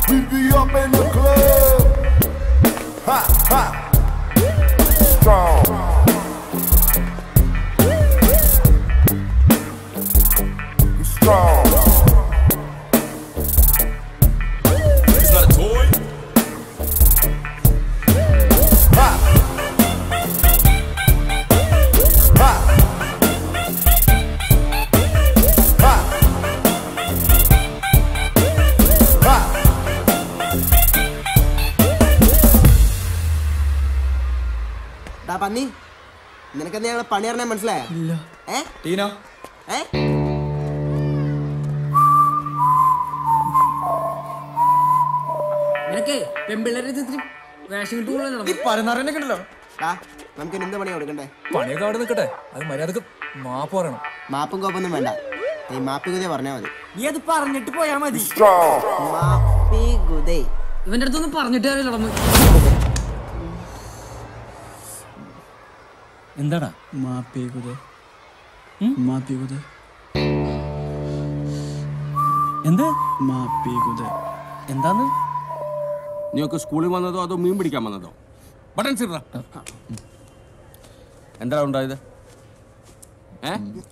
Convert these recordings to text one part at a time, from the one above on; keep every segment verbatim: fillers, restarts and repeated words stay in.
We be up in the club. Ha ha. Strong. We strong. It's not a toy. Ha. Ha. Ha. Ha. ഡാ പന്നി, നിനക്കെന്താ ഞങ്ങളെ പണി അറിഞ്ഞാൽ മനസ്സിലായ? ഏ ടീന ഏ നിനക്കേ പെമ്പിള്ളേരെ വേഷം കിട്ടുള്ളൂ. പരനാറനൊക്കെ ഉണ്ടല്ലോ. ഡാ, നമുക്ക് എന്ത് പണിയാ കൊടുക്കണ്ടേ? പണിയൊക്കെ അവിടെ നിൽക്കട്ടെ, അത് മര്യാദക്ക് മാപ്പ് പറയണം. മാപ്പും കോപ്പൊന്നും വേണ്ട, ഈ മാപ്പി ഗുദേ പറഞ്ഞാ മതി. നീ അത് പറഞ്ഞിട്ട് പോയാ മതി. Strong. മാപ്പി ഗുദേ ഇവന്റെ അടുത്തൊന്നും പറഞ്ഞിട്ട് അറിയില്ല. എന്താടാ മാപ്പി ഗുദേ മാപ്പി ഗുദേ എന്ത് മാപ്പി ഗുദേ എന്താന്ന്? നീയൊക്കെ സ്കൂളിൽ വന്നതോ അതോ മീൻ പിടിക്കാൻ വന്നതോ? ബട്ടൺസ് ഇട. എന്താ ഉണ്ടായത്? ഏ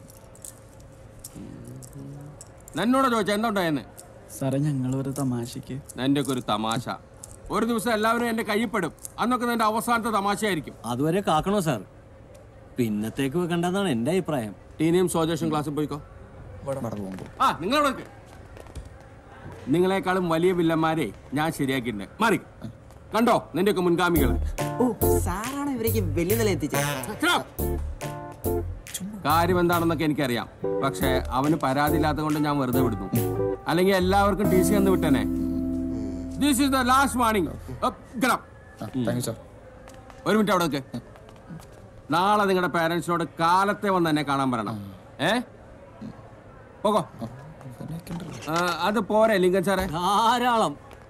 എന്നോടാ ചോദിച്ചാ എന്താ ഉണ്ടായെന്ന്? സാറേ, ഞങ്ങൾ ഒരു തമാശക്ക്. എൻ്റെ ഒക്കെ ഒരു തമാശ. ഒരു ദിവസം എല്ലാവരും എൻ്റെ കയ്യിൽപ്പെടും. അന്നൊക്കെ എൻ്റെ അവസാനത്തെ തമാശയായിരിക്കും. അതുവരെ കാക്കണോ സാർ? പിന്നത്തേക്ക് വെക്കണ്ടെന്നാണ് എൻ്റെ അഭിപ്രായം. ടീനയും സോജേഷൻ ക്ലാസ്സിൽ പോയിക്കോ. ആ നിങ്ങളവിടെ നിൽക്ക്. നിങ്ങളെക്കാളും വലിയ വില്ലന്മാരെ ഞാൻ ശരിയാക്കിയിട്ടുണ്ട്. മാറി കണ്ടോ നിന്റെയൊക്കെ മുൻഗാമികൾ. ഓ, സാറാണ് ഇവരേക്ക് വലിയ നില എത്തിച്ചത്. കാര്യം എന്താണെന്നൊക്കെ എനിക്കറിയാം. പക്ഷെ അവന് പരാതി ഇല്ലാത്ത കൊണ്ട് ഞാൻ വെറുതെ വിടുന്നു. അല്ലെങ്കിൽ എല്ലാവർക്കും ടി സി എന്ന് വിട്ടനെ. This is the last warning. ഒരു മിനിറ്റ് അവിടെ ഒക്കെ. നാളെ നിങ്ങളുടെ പാരന്റ്സിനോട് കാലത്തെ വന്ന് എന്നെ കാണാൻ പറയണം. ഏ പോകോ. അത് പോരെ ലിംഗൻ സാറേ? ധാരാളം.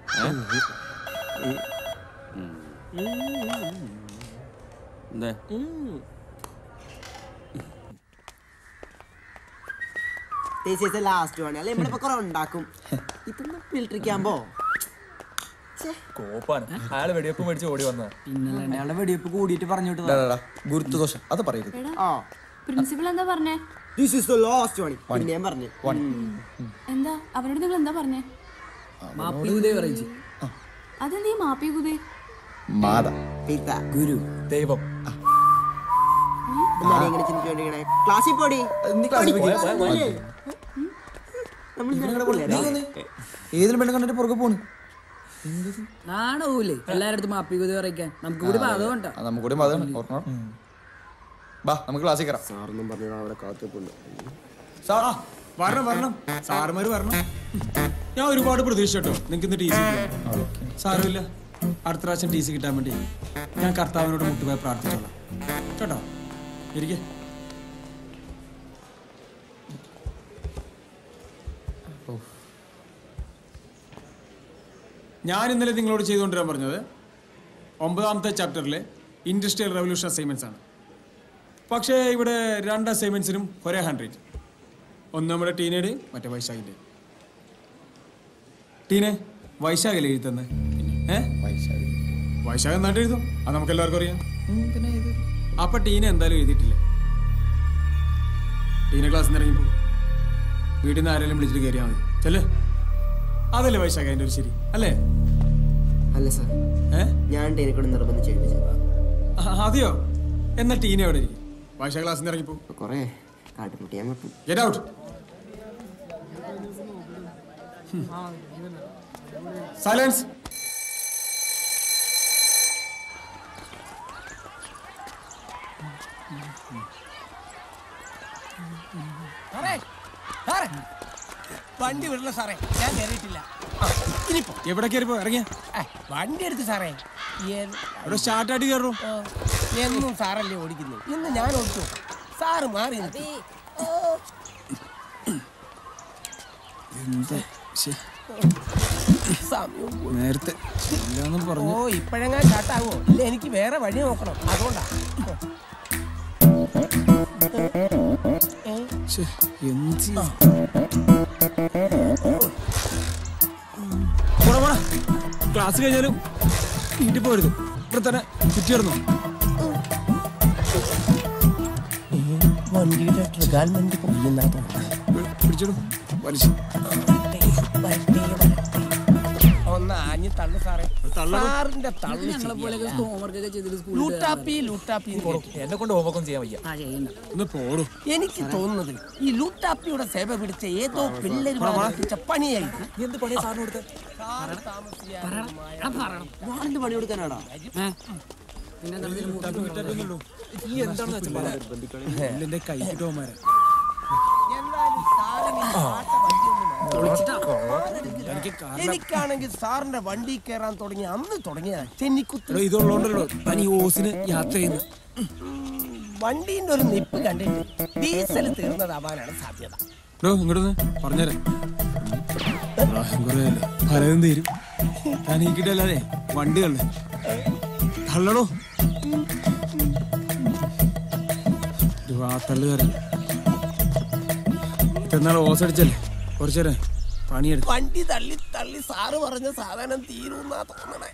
എന്തേ ലാസ്റ്റ് പണി അല്ലെ നമ്മളിപ്പോ കുറെ ഉണ്ടാക്കും. ഇതൊന്നും ഫിൽട്ടറിക്കാമ്പോ കോപ്പാണ് അയാള് വെടിവെപ്പ് മേടിച്ച് ഓടി വന്ന. പിന്നെ അയാളുടെ വെടിവെപ്പ് കൂടിയിട്ട് പറഞ്ഞു ഗുരുത്വദോഷം അത് പറയരുത്. ആ പ്രിൻസിപ്പൽ എന്താ പറഞ്ഞേ? ദിസ് ഈസ് ദ ലാസ്റ്റ് പണി. പിന്നെ ഞാൻ പറഞ്ഞു എന്താ അവനോട് നിങ്ങൾ എന്താ പറഞ്ഞേ? മാപ്പി ഗുദേ പറയിച്ചു. അതെന്തീ മാപ്പി ഗുദേ? മാത പിത ഗുരു ദൈവം. ക്ലാസ്സിൽ പോടി. ഏതിനും പെണ്ണെ കണ്ടിട്ട് പുറകെ പോണ്. നാണൂല്ലേ എല്ലാരുടെ അടുത്ത് മാപ്പി ഗുദേ പറയിക്കാൻ? നമുക്ക് കൂടി പാതം ഉണ്ടോ? നമുക്ക് കൂടി മതമാണ്. ഓർക്കണം. ബാ നമുക്ക് ക്ലാസ്സിൽ കയറാം. സാറൊന്നും പറഞ്ഞാൽ അവിടെ കാത്തിട്ടുണ്ട്. സാറാ വരണം വരണം സാറുമാര് വരണം. ഞാൻ ഒരുപാട് പ്രതീക്ഷ കേട്ടോ നിങ്ങൾക്ക് ഇന്ന് ടി സി. സാരമില്ല, അടുത്ത പ്രാവശ്യം ടി സി കിട്ടാൻ വേണ്ടി ഞാൻ കർത്താവിനോട് മുട്ടുപോയി പ്രാർത്ഥിച്ചോളാം കേട്ടോ. ഇരിക്കെ. ഞാൻ ഇന്നലെ നിങ്ങളോട് ചെയ്തുകൊണ്ടിരാൻ പറഞ്ഞത് ഒമ്പതാമത്തെ ചാപ്റ്ററിലെ ഇൻഡസ്ട്രിയൽ റവല്യൂഷൻ അസൈൻമെന്റ്സ് ആണ്. പക്ഷേ ഇവിടെ രണ്ട് അസൈൻമെന്റ്സിനും ഒരേ ഹാൻഡ് റൈറ്റ്. ഒന്ന് നമ്മുടെ ടീനയുടെ, മറ്റേ വൈശാഖിൻ്റെ. ടീനെ വൈശാഖല്ലേ എഴുതി തന്നെ? ഏ വൈശാഖ് എന്നാട്ട് എഴുതും, അത് നമുക്ക് എല്ലാവർക്കും അറിയാം. അപ്പൊ ടീന എന്തായാലും എഴുതിയിട്ടില്ല. ടീന ക്ലാസ്സിൽ നിന്ന് ഇറങ്ങിപ്പോ വീട്ടിൽ നിന്ന് ആരെങ്കിലും വിളിച്ചിട്ട് കയറിയാൽ മതി. ചെല്ലേ, അതല്ലേ വൈശാഖ് അതിൻ്റെ ഒരു ശരി അല്ലേ? അല്ല സാർ, ഏഹ് ഞാൻ ടീനെ കൊണ്ട് നിർബന്ധിച്ച് എഴുതിച്ചത്. അതെയോ? എന്നാ ടീന എവിടെ ഇരിക്കും? വൈശാഖ് ക്ലാസ്സിൽ നിന്ന് ഇറങ്ങിപ്പോ കൊറേ കാട്ടുമുട്ടിയാൻ പറ്റും. Get out. സൈലൻസ്. വണ്ടി വിടല സാറേ, ഞാൻ കയറിയിട്ടില്ല. ഇനിയിപ്പോ എവിടെ കയറിപ്പോ ഇറങ്ങിയ വണ്ടി എടുത്ത് സാറേ. അവിടെ സ്റ്റാർട്ടായിട്ട് കയറൂ. എന്നും സാറല്ലേ ഓടിക്കുന്നു, ഇന്ന് ഞാൻ ഓടിച്ചു. സാറ് മാറി നേരത്തെ ഓ ഇപ്പഴെങ്ങാൻ ചാട്ടാവോ? ഇല്ല, എനിക്ക് വേറെ വഴി നോക്കണം, അതുകൊണ്ടാ. ക്ലാസ് കഴിഞ്ഞാലും വീട്ടിൽ പോരുത്. ഇവിടെ തന്നെ ചുറ്റി കിടന്നു. വണ്ടിയുടെ ട്രിഗാൽമെന്റ് പിടിച്ചിടും വലിച്ചു. ഒന്ന് ആഞ്ഞ് തള്ളു സാറേ. സാറിന്റെ തള്ളു ലൂട്ടാപ്പി ലൂട്ടാപ്പി എന്നെ കൊണ്ട് ഹോംവർക്കും ചെയ്യാൻ വയ്യ. ഒന്ന് പോടൂ. എനിക്ക് തോന്നുന്നത് ഈ ലൂട്ടാപ്പിയുടെ സേവ പിടിച്ച ഏതോ പിള്ളേര് പഠിപ്പിച്ച പണിയായി. എന്ത് പണിയാ സാറിന് കൊടുത്തത്? ഞാനെന്ത് പണി കൊടുക്കാനാടാ? ഈ എന്താണെന്ന് വെച്ചാൽ കൈ കിട്ടുമാരെ എനിക്കാണെങ്കിൽ സാറിന്റെ വണ്ടി കയറാൻ തുടങ്ങി അന്ന് തുടങ്ങിയ ചെന്നിക്കുത്ത്. ഇതുള്ളോണ്ടല്ലോ തനി ഓസിന് യാത്ര ചെയ്യുന്നു. വണ്ടീന്റെ ഒരു നിപ്പ് കണ്ടിട്ട് ഡീസൽ തീർന്നതാവാനാണ് സാധ്യത. ഇങ്ങോട്ടൊന്ന് പറഞ്ഞേരാ. പലതും തീരും. ഞാൻ ഈ കിട്ടല്ലാതെ വണ്ടികളുടെ തള്ളടോ. തള്ളുകാരൻ ഇത്രനാൾ ഓസടിച്ചല്ലേ കുറച്ചേരം പണിയെടുക്കും. വണ്ടി തള്ളി തള്ളി സാറ് പറഞ്ഞ സാധനം തീരുന്നാ തോന്നണേ.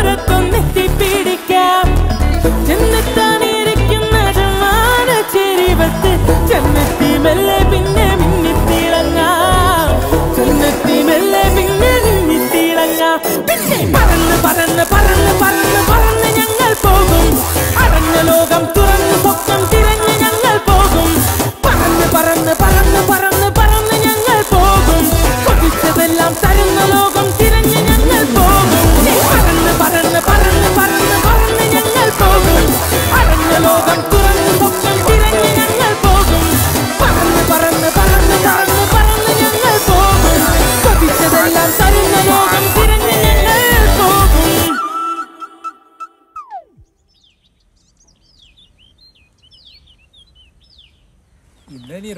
ചെന്നെത്താനിരിക്കുന്ന ചെറിയ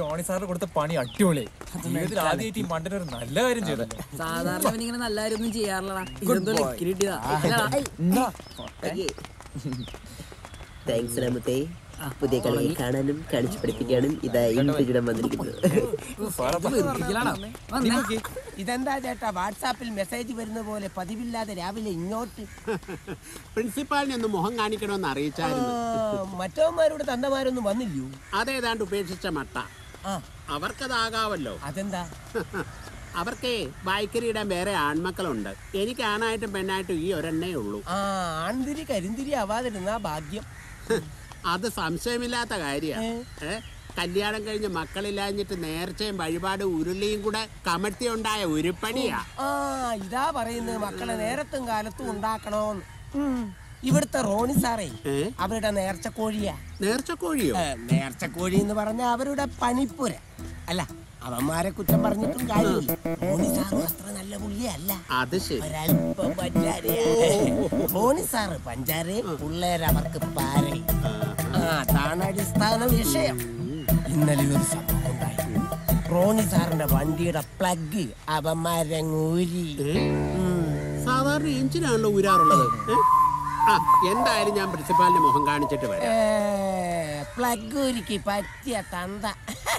റോണി സാറിന് കൊടുത്ത പണി അടിപൊളിയായി. ജീവിതത്തിൽ ആദ്യമായിട്ട് ഈ മണ്ടൻ ഒരു നല്ല കാര്യം ചെയ്തല്ലോ. സാധാരണ അവനിങ്ങനെ നല്ല കാര്യമൊന്നും ചെയ്യാറില്ലടാ. ഇതെന്തോ ലിക്കിന് കിട്ടിയതാ. താങ്ക്സ് രാമത്തെ. പുതിയ കളികൾ കാണാനും കാണിച്ചു പഠിപ്പിക്കാനും ഇതാ ഇൻപുരം വന്നിരിക്കുന്നത്. ഇതെന്താ ചേട്ടാ വാട്സാപ്പിൽ മെസ്സേജ് വരുന്ന പോലെ പതിവില്ലാതെ രാവിലെ ഇങ്ങോട്ട്? പ്രിൻസിപ്പാളിനെ ഒന്ന് മുഖം കാണിക്കണമെന്ന് അറിയിച്ചായിരുന്നു. മറ്റവന്മാരുടെ തന്തമാരൊന്നും വന്നില്ലയോ? അതേതാണ്ട് ഉപേക്ഷിച്ച മട്ട. അവർക്കതാകാവല്ലോ. അതെന്താ? അവർക്ക് വായിക്കരിയിടാൻ വേറെ ആൺമക്കളുണ്ട്. എനിക്ക് ആണായിട്ടും പെണ്ണായിട്ടും ഈ ഒരെണ്ണേ ഉള്ളൂ. ആ ആൺതിരി കരിന്തിരി ആവാതിരുന്നാ ഭാഗ്യം. അത് സംശയമില്ലാത്ത കാര്യമാണ്. കല്യാണം കഴിഞ്ഞ് മക്കളില്ലാഞ്ഞിട്ട് നേർച്ചയും വഴിപാടും ഉരുളിയും കൂടെ കമഴ്ത്തി ഉണ്ടായ ഉരുപ്പടിയാ. ആ ഇതാ പറയുന്നത് മക്കളെ നേരത്തും കാലത്തും ഉണ്ടാക്കണോന്ന്. ഇവിടുത്തെ റോണി സാറേ അവരുടെ നേർച്ചക്കോഴിയാ. നേർച്ചക്കോഴിയോ? നേർച്ചക്കോഴി എന്ന് പറഞ്ഞ അവരുടെ പണിപ്പുര. അല്ല അവന്മാരെ കുറ്റം പറഞ്ഞിട്ടും കാര്യമില്ല. റോണി സാറ് അത്ര നല്ല പുള്ളിയല്ല. അത് ശരി. ഒരല്പം പഞ്ചാരയാ. റോണി സാറ് പഞ്ചാരയും പിള്ളേരവർക്ക് പാരയും. അതാണ് അടിസ്ഥാന വിഷയം. ഇന്നലെ ഒരു സംഭവം ഉണ്ടായി. റോണി സാറിന്റെ വണ്ടിയുടെ പ്ലഗ് അവന്മാരങ്ങൂരി. സാധാരണ എഞ്ചിനാണല്ലോ ഊരാറുള്ളത്. എന്തായാലും ഞാൻ പ്രിൻസിപ്പാലിന്റെ മുഖം കാണിച്ചിട്ട് വരാം. പ്ലഗ് ഊരിക്ക് പറ്റിയ തന്ത.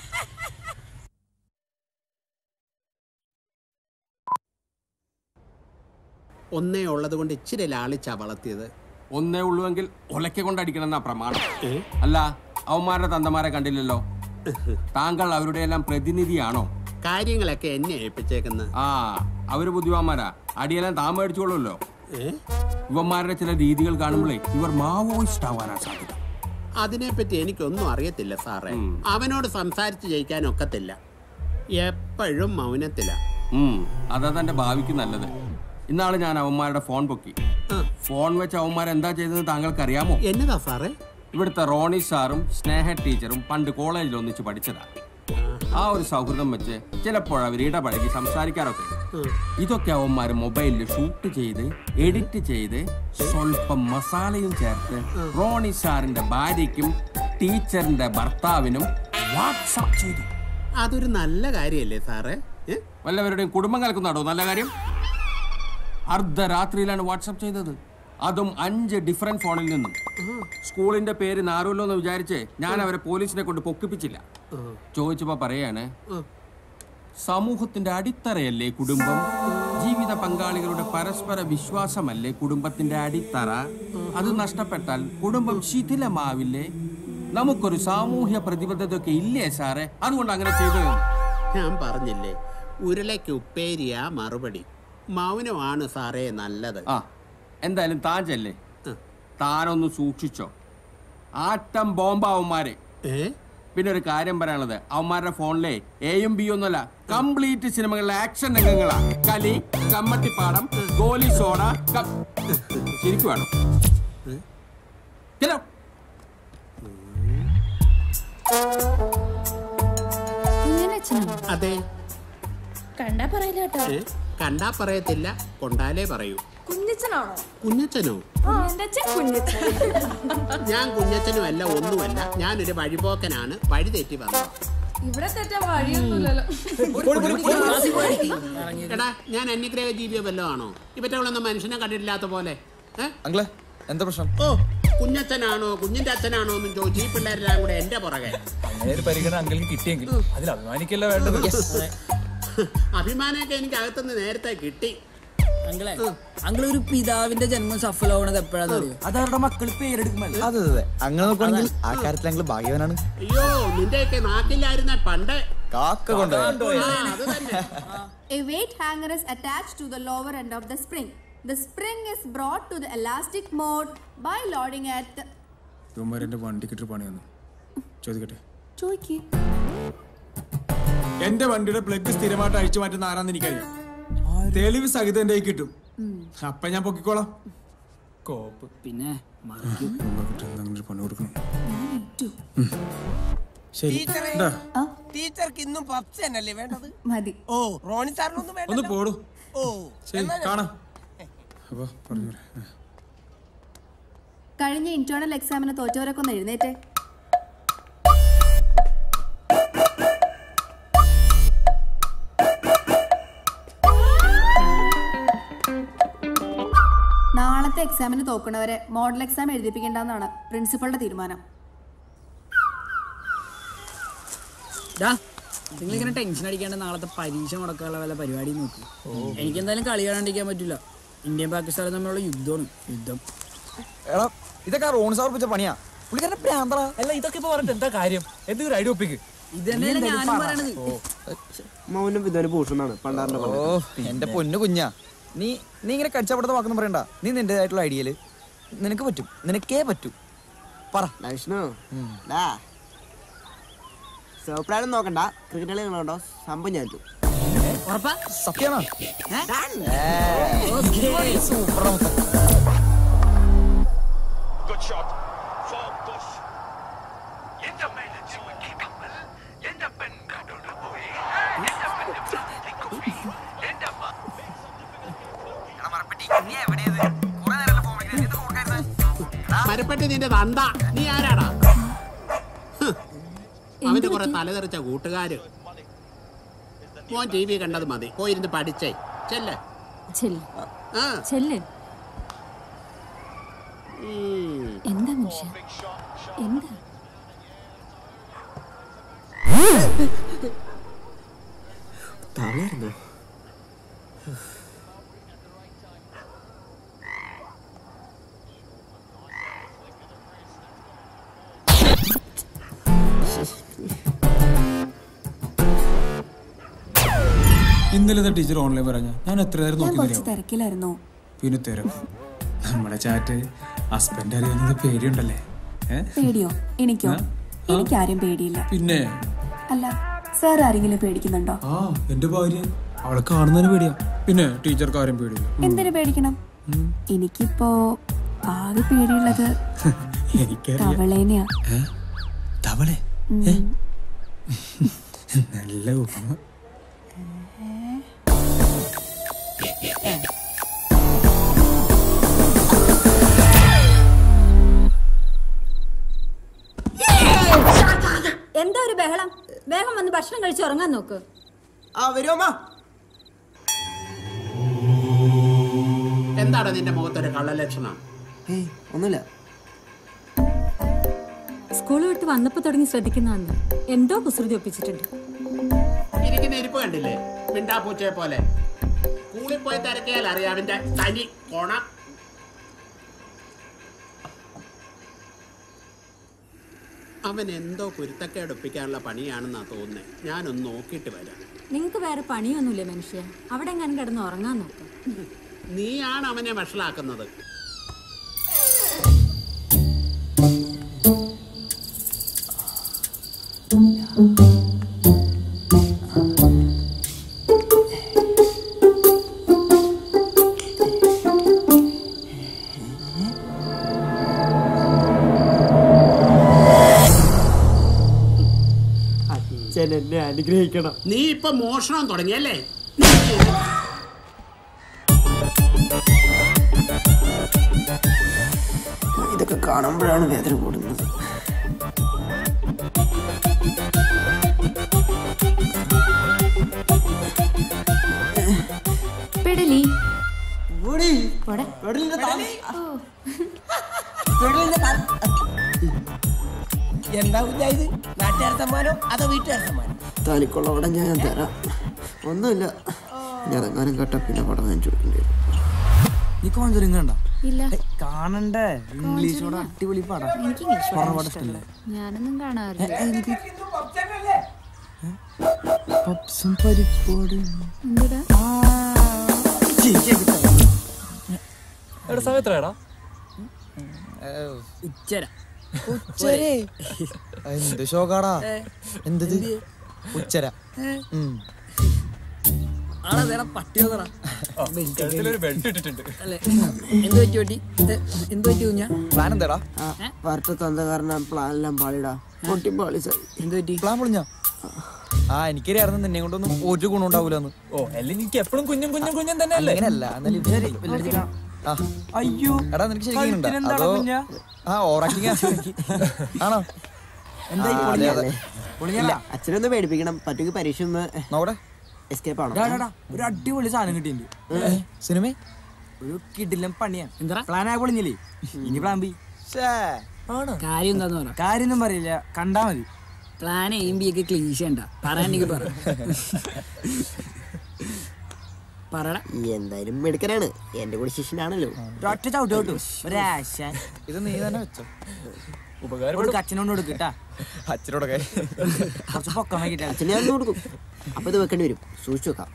ഒന്നേ ഉള്ളത് കൊണ്ട് ഇച്ചിരി ലാളിച്ചാ വളർത്തിയത്. ഒന്നേ ഉള്ളുവെങ്കിൽ ഒലക്കെ കൊണ്ടടിക്കണം എന്നാ പ്രമാണം. അല്ല അവന്മാരുടെ തന്തമാരെ കണ്ടില്ലല്ലോ. താങ്കൾ അവരുടെ എല്ലാം പ്രതിനിധിയാണോ? കാര്യങ്ങളൊക്കെ എന്നെ ഏൽപ്പിച്ചേക്കുന്നത്. ആ അവര് ബുദ്ധിമാന്മാരാ. അടിയെല്ലാം താൻ മേടിച്ചോളൂല്ലോ. ഇവന്മാരുടെ ചില രീതികൾ കാണുമ്പോഴേ ഇവർ മാവോയിസ്റ്റ് ആവാനാ സാധ്യത. അതിനെപ്പറ്റി എനിക്കൊന്നും അറിയത്തില്ല സാറേ. അവനോട് സംസാരിച്ച് ജയിക്കാൻ ഒക്കത്തില്ല. എപ്പോഴും മൗനത്തില. അതാ തന്റെ ഭാവിക്ക് നല്ലത്. ഇന്നാള് ഞാൻ അവന്മാരുടെ ഫോൺ പൊക്കി. ഫോൺ വെച്ച് അവന്മാർ എന്താ ചെയ്തതെന്ന് താങ്കൾക്ക് അറിയാമോ? എന്നതാ സാറേ? ഇവിടുത്തെ റോണി സാറും സ്നേഹ ടീച്ചറും പണ്ട് കോളേജിൽ ഒന്നിച്ച് പഠിച്ചതാ. ആ ഒരു സൗഹൃദം വെച്ച് ചിലപ്പോൾ അവർ ഇടപഴകി സംസാരിക്കാറൊക്കെ. ഇതൊക്കെ അവന്മാർ മൊബൈലിൽ ഷൂട്ട് ചെയ്ത് എഡിറ്റ് ചെയ്ത് സ്വല്പം മസാലയും ചേർത്ത് റോണി സാറിന്റെ ഭാര്യയ്ക്കും ടീച്ചറിന്റെ ഭർത്താവിനും വാട്സാപ്പ് ചെയ്തു. അതൊരു നല്ല കാര്യല്ലേ സാറേ? വല്ലവരുടെയും കുടുംബം കലക്കുന്നാടോ നല്ല കാര്യം? അർദ്ധരാത്രിയിലാണ് വാട്സാപ്പ് ചെയ്തത്. അതും അഞ്ച് ഡിഫറെന്റ് ഫോണിൽ നിന്നും. സ്കൂളിന്റെ പേര് നാറുമല്ലോ എന്ന് വിചാരിച്ച് ഞാൻ അവരെ പോലീസിനെ കൊണ്ട് പൊക്കിപ്പിച്ചില്ല. ചോദിച്ചപ്പോ പറയാണ്, സമൂഹത്തിന്റെ അടിത്തറയല്ലേ കുടുംബം, ജീവിത പങ്കാളികളുടെ പരസ്പര വിശ്വാസമല്ലേ കുടുംബത്തിന്റെ അടിത്തറ, അത് നഷ്ടപ്പെട്ടാൽ കുടുംബം ശിഥിലമാവില്ലേ, നമുക്കൊരു സാമൂഹ്യ പ്രതിബദ്ധതയൊക്കെ ഇല്ലേ സാറേ, അതുകൊണ്ട് അങ്ങനെ ചെയ്തത്. ഞാൻ പറഞ്ഞില്ലേ, ഉരുളയ്ക്ക് ഉപ്പേരിയാ മറുപടി. മൗനമാണ് സാറേ നല്ലത്. ആ എന്തായാലും താൻ ചെല്ലേ, താനൊന്ന് സൂക്ഷിച്ചോ. ആട്ടം ബോംബാവന്മാരെ. പിന്നെ ഒരു കാര്യം പറയാനുള്ളത്, അവന്മാരുടെ ഫോണിലെ എയും ബി ഒന്നുമല്ല, കംപ്ലീറ്റ് സിനിമകളിലെ ആക്ഷൻ രംഗങ്ങളാ. കലി, കമ്മട്ടിപ്പാടം, ഗോലി സോഡ. ശരിക്കും വേണം. അതെ, കണ്ടാ പറയില്ല കേട്ടോ. കണ്ടാ പറയത്തില്ല, കൊണ്ടാലേ പറയൂ. കുഞ്ഞച്ചനാണോ? കുഞ്ഞച്ചനോ? ഞാൻ കുഞ്ഞച്ചനും അല്ല, ഒന്നുമല്ല. ഞാനൊരു വഴിപോക്കനാണ്, വഴി തെറ്റി വന്നത്. ഇവിടെ തെറ്റാൻ വഴിയൊന്നുമില്ലല്ലോ. എടാ, ഞാൻ അന്യഗ്രഹ ജീവിയോ വല്ലോ ആണോ? ഇവറ്റകളൊന്നും മനുഷ്യനെ കണ്ടിട്ടില്ലാത്ത പോലെ. എന്താ പ്രശ്നം? ഓ, കുഞ്ഞച്ചനാണോ കുഞ്ഞിന്റെ അച്ഛനാണോ എന്നും ചോദിച്ചു ഈ പിള്ളേരെല്ലാം കൂടെ എന്റെ പുറകെ. അങ്ങനെ പരിഗണന അങ്കിൾക്ക് കിട്ടിയെങ്കിൽ അതിൽ അഭിമാനിക്കല്ല വേണ്ടത്. അഭിമാനമൊക്കെ എനിക്ക് അകത്തുനിന്ന് നേരത്തെ കിട്ടി. അങ്കിളെ, അങ്കിൾ ഒരു പിതാവിന്റെ ജന്മം സഫലമാവണത് എപ്പോഴാണെന്ന് അറിയോ? അത് അവരുടെ മക്കൾ പേരെടുക്കുമല്ലോ. അതെ അതെ, അങ്ങനെ നോക്കുകയാണെങ്കിൽ ആ കാര്യത്തിൽ അങ്കിൾ ഭാഗ്യവാനാണ്. അയ്യോ, നിന്റെയൊക്കെ നാട്ടിലായിരുന്ന പണ്ട് കാക്ക കൊണ്ടോ. A weight hanger is attached to the lower end of the spring. The spring is brought to the elastic mode by loading at the... തുമ്മരന്റെ വണ്ടിക്കിട്ട് പണി വന്നു. ചോദിക്കട്ടെ? ചോദിക്കേ. എന്റെ വണ്ടിയുടെ പ്ലഗ് സ്ഥിരമായിട്ട് അഴിച്ചു മാറ്റുന്ന ആരാന്ന് എനിക്കറിയാം. തെളിവ് സഹിതം എന്റെ കിട്ടും. അപ്പൊ ഞാൻ പൊക്കിക്കോളാം. കോപ്പ് പിന്നെ പണി കൊടുക്കണം. ടീച്ചർക്ക് ഇന്നും പപ്സ് തന്നെയല്ലേ വേണ്ടത്? മതി. ഓ, റോണി സാറിനൊന്നും വേണ്ട. ഒന്ന് പോടൂ. ഓ ശരി, കാണാം. കഴിഞ്ഞ ഇന്റേണൽ എക്സാമിന് തോറ്റവരൊക്കെ ഒന്ന് എഴുന്നേറ്റേ. എക്സാമിന് തോക്കണവരെ മോഡൽ എക്സാം എഴുതിപ്പിക്കേണ്ടെന്നാണ് പ്രിൻസിപ്പളുടെ തീരുമാനം. നിങ്ങളിങ്ങനെ ടെൻഷൻ അടിക്കാണ്ട് നാളത്തെ പരീക്ഷ മുടക്കാനുള്ള വല്ല പരിപാടി നോക്കി. എനിക്ക് എന്തായാലും കളി കാണാണ്ടിരിക്കാൻ പറ്റില്ല. ഇന്ത്യയും പാകിസ്ഥാനും തമ്മിലുള്ള യുദ്ധമാണ്. യുദ്ധം എടാ ഇതൊക്കെ റോൺ സാർ വെച്ച പണിയാ. പുള്ളിക്കാരന്റെ പ്രാന്തറ. അല്ല ഇതൊക്കെ ഇപ്പൊ പറഞ്ഞിട്ട് എന്താ കാര്യം? എന്തൊരു ഐഡിയ ഒപ്പിക്ക്. ഇത് തന്നെയല്ലേ ഞാനും പറയണത്. മൗനം ഇതൊരു ഭൂഷണാണ് പണ്ടാറിന്റെ. ഓ എന്റെ പൊന്നു കുഞ്ഞാ, നീ നീ ഇങ്ങനെ കടിച്ചപ്പെടുത്ത വാക്കൊന്നും പറയണ്ട. നീ നിന്റേതായിട്ടുള്ള ഐഡിയയില് നിനക്ക് പറ്റും, നിനക്കേ പറ്റൂ. പറ വിഷ്ണു. സോപ്രാനും നോക്കണ്ട, ക്രിക്കറ്റ് കളി നിങ്ങളുണ്ടോ? സംഭവം ഞാൻ സത്യമാണോ? സൂപ്പർ. മരപ്പെട്ടി നിന്റെ തന്ത. നീ ആരാടാ? അവന്റെ കുറെ തലതെറിച്ച കൂട്ടുകാര്. മോൻ ടി വി കണ്ടത് മതി, പോയിരുന്ന് പഠിച്ചേ. ചെല്ലേ എന്താ മനുഷ്യ എന്താ തളർന്നോ? ഇന്നലെ ടീച്ചർ ഓൺലൈൻ പറഞ്ഞ ഞാൻ എത്ര നേരം നോക്കി തിരക്കിലായിരുന്നു. പിന്നെ തിരക്കും. നമ്മുടെ ചാറ്റ് ഹസ്ബൻഡ് അറിയുന്നത് പേടിയുണ്ടല്ലേ? പേടിയോ? എനിക്കോ? എനിക്കാരും പേടിയില്ല. പിന്നെ അല്ല സാർ ആരെങ്കിലും പേടിക്കുന്നുണ്ടോ? ആ എന്റെ ഭാര്യ, അവളെ കാണുന്നതിന് പേടിയാ. പിന്നെ ടീച്ചർക്ക് ആരും പേടിയില്ല. എന്തിനു പേടിക്കണം? എനിക്കിപ്പോ ആകെ പേടിയുള്ളത് തവളേനെയാ. തവളെ? നല്ല ഉപമ. എന്താ ഒരു ബഹളം? വേഗം വന്ന് ഭക്ഷണം കഴിച്ച് ഉറങ്ങാൻ നോക്ക്. എന്താണ് നിന്റെ മുഖത്തൊരു കള്ളലക്ഷണം? ഒന്നുമില്ല. സ്കൂൾ വിട്ട് വന്നപ്പോ തുടങ്ങി ശ്രദ്ധിക്കുന്നതാണ്. എന്തോ കുസൃതി ഒപ്പിച്ചിട്ടുണ്ട്. ഇരിക്കുന്ന ഇരിപ്പ് കണ്ടില്ലേ? മിണ്ടാപ്പൂച്ചയെ പോലെ. സ്കൂളിൽ പോയി തിരക്കിയാൽ അറിയാം അവന്റെ തനി കോണ. അവൻ എന്തോ കുരുത്തക്കേട് ഒപ്പിക്കാനുള്ള പണിയാണെന്നാ തോന്നുന്നത്. ഞാനൊന്ന് നോക്കിയിട്ട് വരാം. നിങ്ങൾക്ക് വേറെ പണിയൊന്നുമില്ലേ മനുഷ്യ? അവിടെ എങ്ങനെ കിടന്ന് ഉറങ്ങാൻ നോക്കാം. നീയാണ് അവനെ വഷളാക്കുന്നത്. എന്നെ അനുഗ്രഹിക്കണം. നീ ഇപ്പൊ മോഷണം തുടങ്ങിയല്ലേ? ഇതൊക്കെ കാണുമ്പോഴാണ് വേദന കൂടുന്നത്. പെടലി എന്താ കുഞ്ഞായത്? നാട്ടുകാർ സമ്മാനോ അതോ വീട്ടുകാർ സമ്മാനം? താലിക്കൊള്ളവിടെ ഞാൻ തരാം. ഒന്നുമില്ല, ഞാൻ എങ്ങാനും കേട്ട പിന്നെ പടം ഞാൻ ചോദിക്കേണ്ടി വരും. നീ കോഞ്ചറിങ് കണ്ട? ഇല്ല. കാണണ്ടേ? ഇംഗ്ലീഷോട് അടിപൊളി പടം. ഇഷ്ടമല്ലേ? ഞാനൊന്നും കാണാറില്ല. പപ്സും പരിപ്പോടും. എടാ സമയത്രടാ? ഉച്ചര. എന്ത് ഷോക്കാടാ? എന്തത് ഉച്ചര? പട്ടി പ്ലാൻ എന്താടാ? വരട്ട് തന്ന കാരണം പ്ലാൻ എല്ലാം പാളിടാ. പൊട്ടി പാളി സാർ. എന്ത് പറ്റി? പ്ലാൻ പൊളിഞ്ഞോ? ആ എനിക്കറിയായിരുന്നു നിന്നെ കൊണ്ടൊന്നും ഒരു ഗുണം ഉണ്ടാവൂലെന്ന്. ഓ അല്ലെങ്കിൽ എനിക്ക് എപ്പോഴും കുഞ്ഞും കുഞ്ഞും കുഞ്ഞും തന്നെ അല്ലേ? അങ്ങനെയല്ല. അയ്യോ എടാ നിനക്ക് ശരിക്കും അതോ ആ ഓറാക്കിങ് ആണോ? അച്ഛനൊന്ന് പേടിപ്പിക്കണം. പറ്റുമെങ്കിൽ പരീക്ഷ ഒന്ന് നോക്കട്ടെ. എസ്കേപ്പ് ആണോ? ഒരു അടിപൊളി സാധനം കിട്ടിയിട്ടുണ്ട്. സിനിമ ഒരു കിടിലം പണിയാ. എന്താ പ്ലാൻ ആയി പൊളിഞ്ഞില്ലേ? ഇനി പ്ലാൻ ബി. കാര്യം എന്താന്ന് പറ. കാര്യൊന്നും പറയില്ല, കണ്ടാ മതി. പ്ലാൻ എയും ബി ഒക്കെ ക്ലീശ ഉണ്ടാ പറയാനെനിക്ക് പറ. പറടാ. എന്തായാലും എടുക്കാനാണ്, എന്റെ കൂടെ ശിഷ്യനാണല്ലോ. ഒറ്റ ചവിട്ട് ചവിട്ടു ഒരാശ. ഇത് നീ തന്നെ വെച്ചോ. ഉപകാരം അച്ഛനോട് കൊടുക്കട്ടാ. അച്ഛനോടൊക്കെ കുറച്ച് പൊക്കം വൈകിട്ട് അച്ഛനെ ഞാൻ കൊടുക്കും. അപ്പൊ ഇത് വെക്കേണ്ടി വരും, സൂക്ഷിച്ചു വെക്കാം.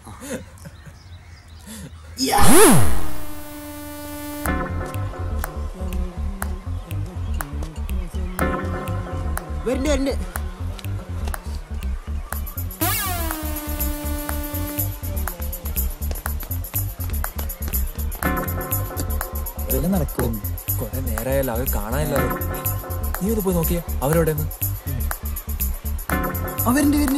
വരണ്ട് വരണ്ട്. നടക്കും. കൊറേ നേരമായല്ലോ, അവർ കാണാനില്ല. നീ ഒന്ന് പോയി നോക്കിയേ അവരോടെ. അവരുണ്ട് വരുന്നുണ്ട്.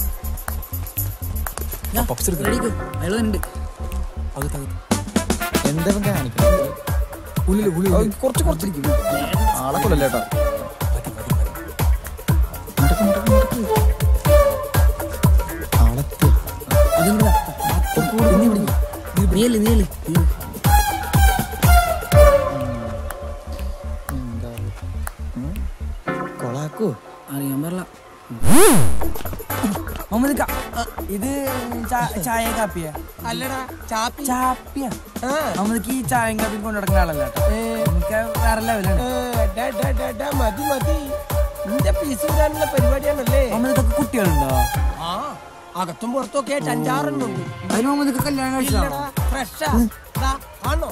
എന്താ കാണിക്കുന്നത്? ഉള്ളില് ഉള്ളിൽ കുറച്ച് കുറച്ചിരിക്കും. ആളെ കൊല്ലല്ലേട്ടാ. കൊളാക്കോ അറിയാൻ പാടില്ല. ഇത് ചായ കാപ്പിയാ? അല്ലടാ ചാപ്പി. ചാപ്പിയാ? നമുക്ക് ഈ ചായയും കാപ്പിയും കൊണ്ടു നടക്കുന്ന ആളല്ല. നമുക്ക് വേറെ ലെവലാണ്. മതി മതി, നിന്റെ പീസ് വരാനുള്ള പരിപാടിയാണല്ലേ. നമ്മളിതൊക്കെ കുട്ടികളുണ്ടോ? ആ, അകത്തും പുറത്തൊക്കെ ആയിട്ട് അഞ്ചാറെണ്ണുണ്ട്. അതിന് മുമ്പ് നിനക്ക് കല്യാണം കഴിച്ചതാണോ? ഫ്രഷാ ആണോ?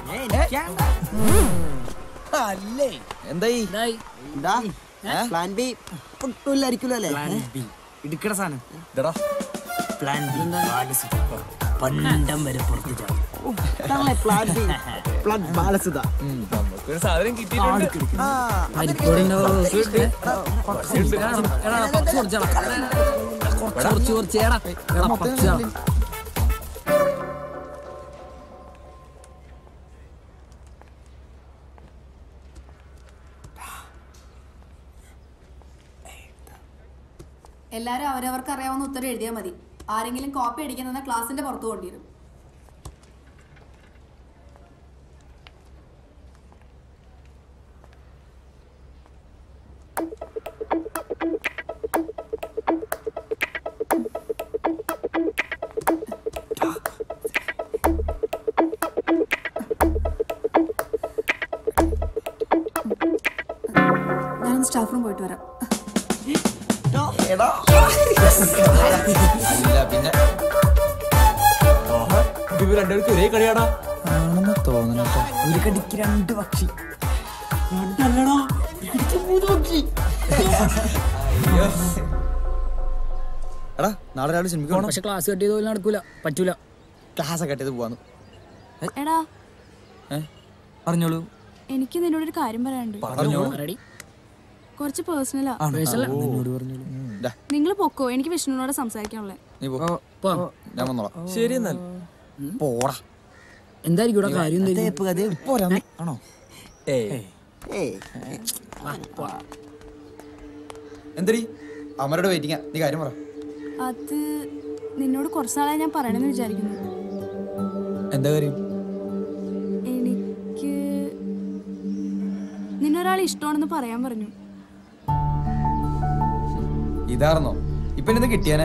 അല്ലേ എന്തായി? പ്ലാൻ ബി പൊട്ടില്ലായിരിക്കുമല്ലോ അല്ലേ? ഇടുക്കട സാധനം പ്ലാൻ ബി പണ്ടം വരെ പുറത്തു ചാടും. പ്ലാൻ ബി പ്ലാൻ ബാലസുധ. നമുക്കൊരു സാധനം കിട്ടിയിട്ടുണ്ട്. എല്ലാരും അവരവർക്ക് അറിയാവുന്ന ഉത്തരം എഴുതിയാൽ മതി. ആരെങ്കിലും കോപ്പി അടിക്കുന്ന ക്ലാസിന്റെ പുറത്തു കൊണ്ടിരും. ഞാൻ സ്റ്റാഫ് റൂം പോയിട്ട് വരാം. രണ്ടുപേർക്ക് ഒരേ കളിയാടാ ആണെന്ന് തോന്നണട്ടോ. ഒരു കടിക്ക് രണ്ട് പക്ഷി. എടാ നാളെ രാവിലെ സിനിമ. പക്ഷെ ക്ലാസ് കട്ട് ചെയ്ത് നടക്കൂല, പറ്റൂല. ക്ലാസ് കട്ട് ചെയ്ത് പോവാന്ന്. എടാ പറഞ്ഞോളൂ. എനിക്ക് നിന്നോടൊരു കാര്യം പറയാനുണ്ട്. കുറച്ച് പേഴ്സണലാ. നിങ്ങൾ പൊക്കോ, എനിക്ക് വിഷ്ണുവിനോട് സംസാരിക്കാനുള്ളേ. ഞാൻ വന്നോളാം. ശരി എന്നാൽ പോടാ. എന്തായിരിക്കും കാര്യം? ആണോ? എന്തടി അമരോട് വെയിറ്റിംഗാ. നീ കാര്യം പറ. അത് നിന്നോട് കുറച്ച് നാളായി ഞാൻ പറയണമെന്ന് വിചാരിക്കുന്നു. എന്താ കാര്യം? എനിക്ക് നിന്നൊരാളെ ഇഷ്ടമാണെന്ന് പറയാൻ പറഞ്ഞു. ഇതാർന്നോ ഇപ്പൊ എന്നെ കിട്ടിയാനെ?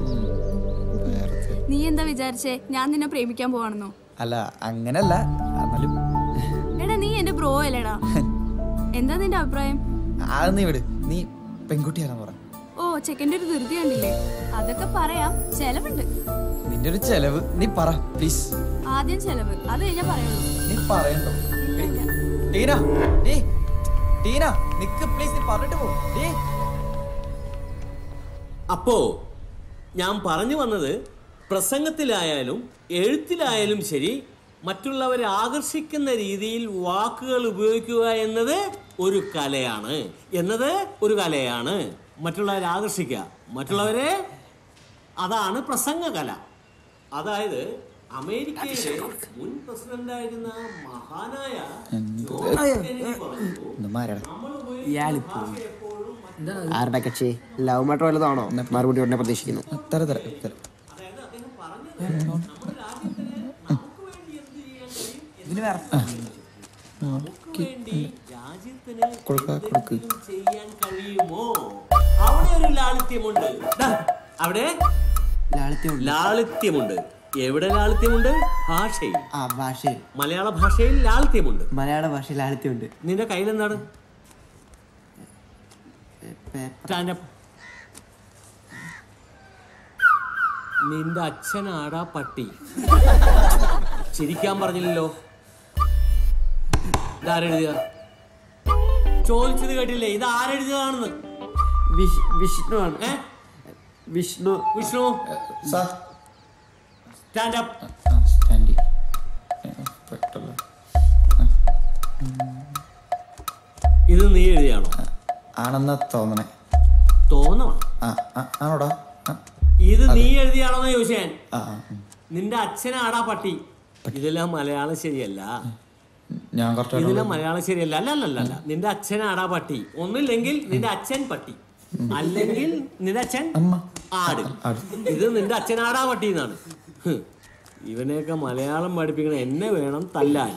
നീ എന്താ വിചാരിച്ചേ ഞാൻ നിന്നെ പ്രേമിക്കാൻ പോവാണെന്നോ? അല്ല അങ്ങനല്ല. എടാ നീ എന്റെ ബ്രോ അല്ലേടാ. എന്താ നിന്റെ അഭിപ്രായം? അത് നീ വിട്. നീ പെൺകുട്ടിയാണെന്ന് പറ. ഓ ചെക്കൻ്റെ ഒരു ധൃതി കണ്ടില്ലേ? അതൊക്കെ പറയാം, ചെലവുണ്ട്. നിന്റെ ഒരു ചെലവ് നീ പറ പ്ലീസ്. ആദ്യം ചെലവ്, അത് കഴിഞ്ഞാ പറയുള്ളൂ. നീ പറയണ്ടോ? ടീന ടീന നിക്ക് പ്ലീസ്, നീ പറഞ്ഞിട്ട് പോ. അപ്പോ ഞാൻ പറഞ്ഞു വന്നത്, പ്രസംഗത്തിലായാലും എഴുത്തിലായാലും ശരി, മറ്റുള്ളവരെ ആകർഷിക്കുന്ന രീതിയിൽ വാക്കുകൾ ഉപയോഗിക്കുക എന്നത് ഒരു കലയാണ് എന്നത് ഒരു കലയാണ് മറ്റുള്ളവരെ ആകർഷിക്കുക, മറ്റുള്ളവരെ, അതാണ് പ്രസംഗകല. അതായത് അമേരിക്കയിലെ മുൻ പ്രസിഡന്റായിരുന്ന മഹാനായ ആരുടെ കക്ഷി? ലവ് മാറ്റർ വല്ലതാണോ? മറുപടി ഉടനെ പ്രതീക്ഷിക്കുന്നു. ഇതിന് വേറെ ചെയ്യാൻ കഴിയുമോ? അവിടെ ഒരു ലാളിത്യമുണ്ട്. അവിടെ ലാളിത്യമുണ്ട്. എവിടെ ലാളിത്യമുണ്ട്? ഭാഷയിൽ. ആ ഭാഷയിൽ. മലയാള ഭാഷയിൽ ലാളിത്യമുണ്ട്. മലയാള ഭാഷയിൽ ലാളിത്യമുണ്ട്. നിന്റെ കയ്യിൽ എന്താണ്? നിന്റെ അച്ഛനാടാ പട്ടി. ചിരിക്കാൻ പറഞ്ഞില്ലല്ലോ. ഇതാരെഴുതിയ? ചോദിച്ചത് കേട്ടില്ലേ? ഇത് ആരെഴുതിയതാണെന്ന്? വിഷ്ണു ആണ്. വിഷ്ണു. Vishnu stand up. ഇത് നീ എഴുതിയാണോ? ആണെന്നാ തോന്നണേ. തോന്നണം. ആണോടാ? ഇത് നീ എഴുതിയാണോന്ന് ചോദിച്ചാൻ. നിന്റെ അച്ഛനാടാ പട്ടി. ഇതെല്ലാം മലയാളം ശരിയല്ല. ഇതെല്ലാം മലയാളം ശരിയല്ല. അല്ല അല്ല അല്ല നിന്റെ അച്ഛനാടാ പട്ടി. ഒന്നില്ലെങ്കിൽ നിന്റെ അച്ഛൻ പട്ടി, അല്ലെങ്കിൽ നിന്റെ അച്ഛൻ ആട്. ഇത് നിന്റെ അച്ഛനാടാ പട്ടി എന്നാണ്. ഇവനെയൊക്കെ മലയാളം പഠിപ്പിക്കണ എന്നെ വേണം തല്ലാൻ.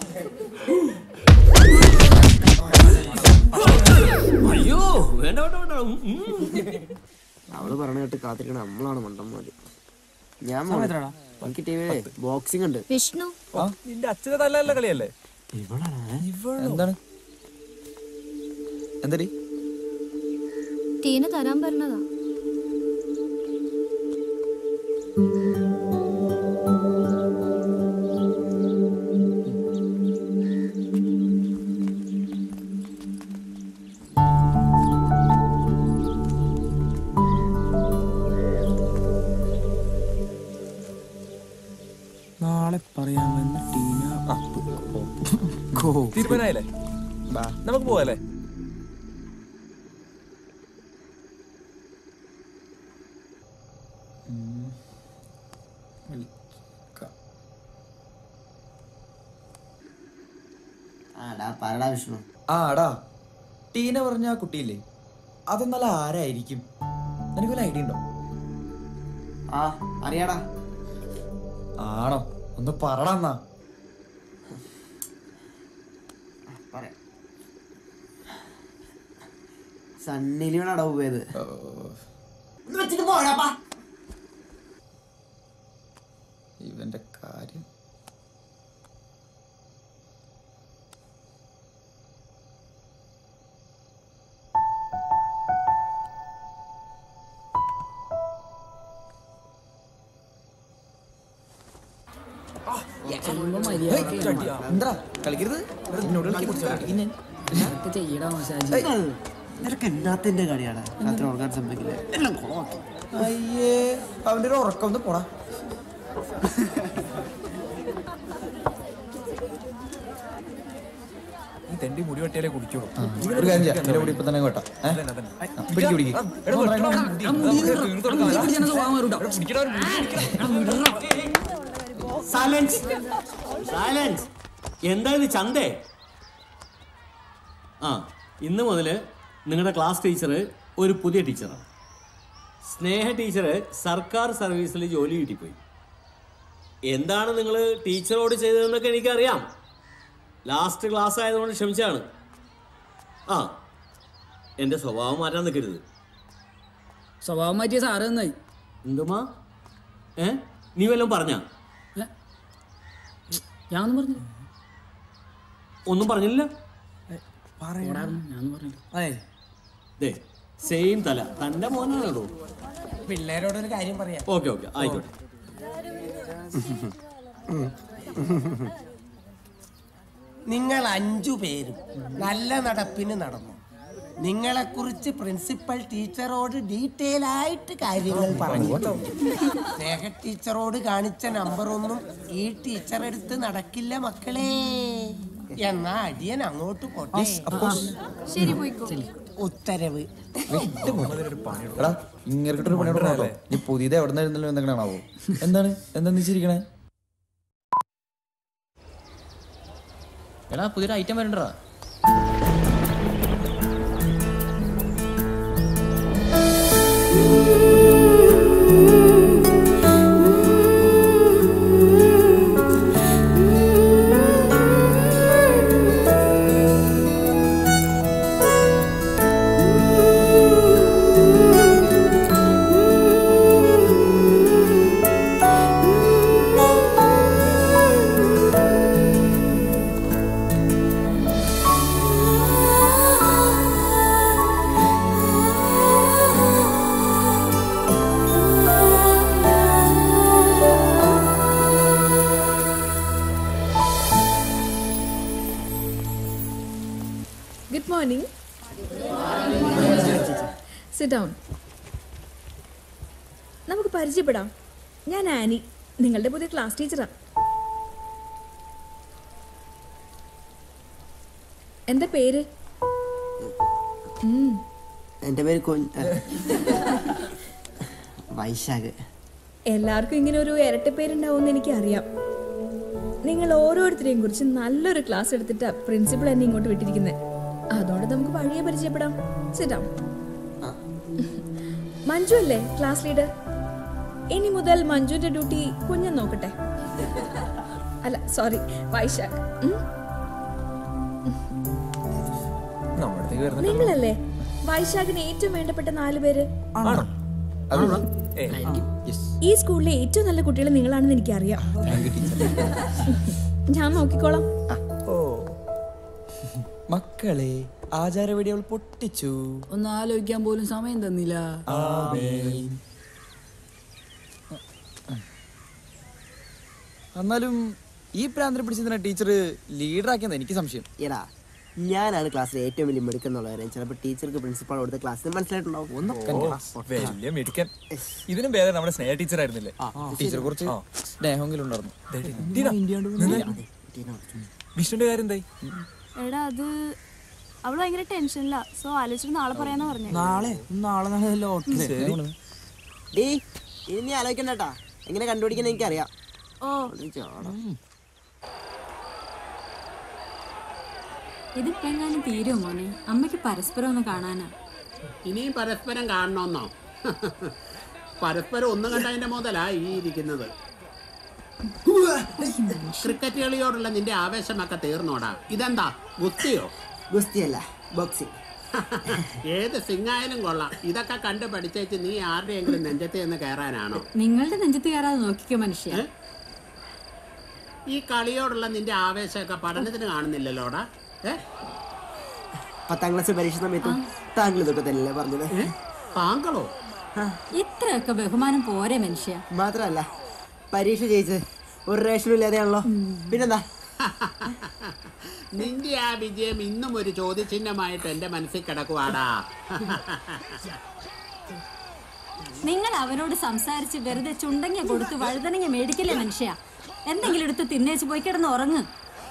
അയ്യോ വേണ്ട വേണ്ട വേണ്ട. അവള് പറഞ്ഞ കേട്ട് കാത്തിരിക്കണ നമ്മളാണ് മണ്ടന്മാര്. ഞാൻ എനിക്ക് ടിവിയിലെ ബോക്സിംഗ് ഉണ്ട്. വിഷ്ണു നിന്റെ അച്ഛനെ തല്ലല്ല കളിയല്ലേ? എന്താണ്? എന്തടി? ടീന തരാൻ പറഞ്ഞതാ. നാളെ പറയാമെന്ന് ടീന. തീരുമാനായില്ലേ? നമുക്ക് പോവാല്ലേ? ആടാ ടീന പറഞ്ഞ ആ കുട്ടിയില്ലേ, അതൊന്നല്ല ആരായിരിക്കും? നിനക്ക് വല്ല ഐഡിയ ഉണ്ടോ? ആ അറിയാടാ. ആണോ? ഒന്ന് പറടാ. സണ്ണിലിയോടാ പോയത്. ഇവന്റെ കാര്യം എന്താ കളിക്കരുത്. നിനക്ക് എന്നാത്തിന്റെ കളിയാണ്? രാത്രി ഉറങ്ങാൻ സമ്മതിക്കില്ല. എല്ലാം കുളമാക്കി. അയ്യേ അവന്റെ ഒരു ഉറക്കം ഒന്ന് പോടാ. ഈ തെണ്ടി മുടി വെട്ടിയാലേ കുടിക്കോളൂ. ഒരു കാര്യം ചെയ്യാം, എന്റെ മുടി ഇപ്പൊ തന്നെ കേട്ടോ. പിടിക്ക് പിടിക്ക്. Silence silence. എന്താ ഇത് ചന്തേ? ആ ഇന്ന് മുതൽ നിങ്ങളുടെ ക്ലാസ് ടീച്ചർ ഒരു പുതിയ ടീച്ചറാണ്. സ്നേഹ ടീച്ചർ സർക്കാർ സർവീസിൽ ജോലി കിട്ടിപ്പോയി. എന്താണ് നിങ്ങൾ ടീച്ചറോട് ചെയ്തതെന്നൊക്കെ എനിക്കറിയാം. ലാസ്റ്റ് ക്ലാസ് ആയതുകൊണ്ട് ക്ഷമിച്ചാണ്. ആ എൻ്റെ സ്വഭാവം മാറ്റാൻ നിൽക്കരുത്. സ്വഭാവം മാറ്റിയ സാറ് നന്നായി. എന്തുമാ? ഏ നീ വല്ലതും പറഞ്ഞാ? ഞാൻ ഒന്നും പറഞ്ഞു ഒന്നും പറഞ്ഞില്ല. സെയിം തല തന്റെ മോനാണോ? പിള്ളേരോടൊരു കാര്യം പറയാം. ഓക്കെ ഓക്കെ ആയിക്കോട്ടെ. നിങ്ങൾ അഞ്ചു പേരും നല്ല നടപ്പിന് നടന്നു. നിങ്ങളെക്കുറിച്ച് പ്രിൻസിപ്പൽ ടീച്ചറോട് ഡീറ്റെയിൽ ആയിട്ട് കാര്യങ്ങൾ പറഞ്ഞു. സ്നേഹ ടീച്ചറോട് കാണിച്ച നമ്പറൊന്നും ഈ ടീച്ചർ എടുത്ത് നടക്കില്ല മക്കളെ. എന്നാ അടിയൻ അങ്ങോട്ട് പോട്ടെ. ഉത്തരവ്. ഇങ്ങനൊരു പണിയോടെ നീ പുതിയത് എവിടെ നിന്നായിരുന്നല്ലോ എന്തെങ്കിലാണാവോ? എന്താണ് എന്താ നീ ചിരിക്കണേ? എടാ പുതിയൊരു ഐറ്റം വരണ്ടടാ. മോർണിംഗ്. Sit down. നമുക്ക് പരിചയപ്പെടാം. ഞാൻ ആനി, നിങ്ങളുടെ പുതിയ ക്ലാസ് ടീച്ചറാ. എന്താ പേര്? എന്റെ പേര് വൈശാഖ്. എല്ലാവർക്കും ഇങ്ങനെ ഒരു ഇരട്ട പേരുണ്ടാവുമെന്ന് എനിക്ക് അറിയാം. നിങ്ങൾ ഓരോരുത്തരെയും കുറിച്ച് നല്ലൊരു ക്ലാസ് എടുത്തിട്ടാ പ്രിൻസിപ്പൾ എന്നെ ഇങ്ങോട്ട് വിട്ടിരിക്കുന്നത്. അതുകൊണ്ട് നമുക്ക് വഴിയെ പരിചയപ്പെടാം. Sit down. മഞ്ജു അല്ലേ ക്ലാസ് ലീഡർ? ഇനി മുതൽ മഞ്ജുവിന്റെ ഡ്യൂട്ടി കുഞ്ഞൻ നോക്കട്ടെ. അല്ല സോറി, വൈശാഖ്. നിങ്ങളല്ലേ വൈശാഖിന് ഏറ്റവും വേണ്ടപ്പെട്ട നാല് പേര്? ഈ സ്കൂളിലെ ഏറ്റവും നല്ല കുട്ടികൾ നിങ്ങളാണെന്ന് എനിക്കറിയാം. ഞാൻ നോക്കിക്കോളാം. മക്കളെ ആചാരവെടികൾ പൊട്ടിച്ചു. ഒന്ന് ആലോചിക്കാൻ പോലും സമയം തന്നില്ല. എന്നാലും ഈ പ്രാന്തരം പിടിച്ചതിനെ ടീച്ചർ ലീഡറാക്കിയെന്ന് എനിക്ക് സംശയം. എടാ, ഞാനാണ് ക്ലാസ്സിൽ ഏറ്റവും വലിയ മിടുക്കെന്നുള്ള കാര്യം ചിലപ്പോൾ ടീച്ചർക്ക് പ്രിൻസിപ്പാൾ കൊടുത്ത ക്ലാസ്സിൽ മനസ്സിലായിട്ടുണ്ടാവും. വലിയ മിടുക്കൻ. ഇതിനും ഭേദം നമ്മുടെ സ്നേഹ ടീച്ചർ ആയിരുന്നില്ലേ? ടീച്ചർ കുറച്ച് സ്നേഹമെങ്കിലും ഉണ്ടായിരുന്നു. വിഷ്ണുന്റെ കാര്യം എന്തായി? എടാ അത് അവള് ഭയങ്കര ടെൻഷനില്ല. സോ ആലോചിച്ചിട്ട് നാളെ പറയാന്നാ പറഞ്ഞു. നാളെ നാളെ ഇനി ആലോചിക്കണ്ടാ, എങ്ങനെ കണ്ടുപിടിക്കാൻ എനിക്കറിയാം. ഓ ഇതിപ്പോ എങ്ങാനും തീരുമോ മോനെ? അമ്മയ്ക്ക് പരസ്പരം ഒന്ന് കാണാനാ. ഇനിയും പരസ്പരം കാണണമെന്നോ? പരസ്പരം ഒന്നും കണ്ടതിന്റെ മുതലാ ഈ ഇരിക്കുന്നത്. ക്രിക്കറ്റ് കളിയോടുള്ള നിന്റെ ആവേശമൊക്കെ തീർന്നോടാ. ഇതെന്താ ഗുസ്തിയോ? ഗുസ്തിയല്ല, ബോക്സിംഗ്. ഏത് സിംഗായാലും കൊള്ളാം. ഇതൊക്കെ കണ്ട് പഠിച്ചേച്ച് നീ ആരുടെയെങ്കിലും നെഞ്ചത്ത് എന്ന് കയറാനാണോ? നിങ്ങളുടെ നെഞ്ചത്ത് കയറാതെ നോക്കിക്കോ മനുഷ്യ. ഈ കളിയോടുള്ള നിന്റെ ആവേശമൊക്കെ പഠനത്തിന് കാണുന്നില്ലല്ലോടാ. പത്താം ക്ലാസ് പരീക്ഷ സമയത്തും താങ്കൾ ഇതൊക്കെ തന്നെയല്ലേ പറഞ്ഞത്? താങ്കളോ? ഇത്രയൊക്കെ ബഹുമാനം പോരെ മനുഷ്യ. മാത്രല്ല പരീക്ഷ ജയിച്ച് ഒരു റേഷനും ഇല്ലാതെയാണല്ലോ. പിന്നെന്താ? നിന്റെ ആ വിജയം ഇന്നും ഒരു ചോദ്യചിഹ്നമായിട്ട് എന്റെ മനസ്സിൽ കിടക്കുവാടാ. നിങ്ങൾ അവരോട് സംസാരിച്ച് വെറുതെ ചുണ്ടങ്ങ കൊടുത്ത് വഴുതനങ്ങ മേടിക്കല്ലേ മനുഷ്യ. എന്തെങ്കിലും എടുത്ത് തിന്നേച്ച് പോയി കിടന്ന് ഉറങ്ങ്.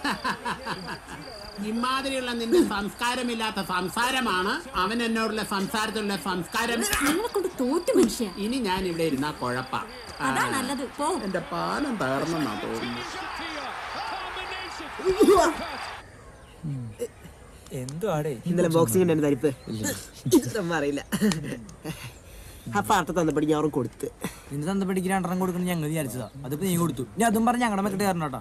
ഇമാതിരിയുള്ള നിന്റെ സംസ്കാരമില്ലാത്ത സംസാരമാണ് അവൻ എന്നോടുള്ള സംസാരത്തിലുള്ള സംസ്കാരം. തോറ്റു മനുഷ്യ. ഇനി ഞാൻ ഇവിടെ ഇരുന്നാ കുഴപ്പ. അതാ നല്ലത്. എന്റെ പാലം തകർന്നെന്നാ തോന്നുന്നു. ഇന്നലെ ബോക്സിംഗ് തരിപ്പ് അറിയില്ല. അപ്പൊ അർത്ഥ തന്നപ്പടി ഞാൻ കൊടുത്ത്. നിന്റെ തന്നപ്പടിക്ക് രണ്ടെണ്ണം കൊടുക്കണം ഞങ്ങൾ വിചാരിച്ചതാ. അതിപ്പോ നീ കൊടുത്തു. ഇനി അതും പറഞ്ഞ് ഞങ്ങളുടെ മെക്കിട്ട് കയറണം കേട്ടോ.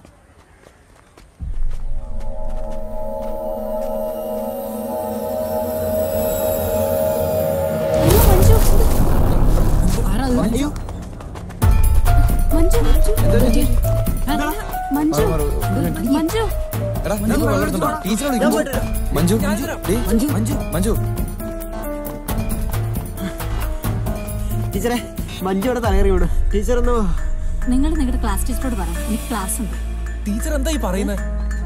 ടീച്ചറെ, മഞ്ജു ഇവിടെ തലകറി വീണു. ടീച്ചർ ഒന്നോ നിങ്ങൾ നിങ്ങളുടെ ക്ലാസ് ടീച്ചറോട് പറ, എനിക്ക് ക്ലാസ് ഉണ്ട്. ടീച്ചർ എന്താ ഈ പറയുന്നത്?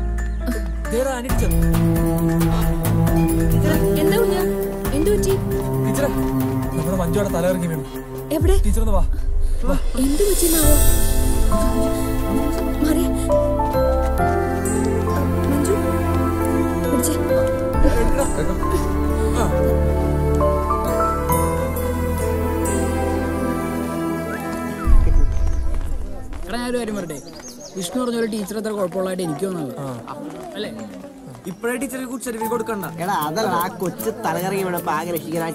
നമ്മുടെ മഞ്ജുവിടെ തലകറങ്ങി വീണു. എവിടെ? ടീച്ചർ ഒന്ന് വാ. എന്ത് പറ്റിയെന്നാവോ? മഞ്ജു പിടിച്ചേ. എടാ ഞാനൊരു കാര്യം പറയട്ടെ, വിഷ്ണു പറഞ്ഞൊരു ടീച്ചർ അത്ര കുഴപ്പമുള്ളതായിട്ട് എനിക്ക് തോന്നുന്നത് അല്ലേ? ഇപ്പഴേ ടീച്ചറെ കുറിച്ച് കൊടുക്കണ്ട. എടാ അതല്ല, ആ കൊച്ചു തലകറങ്ങി വീണ പാക രക്ഷിക്കാൻ.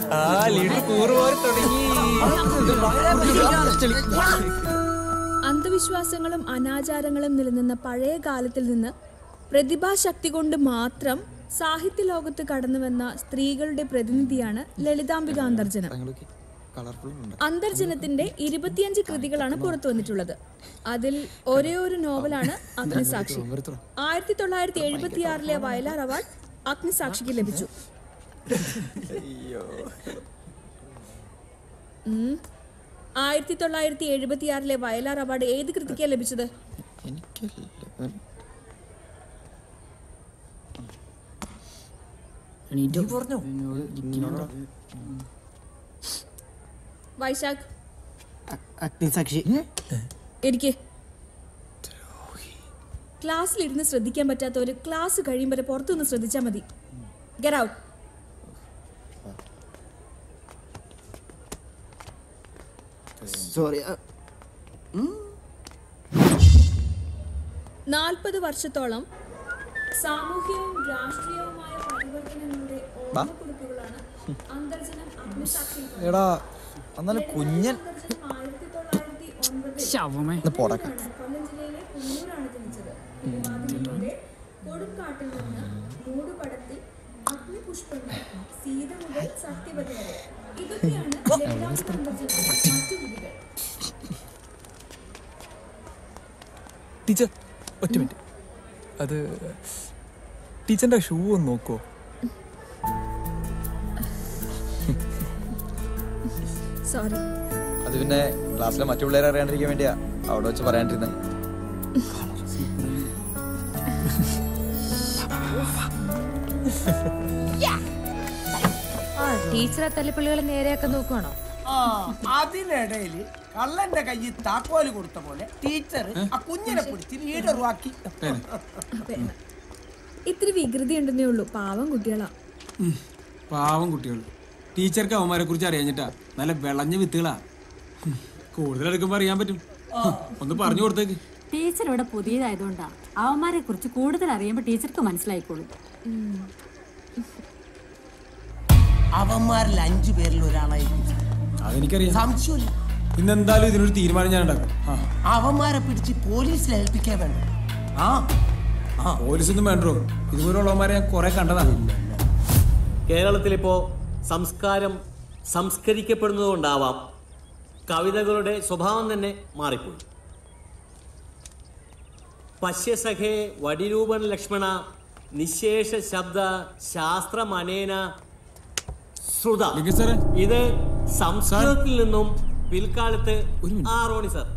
അന്ധവിശ്വാസങ്ങളും അനാചാരങ്ങളും നിലനിന്ന പഴയ കാലത്തിൽ നിന്ന് പ്രതിഭാശക്തി കൊണ്ട് മാത്രം സാഹിത്യ ലോകത്ത് കടന്നുവന്ന സ്ത്രീകളുടെ പ്രതിനിധിയാണ് ലളിതാംബിക അന്തർജനം. അന്തർജനത്തിന്റെ ഇരുപത്തിയഞ്ച് കൃതികളാണ് പുറത്തു വന്നിട്ടുള്ളത്. അതിൽ ഒരേ ഒരു നോവലാണ് അഗ്നിസാക്ഷി. ആയിരത്തി തൊള്ളായിരത്തി എഴുപത്തി ആറിലെ വയലാർ അവാർഡ് അഗ്നിസാക്ഷിക്ക് ലഭിച്ചു. ആയിരത്തി തൊള്ളായിരത്തി എഴുപത്തി ആറിലെ വയലാർ അവാർഡ് ഏത് കൃതിക്കാണ് ലഭിച്ചത്? വൈശാഖ് അഗ്നിസാക്ഷി എനിക്ക് ക്ലാസ്സിലിരുന്ന് ശ്രദ്ധിക്കാൻ പറ്റാത്തവര് ക്ലാസ് കഴിയുമ്പോൾ പുറത്തുനിന്ന് ശ്രദ്ധിച്ചാൽ മതി. Get out. സോറി. നാൽപ്പത് വർഷത്തോളം സാമൂഹ്യവും രാഷ്ട്രീയവുമായ പരിവർത്തനങ്ങളുടെ ഓർമ്മക്കുറിപ്പുകളാണ് അന്തർജനം അഗ്നിസാക്ഷി. എടാ എന്നാലും കുഞ്ഞൻ പോടാ. കൊല്ലം ജില്ലയിലെ കുന്നൂരാണ് ജനിച്ചത്. അതിലൂടെ കൊടുങ്കാട്ടിൽ നിന്ന് മൂടുപടത്തിൽ അഗ്നിപുഷ്പങ്ങൾ, സീത മുതൽ സത്യവതി വരെ. ഇതൊക്കെയാണ് ലളിതാംബിക അന്തർജനത്തിന്റെ മറ്റു വിധികൾ. ടീച്ചർ ഒറ്റ മിനിറ്റ്, അത് ടീച്ചറിന്റെ ഷൂ ഒന്ന് നോക്കോ? സോറി. അത് പിന്നെ ക്ലാസ്സിലെ മറ്റു പിള്ളേരെ അറിയാണ്ടിരിക്കാൻ വേണ്ടിയാ അവിടെ വെച്ച് പറയാണ്ടിരുന്നത്. ടീച്ചറെ തല്ലിപ്പള്ളികളെ നേരെയൊക്കെ നോക്കുവാണോ? അതിനിടയിൽ കള്ളന്റെ കയ്യിൽ താക്കോല് കൊടുത്ത പോലെ ടീച്ചർ ആ കുഞ്ഞിനെ പിടിച്ച് ലീഡറുവാക്കി. ഇത്തിരി വികൃതി ഉണ്ടെന്നേ ഉള്ളൂ. പാവം കുട്ടികളാ. പാവം കുട്ടികൾ. ടീച്ചർക്ക് അവന്മാരെ കുറിച്ച് അറിയാഞ്ഞിട്ടാ. നല്ല വിളഞ്ഞ വിത്തുകളാ. കൂടുതൽ എടുക്കുമ്പോ അറിയാൻ പറ്റും. ഒന്ന് പറഞ്ഞു കൊടുത്തേക്ക്. ടീച്ചർ ഇവിടെ പുതിയതായതുകൊണ്ടാ അവന്മാരെ കുറിച്ച് കൂടുതൽ അറിയുമ്പോ ടീച്ചർക്ക് മനസ്സിലായിക്കോളും. അവന്മാരിൽ അഞ്ചു പേരിൽ ഒരാളായി അതെനിക്കറിയാം. സംശയമില്ല. ഇന്നെന്തായാലും ഇതിനൊരു തീരുമാനം ഞാൻ ഉണ്ടാക്കും. അവന്മാരെ പിടിച്ച് പോലീസിൽ ഏൽപ്പിക്കാൻ വേണ്ട. ആ പോലീസൊന്നും വേണ്ടോ? ഇതുപോലുള്ളവന്മാരെ ഞാൻ കുറെ കണ്ടതാണ്. കേരളത്തിലിപ്പോ സംസ്കാരം സംസ്കരിക്കപ്പെടുന്നതുകൊണ്ടാവാം കവിതകളുടെ സ്വഭാവം തന്നെ മാറിപ്പോയി. പശ്യസഖേ വടിരൂപൻ ലക്ഷ്മണ നിശേഷ ശബ്ദ ശാസ്ത്രമനേന ശ്രുത. ഇത് സംസ്കൃതത്തിൽ നിന്നും പിൽക്കാലത്ത് ആറോണി സാർ.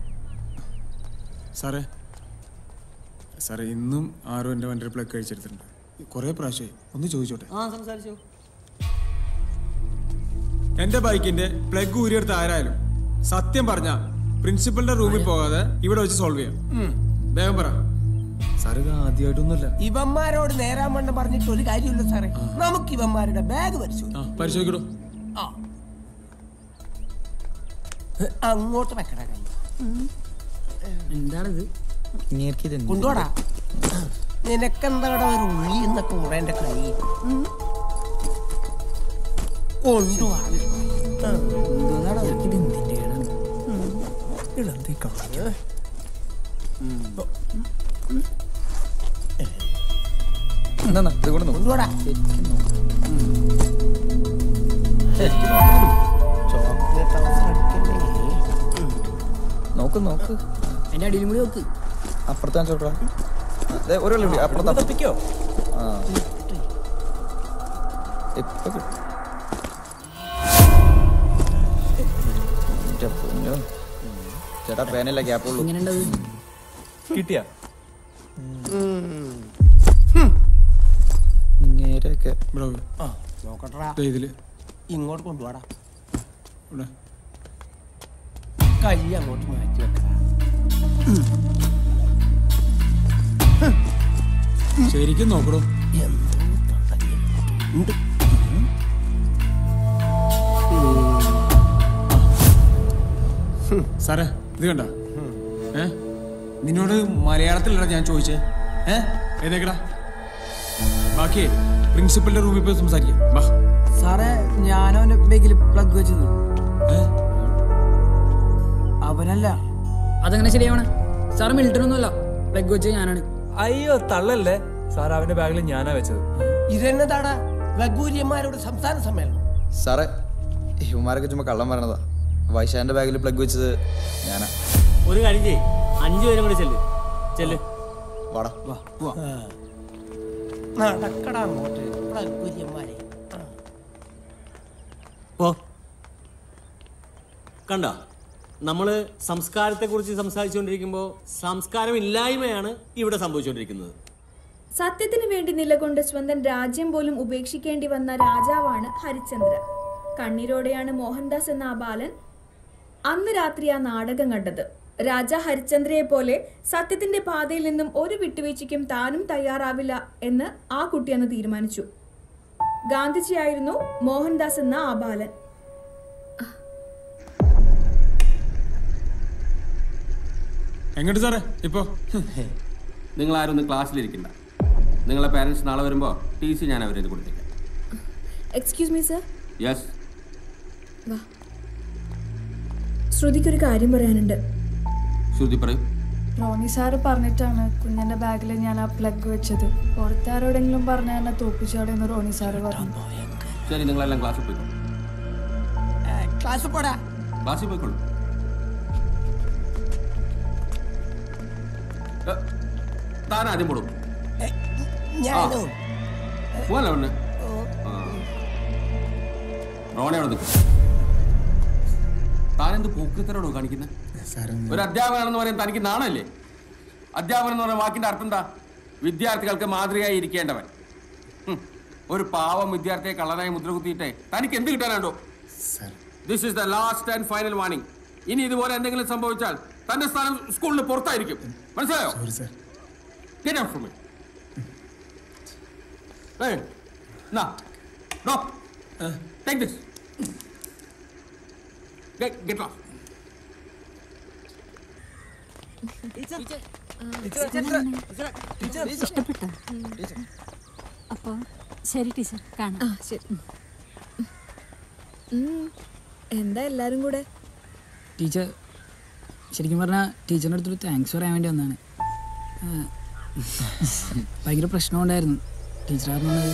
സാറേ സാറേ ഇന്നും ആരോ എൻ്റെ വണ്ടിയിൽ പ്ലഗ് കഴിച്ചെടുത്തിട്ടുണ്ട്. കുറേ പ്രാവശ്യമായി. ഒന്ന് ചോദിച്ചോട്ടെ? ആ സംസാരിച്ചോ. എന്റെ ബൈക്കിന്റെ പ്ലഗ് ഊരിയെടുത്ത് ആരായാലും സത്യം പറഞ്ഞ പ്രിൻസിപ്പലിന്റെ റൂമിൽ പോകാതെ ഇവിടെ വെച്ച് സോൾവ് ചെയ്യാം. വേഗം പറ സാർ. ഇത് ആദ്യമായിട്ടൊന്നുമല്ല. ഇവന്മാരോട് നേരാൻ വണ്ണം പറഞ്ഞിട്ട് ഒരു കാര്യമില്ല സാറേ. നമുക്ക് ഇവന്മാരുടെ ബാഗ് പരിശോധിക്കാം. പരിശോധിക്കടോ. അങ്ങോട്ട് വെക്കട കൈ. എന്താണിത്? കൊണ്ടോടാ. നിനക്കെന്താടാ ഒരു ഉള്ളി എന്നൊക്കെ ഉടേണ്ട കൈ കൊണ്ടുപോവാ. കൊണ്ടുപോടാ. ചോക്ലേറ്റ് അവസരം നോക്ക് നോക്ക്. എന്റെ അടിയിലും കൂടി നോക്ക്. അപ്പുറത്താൻ ചോട്ടാ. ഒരു അപ്പുറത്തോ. ആ ഇപ്പൊ ചേട്ടാ പേനല്ല ഗ്യാപ്പുള്ളൂ. കിട്ടിയാ നേരെയൊക്കെ നോക്കട്ടാ. ഇതില് ഇങ്ങോട്ട് കൊണ്ടുപോടാ. കൈ അങ്ങോട്ട് മാറ്റി വെക്ക. ശരിക്കും നോക്കണോ? സാറേ ഇത് കണ്ട? ഏ നിന്നോട് മലയാളത്തിലല്ല ഞാൻ ചോദിച്ചേ. ഏ ഏതേക്കടാ? ബാക്കി പ്രിൻസിപ്പലിന്റെ റൂമിൽ പോയി സംസാരിക്കാം. സാറേ ഞാനവന്റെ ബാഗിൽ പ്ലഗ് വെച്ചത് അവനല്ല. അതെങ്ങനെ ശരിയാവണേ? സാറ് മിൽട്ടൺ ഒന്നുമല്ല. പ്ലഗ് വെച്ചത് ഞാനാണ്. അയ്യോ തള്ളല്ലേ സാർ, അവന്റെ ബാഗിൽ ഞാനാ വെച്ചത്. ഇതെന്നതാടാ ലഘൂര്യന്മാരുടെ സംസ്ഥാന സമ്മേളനം? സാറേ ഇവന്മാരൊക്കെ ചുമ്മാ കള്ളം പറയണതാ. വൈശാന്റെ ബാഗിൽ പ്ലഗ് വെച്ചത് ഞാനാ. ഒരു കാര്യം ചെയ്യ്, അഞ്ചു പേരും കൂടി ചെല്ല് ചെല്ല്. വാടാ നടക്കടാ അങ്ങോട്ട് ലഘൂര്യന്മാരെ. ഓ കണ്ട, നമ്മള് സംസ്കാരത്തെ കുറിച്ച് സംസാരിച്ചുകൊണ്ടിരിക്കുമ്പോ സംസ്കാരം ഇല്ലായ്മയാണ് ഇവിടെ സംഭവിച്ചുകൊണ്ടിരിക്കുന്നത്. സത്യത്തിന് വേണ്ടി നിലകൊണ്ട് സ്വന്തം രാജ്യം പോലും ഉപേക്ഷിക്കേണ്ടി വന്ന രാജാവാണ് ഹരിശ്ചന്ദ്ര. കണ്ണീരോടെയാണ് മോഹൻദാസ് എന്ന ആ ബാലൻ അന്ന് രാത്രി ആ നാടകം കണ്ടത്. രാജാ ഹരിശ്ചന്ദ്രയെ പോലെ സത്യത്തിന്റെ പാതയിൽ നിന്നും ഒരു വിട്ടുവീഴ്ചയ്ക്കും താനും തയ്യാറാവില്ല എന്ന് ആ കുട്ടി അന്ന് തീരുമാനിച്ചു. ഗാന്ധിജിയായിരുന്നു മോഹൻദാസ് എന്ന ആ ബാലൻ. എങ്ങോട്ട് സാറേ ഇപ്പോ? നിങ്ങൾ ആരും ഒന്ന് ക്ലാസ്സിലിരിക്കണ്ട. നിങ്ങളെ പാരന്റ്സ് നാളെ വരുമ്പോ ടി സി ഞാൻ അവരെ കൊടുത്തേക്കാം. Excuse me sir. യെസ്. വാ. ശ്രുതിക്കൊരു കാര്യം പറയാനുണ്ട്. ശ്രുതി പറയൂ. റോണി സാറ് പറഞ്ഞിട്ടാണ് കുഞ്ഞിന്റെ ബാഗിൽ ഞാൻ ആ പ്ലഗ് വെച്ചത്. പുറത്താരോടെങ്കിലും പറഞ്ഞ എന്നെ തോപ്പിച്ചാടെന്ന് റോണി സാറ് പറഞ്ഞു. ശരി, നിങ്ങളെല്ലാം ക്ലാസ്സിൽ പോയിക്കോളൂ. ക്ലാസ്സിൽ പോടാ. ക്ലാസ്സിൽ പോയിക്കോളൂ. താൻ ആദ്യം പോടും. പോലെ ഉണ്ട് റോണി അവിടെ നിൽക്കും. താനെന്ത് പോക്കൃത്തരോടോ കാണിക്കുന്നത്? ഒരു അധ്യാപകനെന്ന് പറയാൻ തനിക്ക് നാണല്ലേ? അധ്യാപകൻ എന്ന് പറയുന്ന വാക്കിന്റെ അർത്ഥം എന്താ? വിദ്യാർത്ഥികൾക്ക് മാതൃകയായി ഇരിക്കേണ്ടവൻ. ഒരു പാവം വിദ്യാർത്ഥിയെ കള്ളനായി മുദ്ര കുത്തിയിട്ടേ തനിക്ക് എന്ത് കിട്ടാനുണ്ടോ? This is the last and final warning. ഇനി ഇതുപോലെ എന്തെങ്കിലും സംഭവിച്ചാൽ തന്റെ സ്ഥാനം സ്കൂളിന് പുറത്തായിരിക്കും. മനസ്സിലായോ? Get out from me. Hey, now, no, uh, take this. Get, get lost. ഇഷ്ടപ്പെട്ടോ? അപ്പൊ ശരി ടീച്ചർ, കാണാം. എന്താ എല്ലാരും കൂടെ? ടീച്ചർ ശരിക്കും പറഞ്ഞാൽ ടീച്ചറിൻ്റെ അടുത്തൊരു താങ്ക്സ് പറയാൻ വേണ്ടി വന്നതാണ്. ഭയങ്കര പ്രശ്നമുണ്ടായിരുന്നു ടീച്ചർ.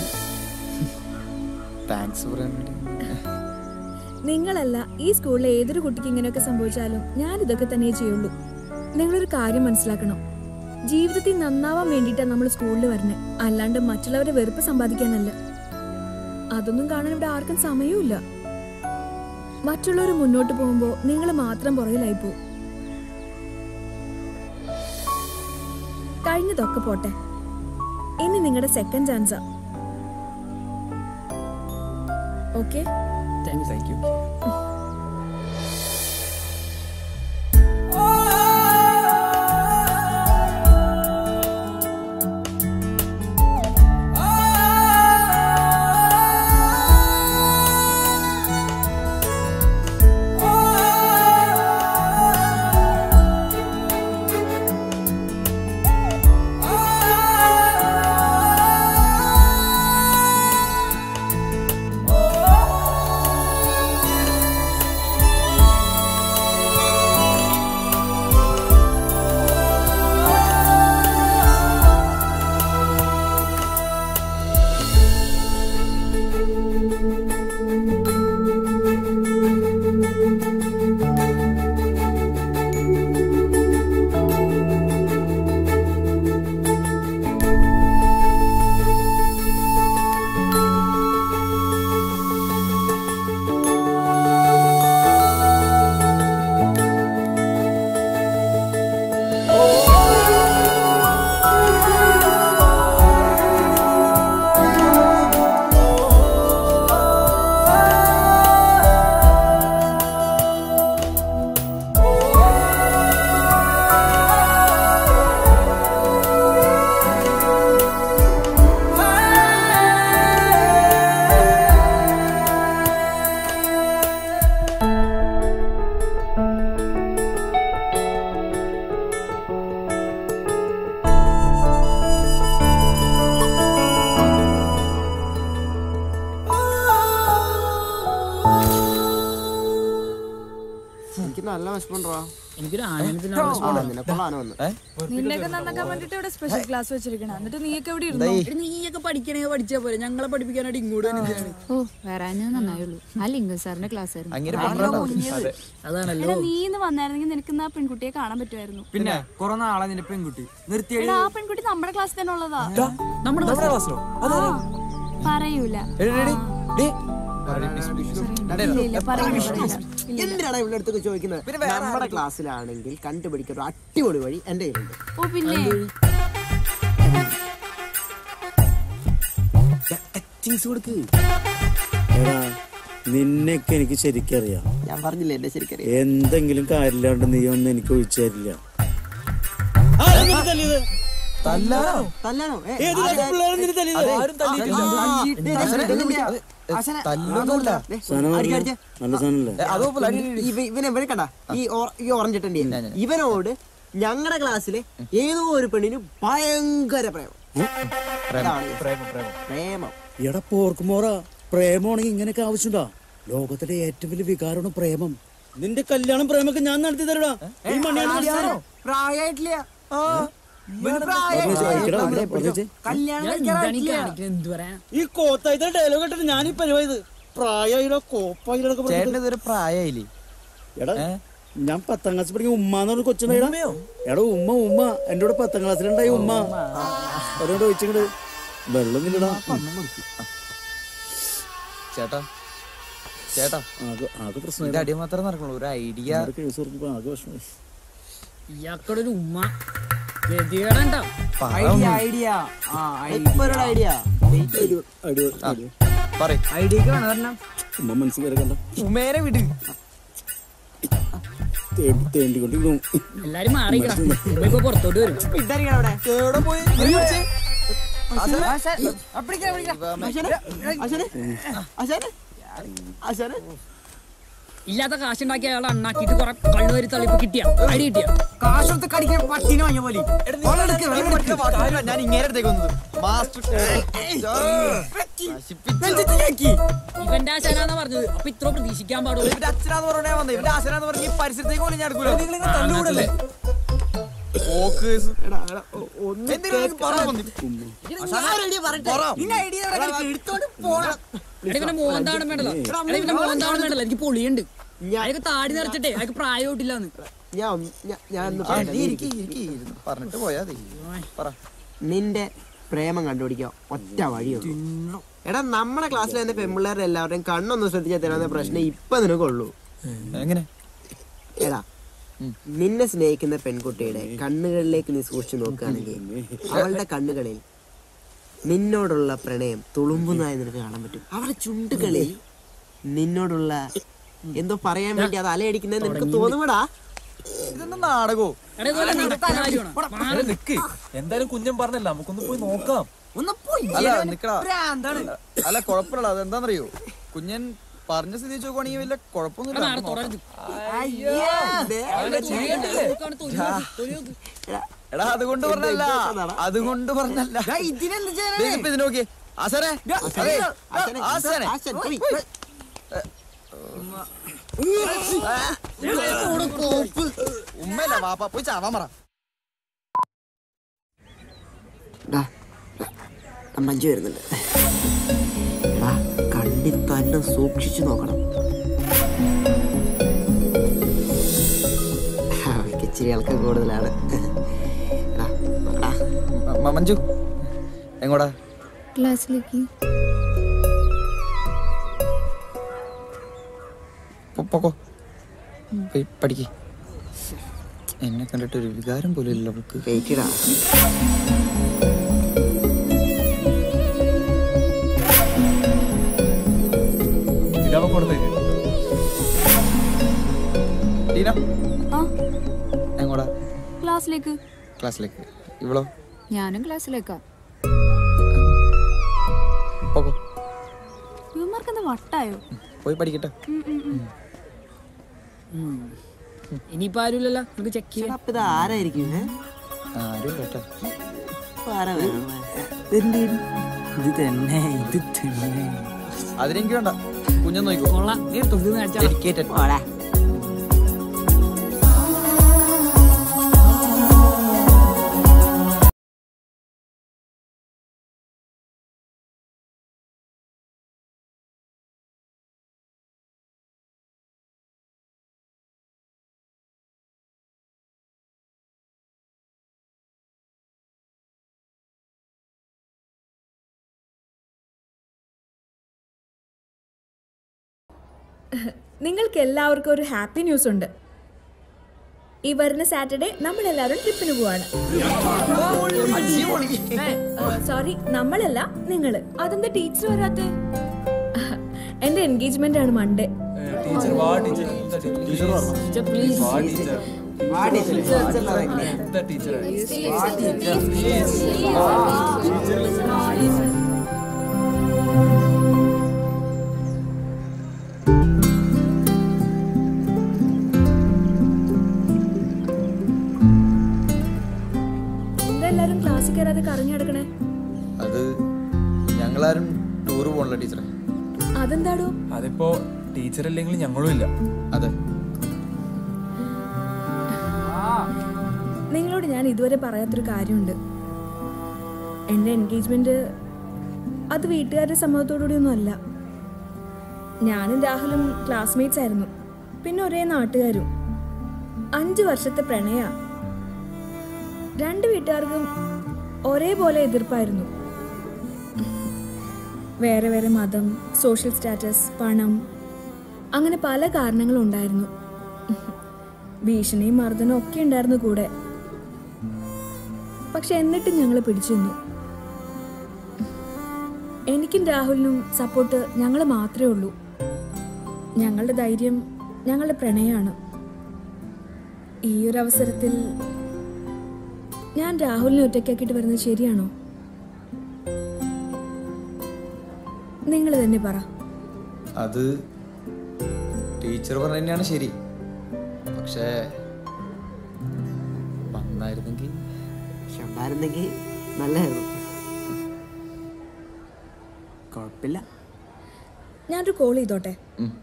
താങ്ക്സ് പറയാൻ വേണ്ടി നിങ്ങളല്ല, ഈ സ്കൂളിലെ ഏതൊരു കുട്ടിക്ക് ഇങ്ങനെയൊക്കെ സംഭവിച്ചാലും ഞാൻ ഇതൊക്കെ തന്നെ ചെയ്യുള്ളൂ. നിങ്ങളൊരു കാര്യം മനസ്സിലാക്കണം, ജീവിതത്തിൽ നന്നാവാൻ വേണ്ടിയിട്ടാണ് നമ്മൾ സ്കൂളിൽ വരണേ, അല്ലാണ്ട് മറ്റുള്ളവരെ വെറുപ്പ് സമ്പാദിക്കാനല്ല. അതൊന്നും കാണാൻ ഇവിടെ ആർക്കും സമയവുമില്ല. മറ്റുള്ളവർ മുന്നോട്ട് പോകുമ്പോൾ നിങ്ങൾ മാത്രം പുറകിലായിപ്പോ. കഴിഞ്ഞതൊക്കെ പോട്ടെ, ഇനി നിങ്ങളുടെ സെക്കൻഡ് ചാൻസാ. ഓക്കെ? Thank you. നിന്നെയൊക്കെ നന്നാക്കാൻ വേണ്ടിട്ട് ഇവിടെ സ്പെഷ്യൽ ക്ലാസ് വെച്ചിരിക്കണം. എന്നിട്ട് നീയൊക്കെ എവിടെ ഇരുന്നു? നീയൊക്കെ പഠിക്കണേ പഠിച്ചാ പോലെ, ഞങ്ങളെ പഠിപ്പിക്കാനായിട്ട് ഇങ്ങോട്ട് ഓ വരാനേ നന്നായുള്ളൂ. ആ ലിംഗം സാറിന്റെ ക്ലാസ് ആയിരുന്നു. നീ ഇന്ന് വന്നായിരുന്നെങ്കിൽ നിനക്ക് ആ പെൺകുട്ടിയെ കാണാൻ പറ്റുമായിരുന്നു. പിന്നെ കുറെ നാളെ നിന്റെ പെൺകുട്ടി നിർത്തി. ആ പെൺകുട്ടി നമ്മുടെ ക്ലാസ് തന്നെ ഉള്ളതാ. പറയൂല. എന്തിനാണ് ഇവിടെ അടുത്തൊക്കെ ചോദിക്കുന്നത്? നമ്മുടെ ക്ലാസ്സിലാണെങ്കിൽ കണ്ടുപിടിക്കുന്ന ഒരു അടിപൊളി വഴി എന്റെ കയ്യിലുണ്ട്. ഓ പിന്നെ ബ്ലെസ്സിങ്സ് കൊടുക്ക്. നിന്നെയൊക്കെ എനിക്ക് ശരിക്കറിയാം. ഞാൻ പറഞ്ഞില്ലേ എന്നെ ശരിക്കറിയാം. എന്തെങ്കിലും കാര്യമില്ലാണ്ട് നീ ഒന്നും എനിക്ക് ഒഴിച്ചു തരില്ല. ഇവനെവിടെ കണ്ട ഈ ഓറഞ്ച് ഇട്ടേ ഇവനോട് ഞങ്ങളുടെ ക്ലാസ്സിലെ ഏതോ ഒരു പെണ്ണിന് ഭയങ്കര പ്രേമം. പ്രേമം എടാ പോർക്കുമോറ, പ്രേമമാണെങ്കിൽ ഇങ്ങനെയൊക്കെ ആവശ്യമുണ്ടാ? ലോകത്തിലെ ഏറ്റവും വലിയ വികാരമാണ് പ്രേമം. നിന്റെ കല്യാണം പ്രേമൊക്കെ ഞാൻ നടത്തി തരടാ. ഈ മണിയാണ് പ്രായമായിട്ടില്ല. ഈ കോത്തായിട്ട് ഡയലോഗ് ഇട്ടിട്ട് ഞാൻ ഈ പരിപാടി പ്രായമായിടോ കോപ്പായിടൊക്കെ പ്രായമായില്ലേ? എടാ ഞാൻ പത്താം ക്ലാസ് പഠിക്കുന്ന ഉമ്മ എന്ന് പറഞ്ഞ കൊച്ചുണ്ടായിടാ. എടാ ഉമ്മ ഉമ്മ എന്റെ കൂടെ പത്താം ക്ലാസ്സിലുണ്ടായി ഉമ്മ. അവരോട് ചോദിച്ചിട്ട് വെള്ളം നില്ലടാ. ചേട്ടാ ചേട്ടാ ആകെ പ്രശ്നം അടി മാത്രമേ നടക്കുള്ളൂ. ഒരു ഐഡിയ ആകെ പ്രശ്നം. ഇയാൾക്കൊരു ഉമ്മ ഗതികേടണ്ട. ഐഡിയ ഐഡിയ ഐഡിയ ഐഡിയക്ക് വേണം പറഞ്ഞാൽ ഉമ്മ മനസ്സിൽ കയറി കണ്ട ഉമ്മേനെ വിട്. തേണ്ടിക്കൊണ്ടിരുന്നു. എല്ലാരും മാറിക്കോ പുറത്തോട്ട് വരും. എവിടെ പോയി ഇല്ലാത്ത കാശുണ്ടാക്കി അയാൾ അണ്ണാക്കിട്ട് കുറെ കണ്ണുവരി തള്ളിപ്പ് കിട്ടിയ അടി കിട്ടിയ കാശെടുത്ത് കടിക്കാൻ പട്ടിന് വാങ്ങിയ പോലെ. ഞാൻ ഇങ്ങനെ അടുത്തേക്ക് വന്നത് ഇവന്റെ ആശാനാന്നാ പറഞ്ഞത്. അപ്പൊ ഇത്ര പ്രതീക്ഷിക്കാൻ പാടുള്ളൂ. ഇവന്റെ അച്ഛനാന്ന് പറഞ്ഞാ വന്നത്. ഇവന്റെ ആശാനാന്ന് പറഞ്ഞ ഈ പരിസരത്തേക്ക് പോലും ഞാൻ എടുക്കൂലേ. ഇവന്റെ മോന്താവണം വേണ്ടല്ലോ. ഇവന്റെ മോന്താവണം വേണ്ടല്ലോ. എനിക്ക് പൊളിയുണ്ട്. അയാൾക്ക് താടി നിറച്ചിട്ടേ അയാൾക്ക് പ്രായമായിട്ടില്ലാന്ന്. പറഞ്ഞിട്ട് പോയാ നിന്റെ പ്രേമം കണ്ടുപിടിക്കുക ഒറ്റ വഴിയുള്ളൂ. എടാ നമ്മുടെ ക്ലാസ്സിൽ തന്നെ പെൺപിള്ളേരുടെ എല്ലാവരുടെയും കണ്ണൊന്നും ശ്രദ്ധിച്ചാൽ തരാവുന്ന പ്രശ്നം ഇപ്പൊ നിനക്കുള്ളൂ. എങ്ങനെ? എടാ നിന്നെ സ്നേഹിക്കുന്ന പെൺകുട്ടിയുടെ കണ്ണുകളിലേക്ക് നീ സൂക്ഷിച്ചു നോക്കുകയാണെങ്കിൽ അവളുടെ കണ്ണുകളിൽ നിന്നോടുള്ള പ്രണയം തുളുമ്പുന്നതായി നിനക്ക് കാണാൻ പറ്റും. അവളുടെ ചുണ്ടുകളിൽ നിന്നോടുള്ള എന്തോ പറയാൻ വേണ്ടി അത് അലയടിക്കുന്നത് നിനക്ക് തോന്നുമടാ. ഇതൊന്നും നാടകോ? എന്തായാലും കുഞ്ഞൻ പറഞ്ഞല്ല, നമുക്കൊന്ന് പോയി നോക്കാം. അല്ല കുഴപ്പമില്ല. അതെന്താന്നറിയോ, കുഞ്ഞൻ പറഞ്ഞ സ്ഥിതി നോക്കുവാണെങ്കിൽ വലിയ കുഴപ്പമൊന്നുമില്ല. എടാ അതുകൊണ്ട് പറഞ്ഞല്ല, അതുകൊണ്ട് പറഞ്ഞല്ല. ഇതിന് നോക്കിയേ ആശാനെ, ആശാനെ ഉമ്മല്ല വാപ്പ പോയി ചാവാൻ പറ. മഞ്ജു വരുന്നുണ്ട്. കണ്ണിൽ തന്നെ സൂക്ഷിച്ചു നോക്കണം. ഇച്ചിരി ആൾക്ക് കൂടുതലാണ്. മഞ്ജു എങ്ങോടാ? ക്ലാസ്സിലേക്ക്. പൊക്കോ പോയി പഠിക്ക്. എന്നെ കണ്ടിട്ട് ഒരു വികാരം പോലും ഇല്ല അവൾക്ക്. വെയിറ്റിടാ. എങ്ങോടാ? ക്ലാസ്സിലേക്ക്. ക്ലാസ്സിലേക്ക്. ഇവളോ? ഞാനും ക്ലാസ്സിലേക്കാ. പൊക്കോ. ഇവന്മാർക്കെന്താ വട്ടായോ? പോയി പഠിക്കട്ടെ. ഇനിയിപ്പോ ആരുമില്ലല്ലോ, നമുക്ക് ചെക്ക് ചെയ്യാം. ഇത് ആരായിരിക്കും? ആരും കേട്ടോ. ഇത് തന്നെ ഇത് തന്നെ അതിനെനിക്ക് വേണ്ട. കുഞ്ഞൻ നോക്കോ. നിങ്ങൾക്ക് എല്ലാവർക്കും ഒരു ഹാപ്പി ന്യൂസ് ഉണ്ട്. ഈ വരുന്ന സാറ്റർഡേ നമ്മളെല്ലാവരും ട്രിപ്പിന് പോവാണ്. സോറി, നമ്മളല്ല, നിങ്ങള്. അതെന്താ ടീച്ചർ വരാത്ത? എന്റെ എൻഗേജ്മെന്റ് ആണ് മൺഡേ. ടീച്ചർ വാ ടീച്ചർ ടീച്ചർ ടീച്ചർ പ്ലീസ് വാ ടീച്ചർ വാ ടീച്ചർ എന്താ ടീച്ചർ വാ ടീച്ചർ പ്ലീസ് വാ ടീച്ചർ. എല്ലാരും ക്ലാസ്സിൽ കയറാതെ കറങ്ങി നടക്കണേ? അത് ഞങ്ങളാരും ടൂർ പോകണല്ലോ ടീച്ചറെ. അതെന്താടോ? അതിപ്പോ ടീച്ചർ ഇല്ലെങ്കിൽ ഞങ്ങളും ഇല്ല. അതെ, നിങ്ങളോട് ഞാൻ ഇതുവരെ പറയാത്തൊരു കാര്യമുണ്ട്. എൻ്റെ എൻഗേജ്മെന്റ് അത് വീട്ടുകാരുടെ സമ്മതത്തോടുകൂടിയൊന്നും അല്ല. ഞാനും രാഹുലും ക്ലാസ്മേറ്റ്സ് ആയിരുന്നു, പിന്നെ ഒരേ നാട്ടുകാരും. അഞ്ചു വർഷത്തെ പ്രണയ. രണ്ട് വീട്ടുകാർക്കും ഒരേപോലെ എതിർപ്പായിരുന്നു. വേറെ വേറെ മതം, സോഷ്യൽ സ്റ്റാറ്റസ്, പണം, അങ്ങനെ പല കാരണങ്ങളും ഉണ്ടായിരുന്നു. ഭീഷണിയും മർദ്ദനവും ഒക്കെ ഉണ്ടായിരുന്നു കൂടെ. പക്ഷെ എന്നിട്ടും ഞങ്ങൾ പിടിച്ചു നിന്നു. എനിക്കും രാഹുലിനും സപ്പോർട്ട് ഞങ്ങൾ മാത്രമേ ഉള്ളൂ. ഞങ്ങളുടെ ധൈര്യം ഞങ്ങളുടെ പ്രണയമാണ്. ഈ ഒരു അവസരത്തിൽ ഞാൻ രാഹുലിനെ ഒറ്റയ്ക്കാക്കിയിട്ട് വരുന്നത് ശരിയാണോ? നിങ്ങൾ തന്നെ പറ. അത് ടീച്ചർ പറഞ്ഞ തന്നെയാണ് ശരി. പക്ഷേ വന്നായിരുന്നെങ്കിൽ ഉണ്ടായിരുന്നെങ്കിൽ നല്ലായിരുന്നു. കുഴപ്പമില്ല. ഞാനൊരു കോൾ ചെയ്തോട്ടെ?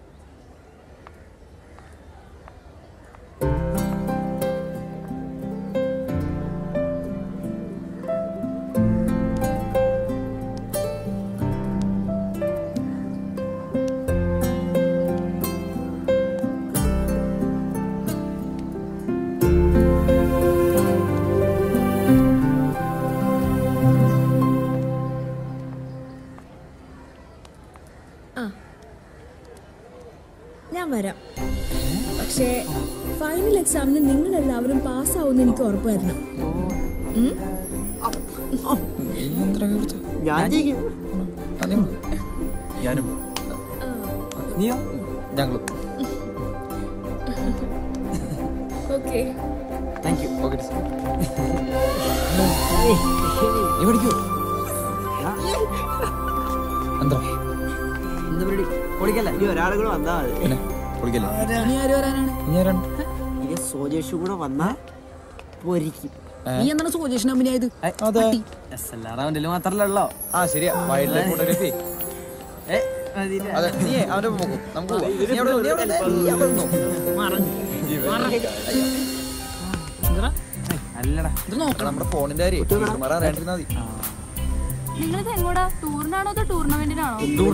വരാം. പക്ഷേ ഫൈനൽ എക്സാമിന് നിങ്ങൾ എല്ലാവരും പാസ്സാവുമെന്ന് എനിക്ക് ഉറപ്പ് തരണം. ഞങ്ങളും ഓക്കെ. Thank U. ഓക്കെ എന്താ പൊളിക്കല്ല, ഇനി ഒരാളും കൂടെ വന്നാ മതി. സോജേഷും കൂടെ വന്നാ പൊരിക്കും. നീ എന്താണ് സോജേഷിന് അഭിനയത്? മാത്രല്ലോ. ആ ശരിയാ, വൈൽഡ് ലൈഫ് ഫോട്ടോഗ്രാഫി. അവന്റെ പോകും. നമ്മുടെ ഫോണിന്റെ കാര്യം നിങ്ങളിത് എങ്ങോട്ടാ? ടൂറിനാണോ അതോ ടൂർണമെന്റിനാണോ?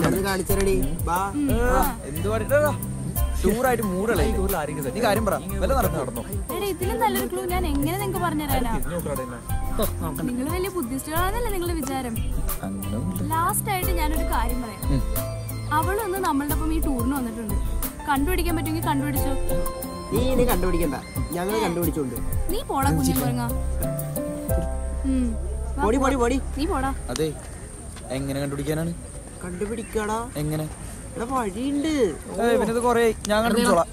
ടൂറായിട്ട് മൂടല്ലേ. നീ കാര്യം പറ, വല്ല നടന്നു നടന്നോ? എടാ, ഇതിലും നല്ലൊരു ക്ലൂ ഞാൻ എങ്ങനെ നിങ്ങൾക്ക് പറഞ്ഞുതരാനാ? നിങ്ങൾ വലിയ ബുദ്ധിസ്റ്റുകളാണെന്നല്ലേ നിങ്ങളുടെ വിചാരം? ലാസ്റ്റ് ആയിട്ട് ഞാനൊരു കാര്യം പറയാം. അവളൊന്ന് നമ്മളുടെ ഒപ്പം ഈ ടൂറിന് വന്നിട്ടുണ്ട്. കണ്ടുപിടിക്കാൻ പറ്റുമെങ്കിൽ കണ്ടുപിടിച്ചോ. നീ ഇനി കണ്ടുപിടിക്കണ്ട, ഞങ്ങൾ കണ്ടുപിടിച്ചോണ്ട്. നീ പോടാ കുഞ്ഞൻ കുരങ്ങ. നീ പോടാ. അതെ, എങ്ങനെ കണ്ടുപിടിക്കാനാണ്? കണ്ടുപിടിക്കടാ. എങ്ങനെ? വഴിയുണ്ട്. പിന്നെ കൊറേ ഞാൻ കണ്ടുപിടിച്ചോളാം.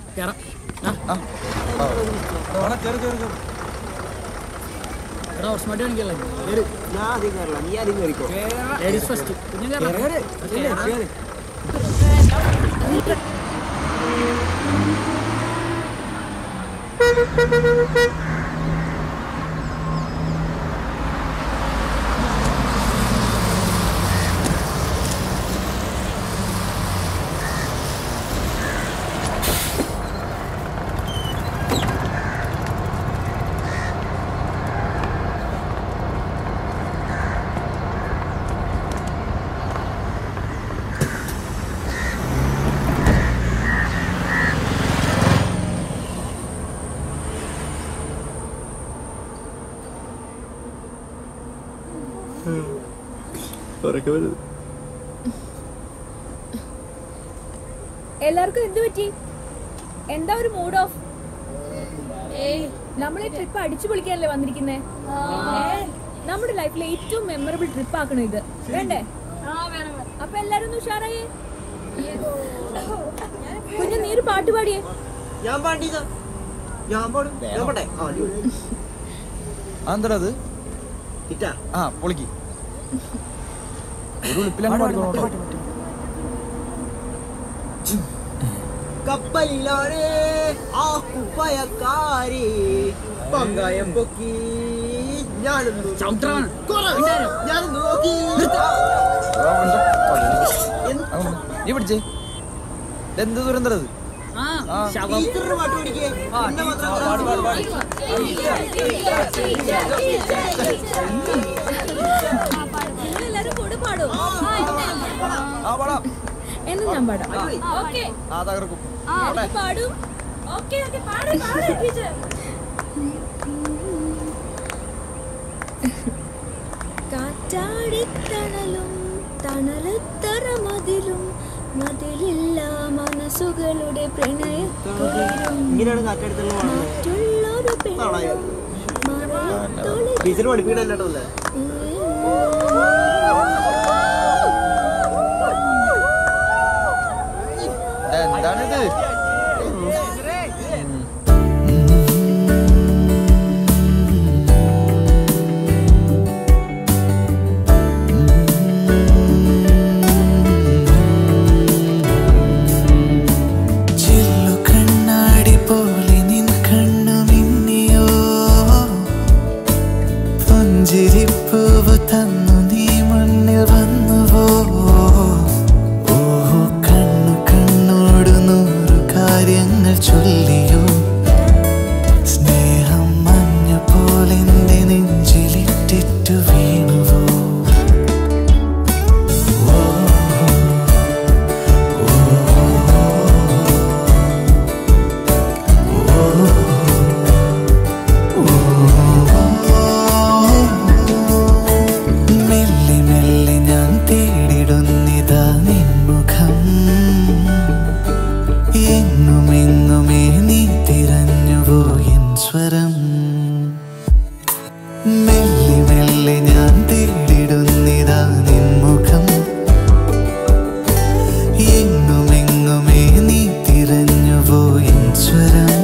ഞാൻ ആദ്യം കയറില്ല, നീ ആദ്യം കയറിക്കോ. എല്ലാവർക്കും എന്ത് പറ്റി? എന്താ ഒരു മൂഡ് ഓഫ്? ഏയ് നമ്മളെ ട്രിപ്പ് അടിച്ചു പൊളിക്കാനല്ലേ വന്നിരിക്കുന്നേ. നമ്മുടെ ലൈഫിലെ ഏറ്റവും മെമ്മറബിൾ ട്രിപ്പ് ആക്കണം ഇത്. വേണ്ടേ? അപ്പൊ എല്ലാരും ഒന്ന് ഉഷാറായേ. കുഞ്ഞു നീ ഒരു പാട്ട് പാടിയേ. ഞാൻ പാടിയത് ഞാൻ പാടും. ഞാൻ പാടേ? എന്താ അത്? ആ പൊളിക്ക്. ഒരു ഉളിപ്പിലങ്ങ് പാടിക്കോളൂ. കപ്പലിലാണ് ആ കുപ്പയക്കാരി പങ്കായം പൊക്കി ഞാനൊന്നു ഞാനൊന്നു നോക്കി. നീ പിടിച്ചേ. എന്ത് ദുരന്തം അത്? ടീച്ചറിന് പാട്ട് പഠിക്കേ. എല്ലാരും കൂടെ പാടും. എന്ന് ഞാൻ പാടാം. ഓക്കെ പാടും. ഓക്കെ കാറ്റാടിത്തണലും തണലത്തറ മതിലും മതിലില്ല മനസ്സുകളുടെ പ്രണയക്കുളിരും മറ്റുള്ളൊരു ടീച്ചർ പഠിപ്പിക്കണല്ലോ. എന്താണിത്? പുഞ്ചിരിപ്പൂവ് തന്നു നീ മുന്നിൽ വന്നുവോ. ഓഹോ കണ്ണു കണ്ണോട് നൂറു കാര്യങ്ങൾ ചൊല്ലിയോ. സ്നേഹം മഞ്ഞ പോലെന്റെ നെഞ്ചിലിട്ടിട്ടു വീണുവോ. മെല്ലെ മെല്ലെ ഞാൻ തേടിടുന്നിതാ നിൻമുഖം. എങ്ങുമെങ്ങുമേ നീ തിരഞ്ഞുവോ എൻ സ്വരം.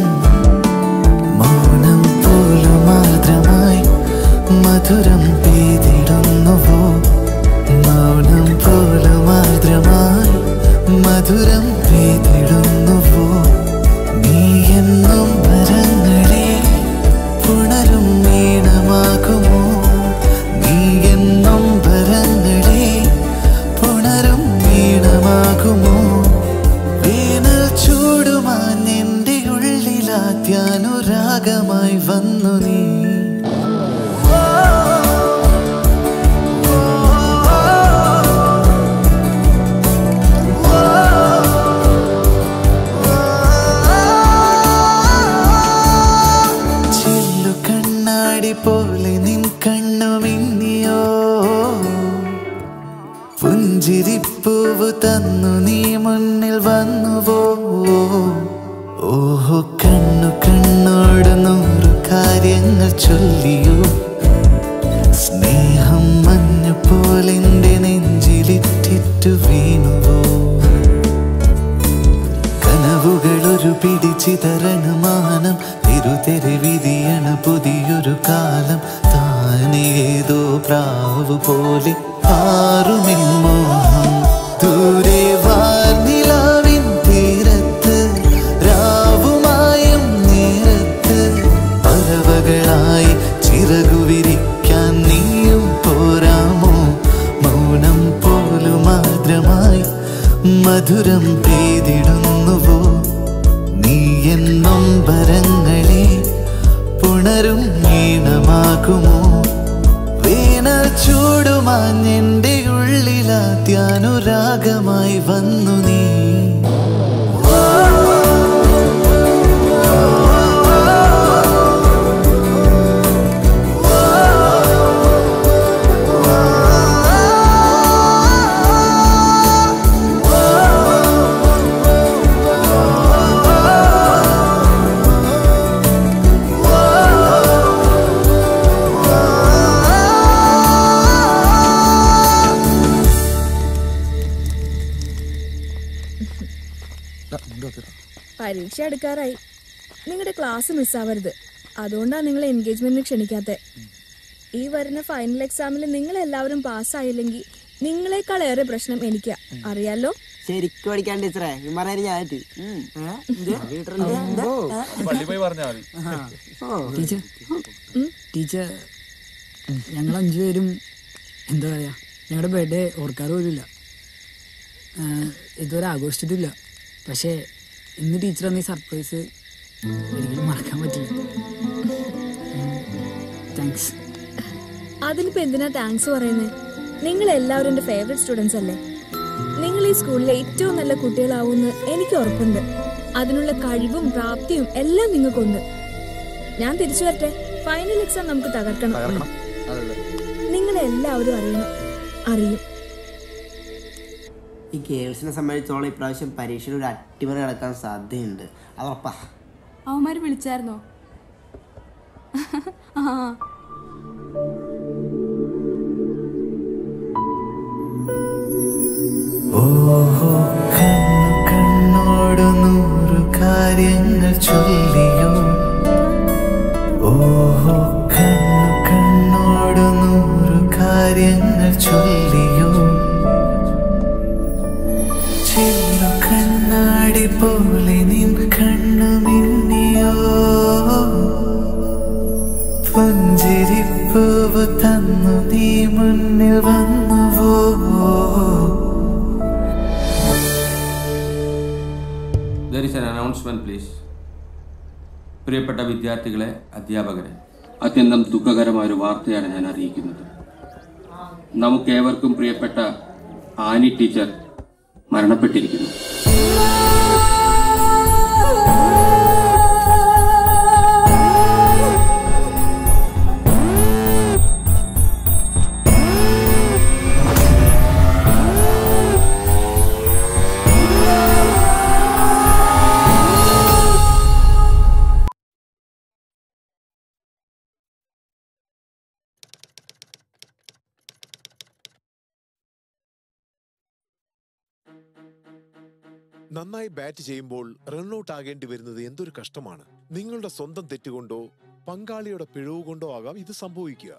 മൗനം പോലും മാത്രമായി മധുരം പെയ്തിടുന്നുവോ. മൗനം പോലും മാത്രമായി മധുരം പെയ്തിടുന്നുവോ. നീ എന്നും വരങ്ങളെ പുണരും ഈണമാകുമോ. നീ എന്നും വരങ്ങളെ പുണരും ഈണമാകുമോ. വേനൽ ചൂടുമാൻ എൻ്റെ ഉള്ളിലാദ്യാനുരാഗമായി വന്നു നീ. പോലെ നിൻ കണ്ണു മിന്നിയോ. പുഞ്ചിരിപ്പൂവ് തന്നു നീ മുന്നിൽ വന്നുവോ. ഓഹോ കണ്ണു കണ്ണോട് നൂറു കാര്യങ്ങൾ ചൊല്ലിയോ. സ്നേഹം മഞ്ഞ പോലെന്റെ നെഞ്ചിലിട്ടിട്ടു വീണുവോ. കനവുകളൊരു പിടിച്ചിതരണമാനം തിരുതെരി വിധിയണ പുതിയൊരു കാലം. താനേതോ പ്രാവു പോലെ ആറുമിൻമോഹം. ദൂരെ വാർനിലാവിൻ തീരത്ത് രാവുമായും നേരത്ത് പറവകളായി ചിറകു വിരിക്കാൻ നീയും പോരാമോ. മൗനം പോലും ആദ്രമായി മധുരം പെയ്തിടുന്നുവോ. നീ എന്നും വരങ്ങളെ പുണരും ഈണമാകുമോ. വേനൽ ചൂടുമാഞ്ഞെന്റെ ഉള്ളിലാദ്യാനുരാഗമായി വന്നു നീ. Whoa. പരീക്ഷ എടുക്കാറായി. നിങ്ങളുടെ ക്ലാസ് മിസ്സാവരുത്. അതുകൊണ്ടാണ് നിങ്ങൾ എൻഗേജ്മെന്റിന് ക്ഷണിക്കാത്തത്. ഈ വരുന്ന ഫൈനൽ എക്സാമിൽ നിങ്ങൾ എല്ലാവരും പാസ്സായില്ലെങ്കിൽ നിങ്ങളെക്കാൾ ഏറെ പ്രശ്നം എനിക്കാ, അറിയാലോ? ശരിക്കും പഠിക്കാൻ ടീച്ചറേ, ഞാനായിട്ട് ടീച്ചർ ടീച്ചർ ഞങ്ങൾ അഞ്ചുപേരും എന്താ പറയാ, ഞങ്ങളുടെ ബർത്ത്ഡേ ഓർക്കാറ് പോലുമില്ല, ഇതുവരെ ആഘോഷിച്ചിട്ടില്ല. പക്ഷേ ഇന്ന് ടീച്ചർ അന്ന് ഈ സർപ്രൈസ് ഒരിക്കലും മറക്കാൻ പറ്റില്ല. താങ്ക്സ്. അതിനിപ്പോ എന്തിനാ താങ്ക്സ് പറയുന്നത്? നിങ്ങൾ എല്ലാവരും എൻ്റെ ഫേവറേറ്റ് സ്റ്റുഡൻസ് അല്ലേ? നിങ്ങൾ ഈ സ്കൂളിലെ ഏറ്റവും നല്ല കുട്ടികളാവുമെന്ന് എനിക്ക് ഉറപ്പുണ്ട്. അതിനുള്ള കഴിവും പ്രാപ്തിയും എല്ലാം നിങ്ങൾക്കുണ്ട്. ഞാൻ തിരിച്ചു വരട്ടെ. ഫൈനൽ എക്സാം നമുക്ക് തകർക്കണം. നിങ്ങളെ എല്ലാവരും അറിയണം, അറിയും. ഈ ഗേൾസിനെ സംബന്ധിച്ചോളം ഇപ്രാവശ്യം പരീക്ഷയിൽ ഒരു അട്ടിമറി നടക്കാൻ സാധ്യതയുണ്ട്. അതുറപ്പാ. അവന്മാര് വിളിച്ചായിരുന്നോ? ആ ഓഹോ കണ്ണു കണ്ണോട് നൂറു കാര്യങ്ങൾ ചൊല്ലിയോ, ഓഹോ കണ്ണു കണ്ണോട് നൂറു കാര്യങ്ങൾ ചൊല്ലിയോ, ചില്ലു കണ്ണാടി പോലെ നിൻ കണ്ണു മിന്നിയോ, പുഞ്ചിരിപ്പൂവ് തന്നു നീ മുന്നിൽ വന്നുവോ. There is an announcement, please. പ്രിയപ്പെട്ട വിദ്യാർത്ഥികളെ, അധ്യാപകരെ, അത്യന്തം ദുഃഖകരമായ ഒരു വാർത്തയാണ് ഞാൻ അറിയിക്കുന്നത്. നമുക്കേവർക്കും പ്രിയപ്പെട്ട ആനി ടീച്ചർ മരണപ്പെട്ടിരിക്കുന്നു. നന്നായി ബാറ്റ് ചെയ്യുമ്പോൾ റൺഔട്ട് ആകേണ്ടി വരുന്നത് എന്തൊരു കഷ്ടമാണ്. നിങ്ങളുടെ സ്വന്തം തെറ്റുകൊണ്ടോ പങ്കാളിയുടെ പിഴവ് കൊണ്ടോ ആകാം ഇത് സംഭവിക്കുക.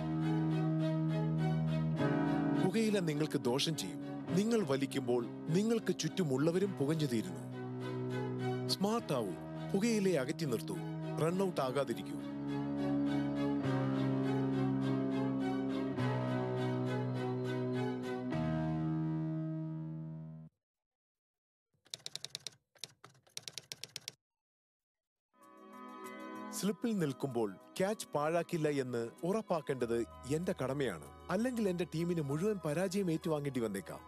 പുകയില നിങ്ങൾക്ക് ദോഷം ചെയ്യും. നിങ്ങൾ വലിക്കുമ്പോൾ നിങ്ങൾക്ക് ചുറ്റുമുള്ളവരും പുകഞ്ഞു തീരുന്നു. സ്മാർട്ട് ആവൂ, പുകയിലെ അകറ്റി നിർത്തൂ, റൺഔട്ട് ആകാതിരിക്കൂ. സ്ലിപ്പിൽ നിൽക്കുമ്പോൾ ക്യാച്ച് പാഴാക്കില്ല എന്ന് ഉറപ്പാക്കേണ്ടത് എന്റെ കടമയാണ്. അല്ലെങ്കിൽ എന്റെ ടീമിന് മുഴുവൻ പരാജയം ഏറ്റുവാങ്ങേണ്ടി വന്നേക്കാം.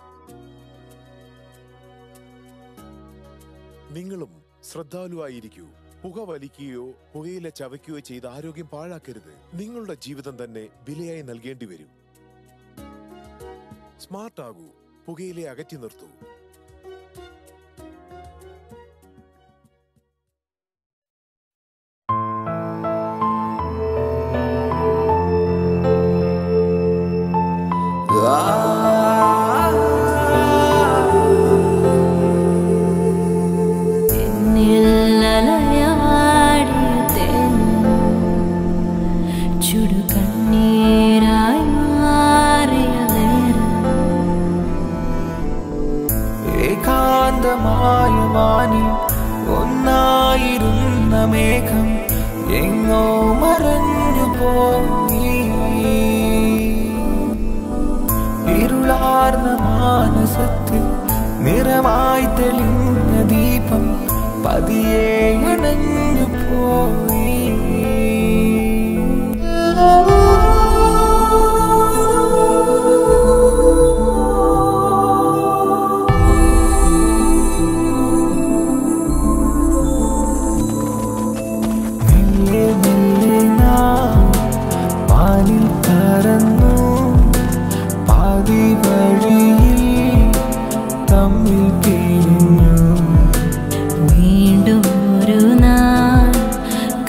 നിങ്ങളും ശ്രദ്ധാലുവായിരിക്കൂ. പുക വലിക്കുകയോ പുകയില ചവയ്ക്കുകയോ ചെയ്ത് ആരോഗ്യം പാഴാക്കരുത്. നിങ്ങളുടെ ജീവിതം തന്നെ വിലയായി നൽകേണ്ടി വരും. സ്മാർട്ട് ആകൂ, പുകയിലെ അകറ്റി നിർത്തൂ. ഒന്നായിരുന്ന മേഘം എങ്ങോ മറഞ്ഞു പോയി. ഇരുളാർന്ന മാനസത്തിൽ നിറമായി തെളിഞ്ഞ ദീപം പതിയെ അണഞ്ഞു പോയി. വീണ്ടും ഒരു നാൾ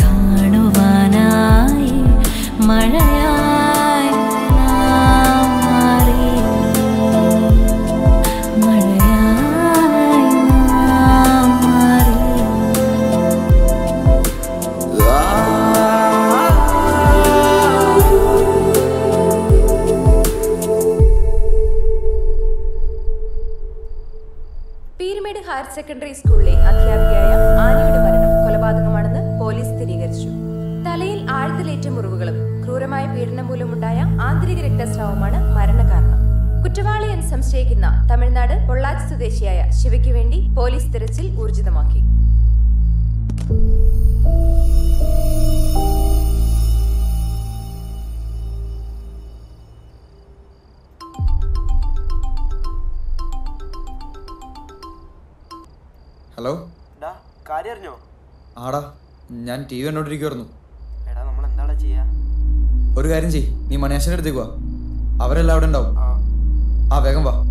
സെക്കൻഡറി സ്കൂളിലെ അധ്യാപികയായ ആനിയുടെ മരണം കൊലപാതകമാണെന്ന് പോലീസ് സ്ഥിരീകരിച്ചു. തലയിൽ ആഴത്തിലേറ്റ മുറിവുകളും ക്രൂരമായ പീഡനം മൂലമുണ്ടായ ആന്തരിക രക്തസ്രാവമാണ് മരണകാരണം. കുറ്റവാളിയെന്ന് സംശയിക്കുന്ന തമിഴ്നാട് പൊള്ളാച്ചി സ്വദേശിയായ ശിവയ്ക്ക് വേണ്ടി പോലീസ് തിരച്ചിൽ ഊർജിതമാക്കി. ഹലോ കാര്യം അറിഞ്ഞോ? ആടാ, ഞാൻ ടി വി കണ്ടോണ്ടിരിക്കുവായിരുന്നു. എടാ നമ്മൾ എന്താടാ ചെയ്യാ? ഒരു കാര്യം ചെയ്, നീ മണിയാശന്റെ അടുത്തേക്ക് വാ. അവരെല്ലാം അവിടെ ഉണ്ടാവും. ആ വേഗം വാ.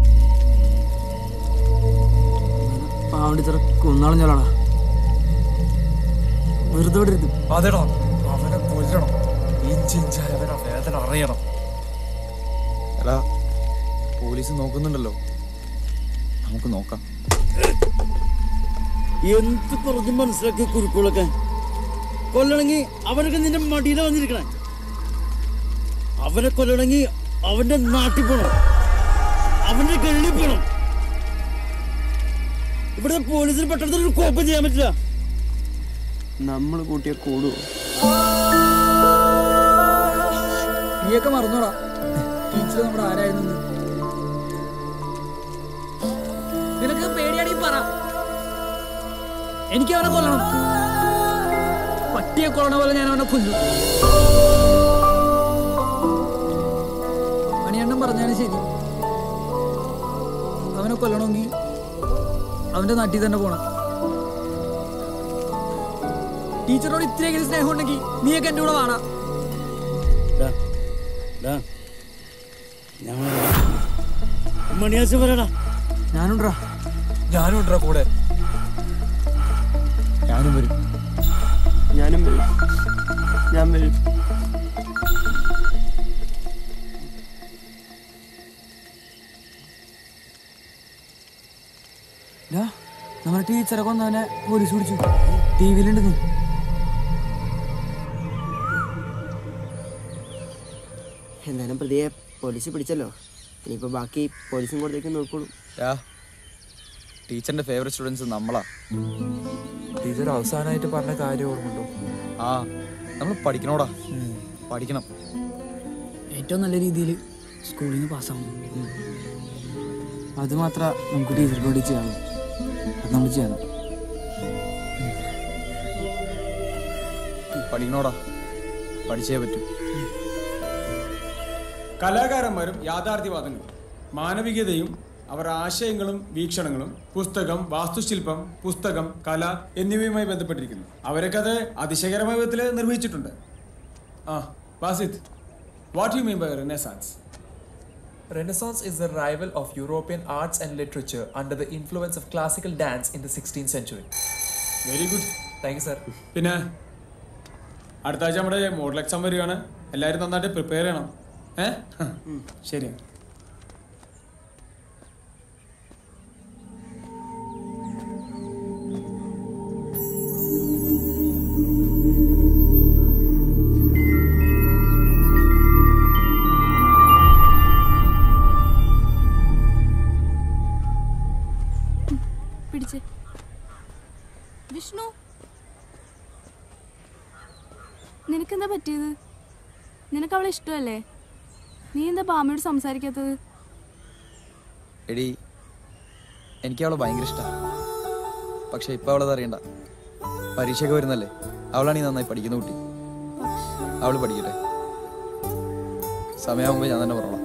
കൊന്നാളഞ്ഞോളാടാ, വെറുതെ അതെടാ, അവനെ കൊല്ലണം. ഇഞ്ചിഞ്ചായ അവനെ വേദന അറിയണം. എടാ, പോലീസ് നോക്കുന്നുണ്ടല്ലോ, നമുക്ക് നോക്കാം. എന്ത് പറഞ്ഞ് മനസ്സിലാക്കിയ കുരുക്കുകളൊക്കെ കൊല്ലണമെങ്കിൽ അവനൊക്കെ നിന്റെ മടിയില വന്നിരിക്കണേ. അവനെ കൊല്ലണമെങ്കിൽ അവന്റെ നാട്ടിൽ പോണം, അവന്റെ ഗള്ളിൽ പോണം. ഇവിടുത്തെ പോലീസിന് പെട്ടെന്ന് ഒരു കോപ്പം ചെയ്യാൻ പറ്റില്ല. നമ്മൾ കൂട്ടിയ കൂടുവോ? നീയൊക്കെ മറന്നോടാ ടീച്ചർ നമ്മുടെ ആരായിരുന്നു. നിനക്ക് പേടിയാണെങ്കിൽ പറ, എനിക്ക് അവനെ കൊല്ലണം. പട്ടിയെ കൊല്ലണ പോലെ ഞാൻ അവനെ കൊല്ലും. മണിയണ്ണം പറഞ്ഞാലും ശരി, അവനെ കൊല്ലണമെങ്കിൽ അവന്റെ നാട്ടിൽ തന്നെ പോണം. ടീച്ചറോട് ഇത്രയെങ്കിലും സ്നേഹം ഉണ്ടെങ്കിൽ നീയൊക്കെ എന്റെ കൂടെ വേണം. മണിയാശ പറയടാ. ഞാനുണ്ടാ ഞാനുണ്ടാ കൂടെ. ഞാനും വരും. ഞാനും വരും. ഞാൻ വരും. നമ്മുടെ ടീച്ചറെ കൊന്നവനെ പോലീസ് പിടിച്ചു. ടി വിയിലുണ്ടെന്ന്. എന്തായാലും പ്രതിയെ പോലീസ് പിടിച്ചല്ലോ, ഇനിയിപ്പോ ബാക്കി പോലീസും കൊടുത്തേക്ക് നോക്കോളൂ. ടീച്ചറിന്റെ ഫേവറേറ്റ് സ്റ്റുഡൻസ് നമ്മളാ. ടീച്ചർ അവസാനമായിട്ട് പറഞ്ഞ കാര്യം ഓർമ്മയുണ്ടോ? ആ, നമ്മൾ പഠിക്കണോടാ, പഠിക്കണം. ഏറ്റവും നല്ല രീതിയിൽ സ്കൂളിൽ നിന്ന് പാസ്സാവണം. അത് മാത്രമേ നമുക്ക് ടീച്ചർക്ക് വേണ്ടി ചെയ്യാനുള്ളൂ. അത് നമ്മൾ ചെയ്യണം. പഠിക്കണോടാ, പഠിച്ചേ പറ്റൂ. കലാകാരന്മാരും യാഥാർത്ഥ്യവാദങ്ങളും മാനവികതയും അവർ ആശയങ്ങളും വീക്ഷണങ്ങളും പുസ്തകം, വാസ്തുശില്പം, പുസ്തകം, കല എന്നിവയുമായി ബന്ധപ്പെട്ടിരിക്കുന്നു. അവരൊക്കെ അത് അതിശയകരമായ വിധത്തിൽ നിർവഹിച്ചിട്ടുണ്ട്. ആ Wasid, what you mean by renaissance? Renaissance is the revival of European arts and literature under the influence of classical dance in the sixteenth century. Very good, thank you sir. പിന്നെ അടുത്ത ആഴ്ച നമ്മുടെ മോഡൽ എക്സാം വരികയാണ്. എല്ലാവരും നന്നായിട്ട് prepare ചെയ്യണം. ഏ ശരി. വിഷ്ണു, നിനക്കെന്താ പറ്റിയത്? നിനക്ക് അവളെ ഇഷ്ടമല്ലേ? നീ എന്താ ബാമയോട് സംസാരിക്കാത്തത്? എടി, എനിക്ക് അവളെ ഭയങ്കര ഇഷ്ടമാണ്. പക്ഷെ ഇപ്പൊ അവളത് അറിയണ്ട. പരീക്ഷയൊക്കെ വരുന്നല്ലേ, അവളാണ് ഈ നന്നായി പഠിക്കുന്ന കുട്ടി. അവള് പഠിക്കട്ടെ, സമയമാകുമ്പോ ഞാൻ തന്നെ പറഞ്ഞോളാം.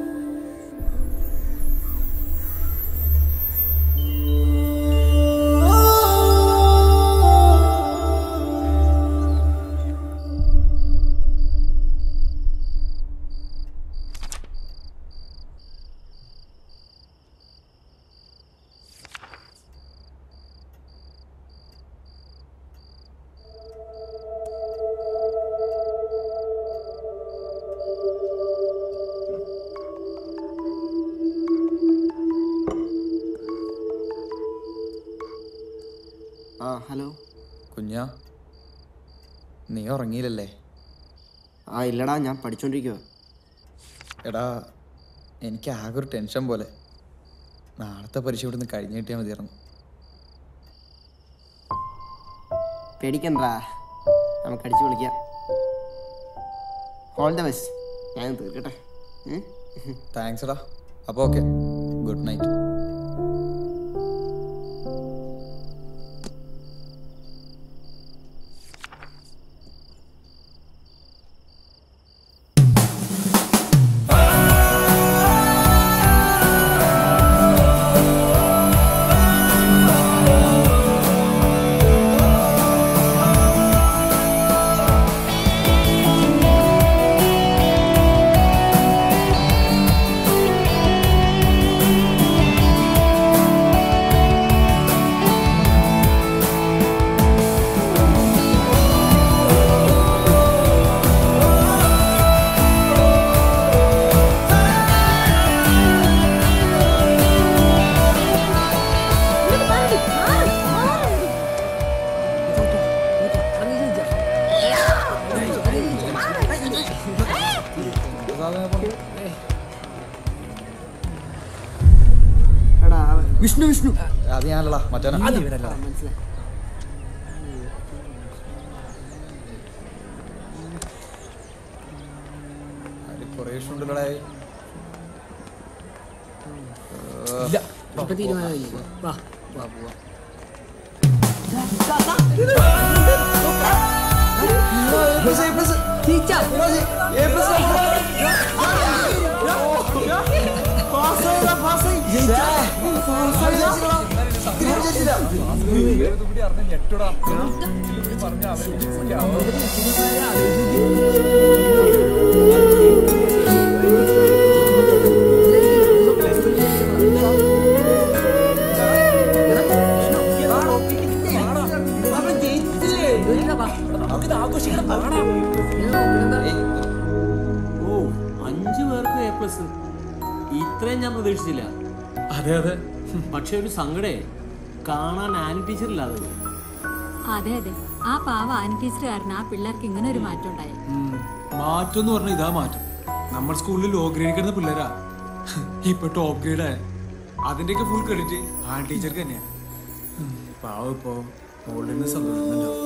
ആ ഹലോ കുഞ്ഞാ, നീ ഉറങ്ങിയില്ലല്ലേ? ആ ഇല്ലടാ, ഞാൻ പഠിച്ചോണ്ടിരിക്കുക. എടാ, എനിക്ക് ആകെ ഒരു ടെൻഷൻ പോലെ. നാളത്തെ പരീക്ഷ ഇവിടെ നിന്ന് കഴിഞ്ഞ് കിട്ടിയാൽ മതിയായിരുന്നു. പേടിക്കണ്ടാ, നമുക്ക് അടിച്ചു വിളിക്കാം. All the best. ഞാൻ തീർക്കട്ടെ. താങ്ക്സ് എടാ. അപ്പോൾ okay, good night. Vishnu Vishnu അത് ഞാനല്ലടാ, മറ്റവനാ. മനസ്സിലായി. കുറേ ഇഷ്ടമുണ്ടല്ലോടാ. ഇപ്പൊ തീരുമാനമില്ല. വാ വാ പോവാ. ഓ, അഞ്ചു പേർക്ക് എ പ്ലസ്. ഇത്രയും ഞാൻ പ്രതീക്ഷിച്ചില്ല. അതെ അതെ. പക്ഷെ ഒരു സങ്കടേ, കാണാൻ ആനി ടീച്ചർ ഇല്ലാതെ. അതെ അതെ, ആ പാവ ആനി ടീച്ചർ കാരണം ആ പിള്ളേർക്ക് ഇങ്ങനെ ഒരു മാറ്റം ഉണ്ടായി. മാറ്റം എന്ന് പറഞ്ഞാൽ ഇതാ മാറ്റം. നമ്മൾ സ്കൂളിൽ ലോ ഗ്രേഡ് കിടന്ന പിള്ളേരാ ഇപ്പൊ ടോപ്പ് ഗ്രേഡ്. അതിന്റെയൊക്കെ ഫുൾ ക്രെഡിറ്റ് ആനി ടീച്ചർക്ക് തന്നെയാണ്. പാവം ഇപ്പോ മോളിൽ നിന്ന് സന്തോഷിക്കുന്നുണ്ടാവും.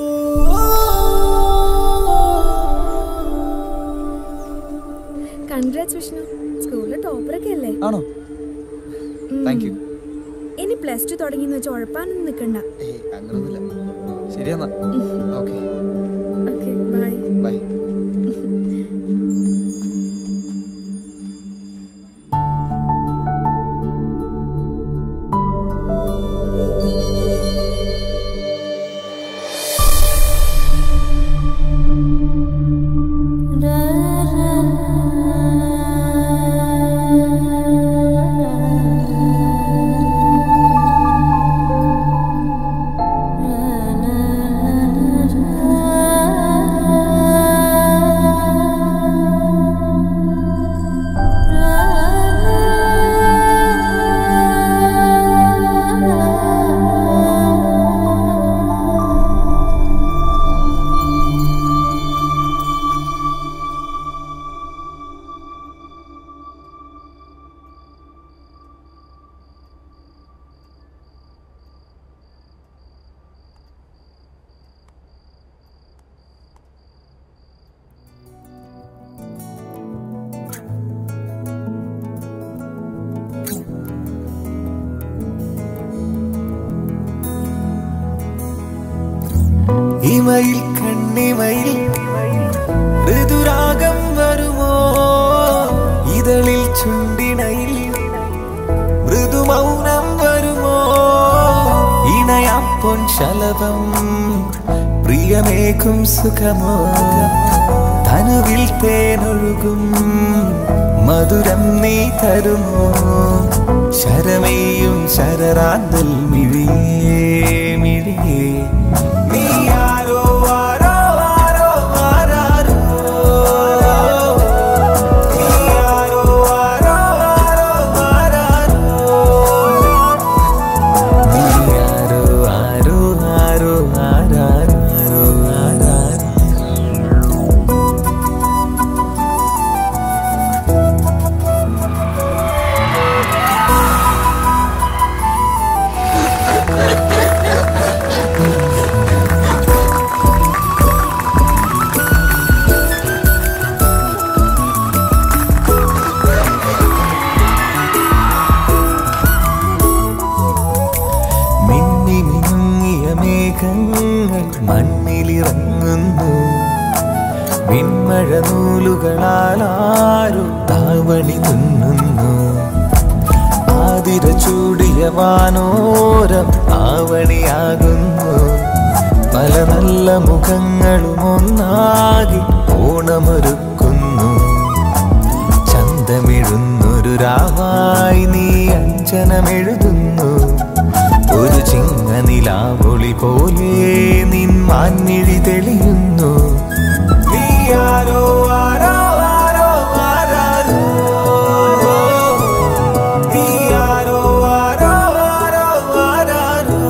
കൺഗ്രാറ്റ്സ് വിഷ്ണു, സ്കൂളിൽ ടോപ്പറൊക്കെ അല്ലേ? ആണോ? Thank you. ഇനി പ്ലസ് ടു തുടങ്ങിയെന്ന് വെച്ച് ഉഴപ്പാനൊന്നും നിൽക്കണ്ട. അങ്ങനൊന്നുമില്ല. ശരിയെന്നാ. Okay okay, bye bye. ഇമയിൽ കണ്ണിമയിൽ ഋതുരാഗം വരുമോ, ഇതളിൽ ചുണ്ടിണയിൽ മൃദുമൗനം വരുമോ, ഇണയാം പൊൻശലഭം പ്രിയമേകും സുഖമോ, തനുവിൽ തേനൊഴുകും മധുരം നീ തരുമോ, ശരമേയും ശരറാന്തൽ മിഴിയേ മിഴിയേ, നീ ആരോ ആരോ ആരോ ആരാരോ, നീ ആരോ ആരോ ആരോ ആരാരോ, നീ ആരോ ആരോ ആരോ ആരാരോ ആരാരോ. മണ്ണിലിറങ്ങുന്നു. വിൺമഴ നൂലുകളാലാരും താവണി തുന്നുന്നു. ആതിര ചൂടിയ വാനോരം ആവണിയാകുന്നു. പല നല്ല മുഖങ്ങളും ഒന്നാകി ഓണമൊരുക്കുന്നു. ചന്തമെഴുന്നൊരു രാവായി നീ അഞ്ജനമെഴുതുന്നു. ഒരു ചിങ്ങ നിലാവൊളി പോലെ നിൻ മാൻമിഴി തെളിയുന്നു. നീയാരോ ആരോ ആരോ ആരാരോ നീയാരോ ആരോ ആരോ ആരാരോ.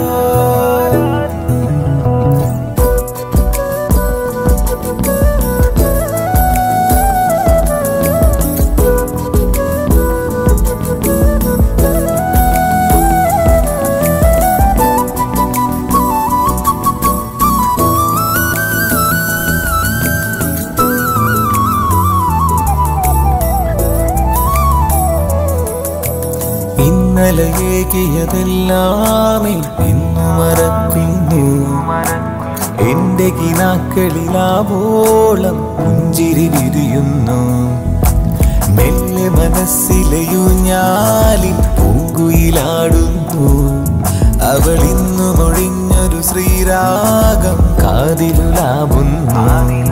ഇന്നലയേകിയതെല്ലാമേ ഇന്നു മറക്കുന്നു. എന്റെ കിനാക്കളിലാവോളം പുഞ്ചിരി വിരിയുന്നു. മെല്ലെ മനസ്സിലെയുഞ്ഞാലിൽ പൂങ്കുയിലാടുന്നു. അവളിന്നു മൊഴിഞ്ഞൊരു ശ്രീരാഗം കാതിലുലാവുന്നു.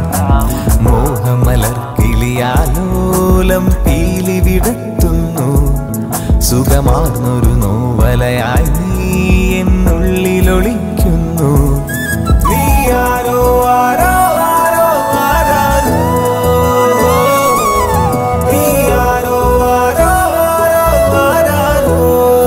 മോഹമലർക്കിളിയാലോലം പീലി വിടത്തുന്നു. സുഖമാർന്നൊരു നോവലയായി നീ എന്നുള്ളിലൊളിക്കുന്നു. നീയാരോ ആരോ ആരോ ആരാരോ നീയാരോ ആരോ ആരോ ആരാരോ.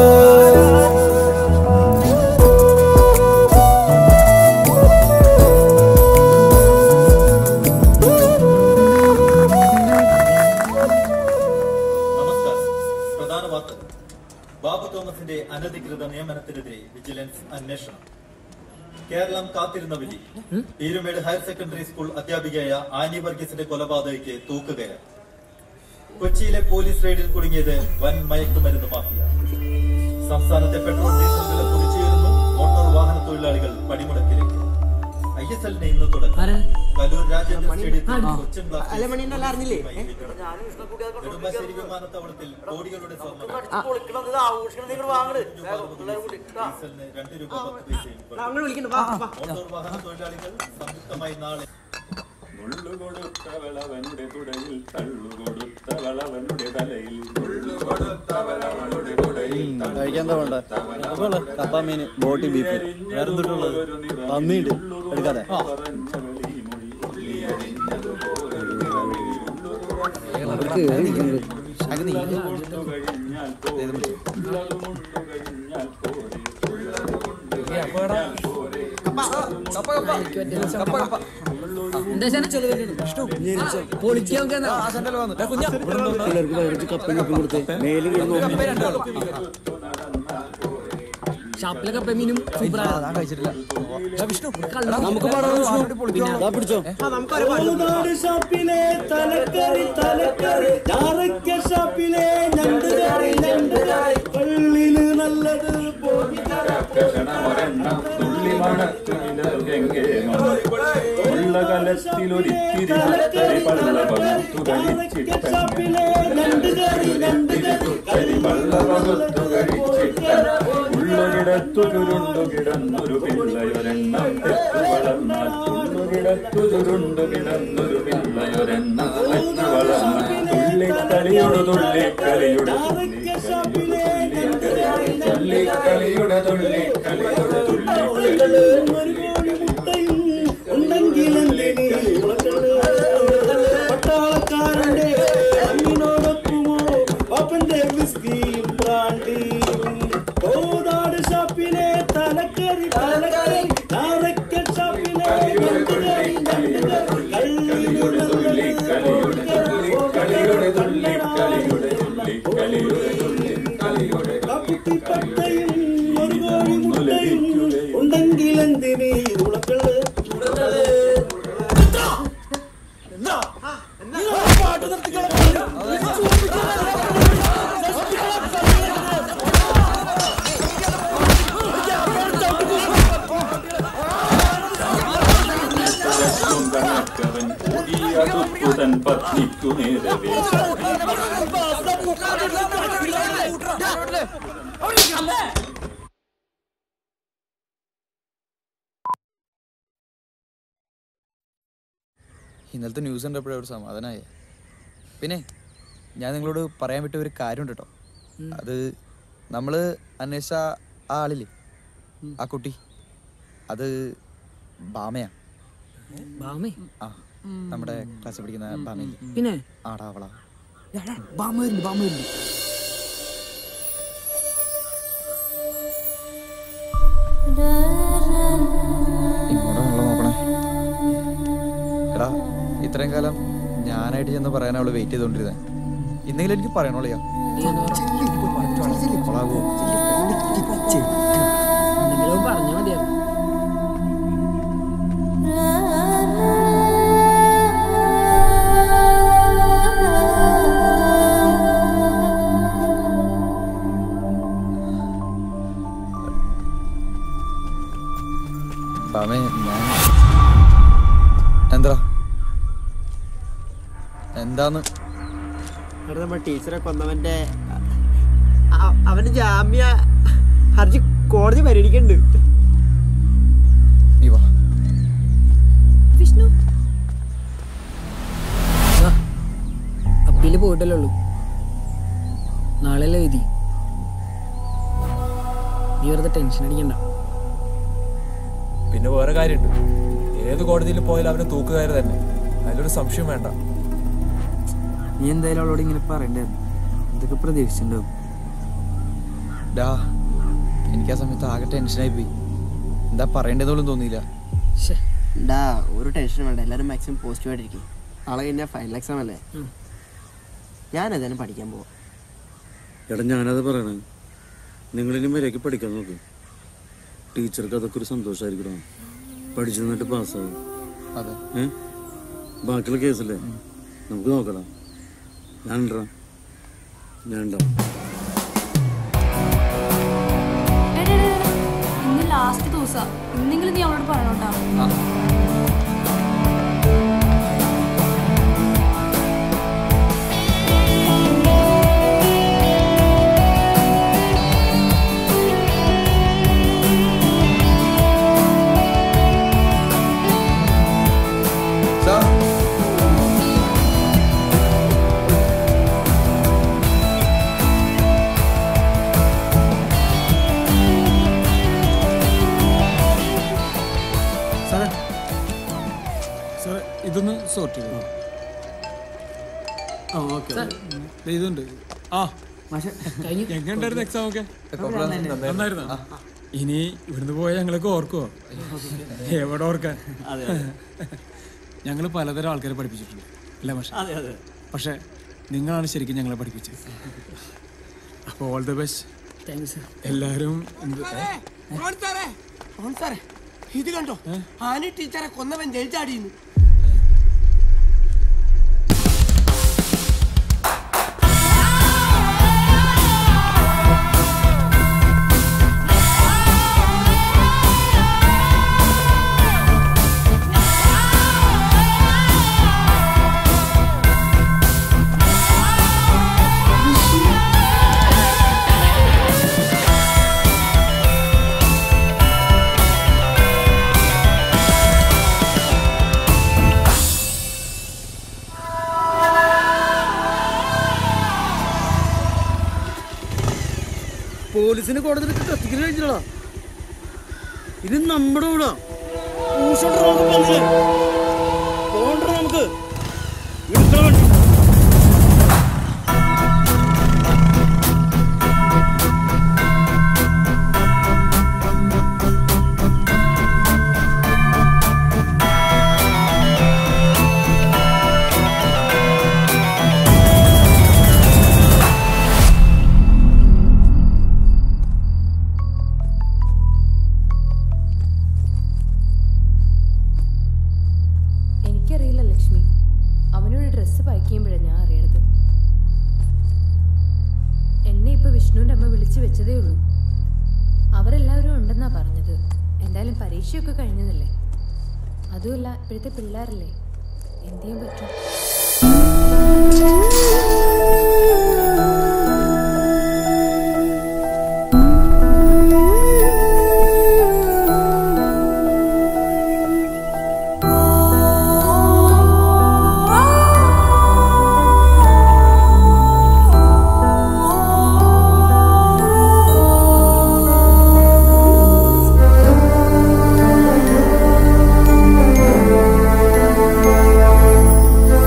പ്രധാന വാർത്തകൾ. ബാബു തോമസിന്റെ അനധികൃത നിയമനത്തിനെതിരെ വിജിലൻസ് അന്വേഷണം. കേരളം കാത്തിരുന്ന വിധി. പീരുമേട് ഹയർ സെക്കൻഡറി സ്കൂൾ അധ്യാപികയായ ആനി വർഗീസിന്റെ കൊലപാതകയ്ക്ക് തൂക്കുകയാണ്. കൊച്ചിയിലെ പോലീസ് റെയ്ഡിൽ കുടുങ്ങിയത് വൻ മയക്കുമരുന്ന് മാഫിയ. സംസ്ഥാനത്തെ പെട്രോൾ ഡീസൽ വില കുതിച്ചുയരുന്നു. മോട്ടോർ വാഹന തൊഴിലാളികൾ പണിമുടക്കിലേക്ക്. ഐ എസ് എല്ലിന് ഇന്ന് തുടക്കം. കലൂർ രാജേന്ദ്ര സ്റ്റേഡിയത്തിൽ കൊച്ചിൻ നെടുമ്പാശ്ശേരി വിമാനത്താവളത്തിൽ കോടികളുടെ സ്വർണ്ണം. ഡീസലിന് രണ്ട് രൂപ പത്ത് പൈസയും. മോട്ടോർ വാഹന തൊഴിലാളികൾ സംയുക്തമായി നാളെ മുള്ളുകൊടുത്തവളവനുടെ തുടയിൽ തള്ളുകൊടുത്തവളവനുടെ തലയിൽ മുള്ളുകൊടുത്തവളവനുടെ തുടയിൽ കഴിക്കാൻ വേണ്ട കപ്പാമീന് ബോട്ടി ബീഫ് വേറെ എന്തുള്ളത് പന്നിയുണ്ട് എടുക്കാതെ. ഷാപ്പിലെ കപ്പമീനും കഴിച്ചിട്ടില്ല. നമുക്ക് പിടിച്ചോ. ഷാപ്പിലെ തലക്കറി തലക്കറി ചാറയ്ക്ക ഷാപ്പിലെ ഞണ്ടുകറി ഞണ്ടുകറി പള്ളിന് നല്ലത് ഉള്ളുകിടത്തു ചുരുണ്ടു കിടന്നൊരു പിള്ളയൊരെണ്ണം പെറ്റു വളർന്നാൽ ഉള്ളുകിടത്തു ചുരുണ്ടു കിടന്നൊരു പിള്ളയൊരെണ്ണം പെറ്റു വളർന്നാൽ തുള്ളിക്കളിയോട് തുള്ളിക്കളിയുടെ തുള്ളിക്കളിയുടെ തുള്ളിക്കളിയുടെ പട്ടാളക്കാരന്റെ അങ്ങിനോടൊപ്പമോ പാപ്പന്റെ വിസ്കിയും ബ്രാൻഡിയും. കോതാട് ഷാപ്പിലെ തലക്കറി തലക്കറി ചാറയ്ക്ക ഷാപ്പിലെ ഞണ്ടുകറി ഞണ്ടുകറി കള്ളിയുടെ കപ്പുട്ടിപ്പട്ടയും ഒരു കോഴി മുട്ടയും ഉണ്ടെങ്കിലെന്തിനീ ഉളക്കള് ചുടകള്. പാട്ട് നിർത്തിക്കള തുപ്പുതൻ പത്നിക്കു നേരവേ ഇന്നലത്തെ ന്യൂസ് കണ്ടപ്പോഴേ ഒരു സമാധാനമായ. പിന്നെ ഞാൻ നിങ്ങളോട് പറയാൻ വിട്ട ഒരു കാര്യമുണ്ട് കേട്ടോ. അത് നമ്മൾ അന്വേഷിച്ച ആ ആളില്ലേ, ആ കുട്ടി, അത് ബാമയാ. ആ നമ്മുടെ ക്ലാസ്സിൽ പഠിക്കുന്ന ബാമയില്ലേ? പിന്നെ ആടാ അവളാ. ബാമ വരുന്നു ബാമ വരുന്നു. ഇങ്ങോട്ടാണല്ലോ നോക്കണേ. എടാ ഇത്രയും കാലം ഞാനായിട്ട് ചെന്ന് പറയാൻ അവള് വെയിറ്റ് ചെയ്തോണ്ടിരുന്നേ. ഇന്നെങ്കിലും എനിക്ക് പറയണോളിയാ. പറഞ്ഞാ മതിയായിരുന്നു. എന്താ എന്താന്ന് നമ്മുടെ ടീച്ചറെ കൊന്നവന്റെ അവന് ജാമ്യ ഹർജി കോടതി പരിഗണിക്കുന്നുണ്ട്. വിഷ്ണു അപ്പീല് പോയിട്ടല്ലേ ഉള്ളൂ. നാളെയല്ലേ വിധി. നീ വെറുതെ ടെൻഷൻ അടിക്കണ്ട. പിന്നെ വേറെ കാര്യമുണ്ട്, ഏത് കോടതിയിൽ പോയാലും അവന് തൂക്കുകാര് തന്നെ, അതിലൊരു സംശയം വേണ്ട. നീ എന്തായാലും അവളോട് ഇങ്ങനെ പറയണ്ടായിരുന്നു. ഇതൊക്കെ പ്രതീക്ഷിച്ചിട്ടുണ്ടാവും. ഡാ എനിക്ക് ആ സമയത്ത് ആകെ ടെൻഷനായി പോയി. എന്താ പറയണ്ടെന്നോളും തോന്നിയില്ല. ഡാ ഒരു ടെൻഷനും വേണ്ട, എല്ലാവരും മാക്സിമം പോസിറ്റീവായിട്ടിരിക്കും. നാളെ കഴിഞ്ഞാൽ ഫൈനൽ എക്സാം അല്ലേ, ഞാൻ ഏതായാലും പഠിക്കാൻ പോവാം. എടാ ഞാനത് പറയണേ, നിങ്ങളിനി മര്യാദയ്ക്ക് പഠിക്കാൻ നോക്ക്. ടീച്ചർക്ക് അതൊക്കെ ഒരു സന്തോഷമായിരിക്കണം. പഠിച്ചു നിന്നിട്ട് പാസ്സാവും. അതെ ഏ ബാക്കിയുള്ള കേസല്ലേ നമുക്ക് നോക്കണം. ഞാൻ ഉണ്ടാ ഞാൻ ഉണ്ടാവും. ഇന്ന് ലാസ്റ്റ് ദിവസം ഇന്നെങ്കിലും നീ അവളോട് പറയണോട്ടാ. ഇതൊന്ന് സോർട്ട് ചെയ്തു. ഇതുണ്ട്. ആ എങ്ങനെയുണ്ടായിരുന്നു എക്സാം ഒക്കെ? നന്നായിരുന്നു. ഇനി ഇവിടുന്ന് പോയാൽ ഞങ്ങളൊക്കെ ഓർക്കുവോ? എവിടെ ഓർക്കാൻ? ഞങ്ങൾ പലതരം ആൾക്കാരെ പഠിപ്പിച്ചിട്ടുണ്ട് അല്ലേ മാഷെ? പക്ഷെ നിങ്ങളാണ് ശരിക്കും ഞങ്ങളെ പഠിപ്പിച്ചത്. അപ്പോൾ ഓൾ ദി ബെസ്റ്റ് എല്ലാവരും. ഇത് കണ്ടോ, ആനി ടീച്ചറെ കൊന്നവൻ ജയിൽ ചാടിയിരുന്നു. പോലീസിന് കോടതി കത്തിക്കൽ കഴിഞ്ഞാ ഇത് നമ്മുടെ വീടാ. നമുക്ക് എനിക്കറിയില്ല ലക്ഷ്മി, അവനൊരു ഡ്രസ്സ് പാക്ക് ചെയ്യുമ്പോഴാണ് ഞാൻ അറിയണത്. എന്നെ ഇപ്പൊ വിഷ്ണുവിന്റെ അമ്മ വിളിച്ചു വെച്ചതേ ഉള്ളൂ. അവരെല്ലാവരും ഉണ്ടെന്നാ പറഞ്ഞത്. എന്തായാലും പരീക്ഷയൊക്കെ കഴിഞ്ഞതല്ലേ, അതുമല്ല ഇപ്പോഴത്തെ പിള്ളേരല്ലേ, എന്ത് ചെയ്യാൻ പറ്റും? ആ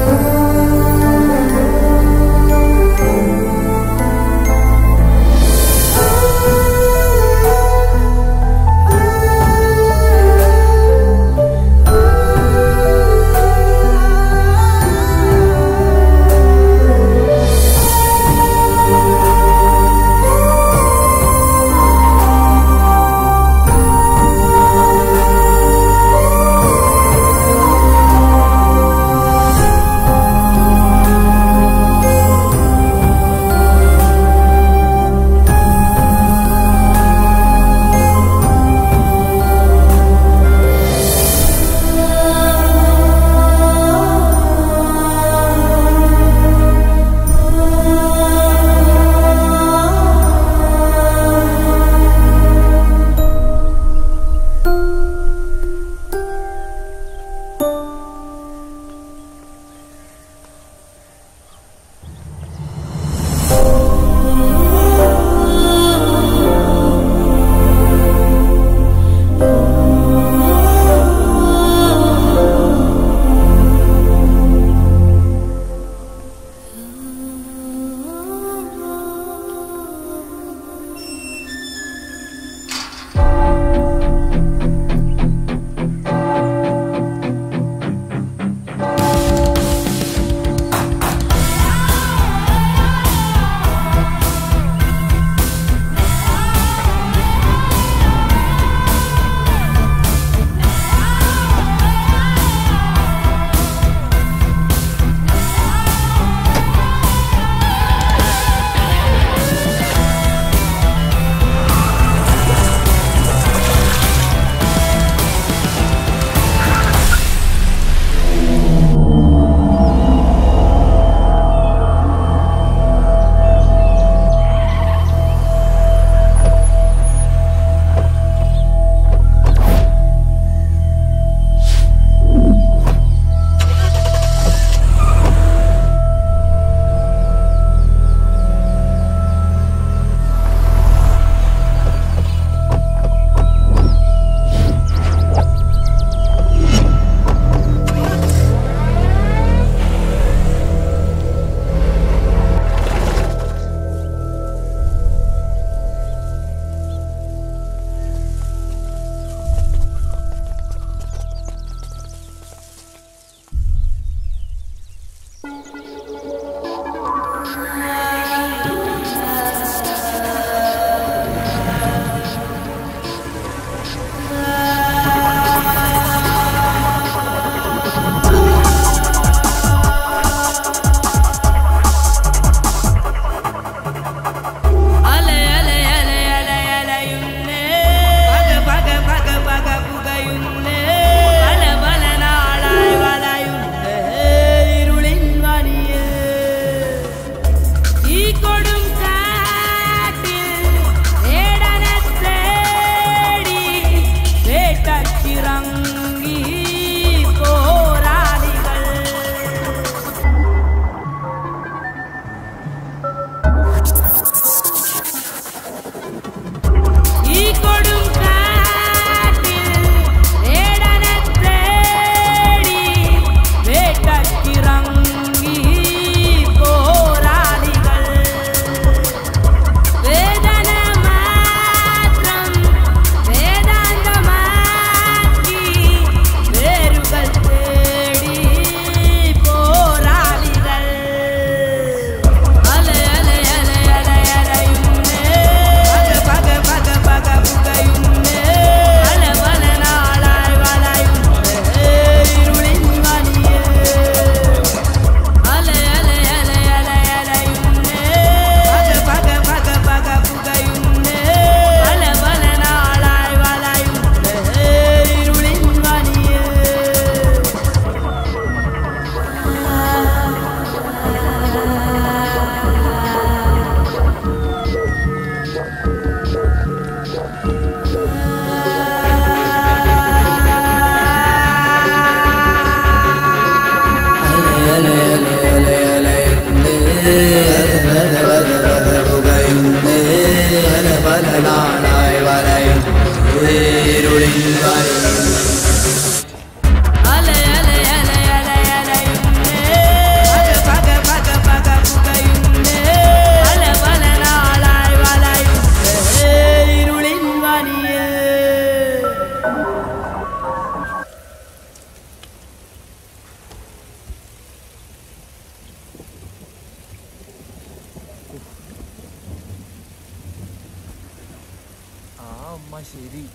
ശരി.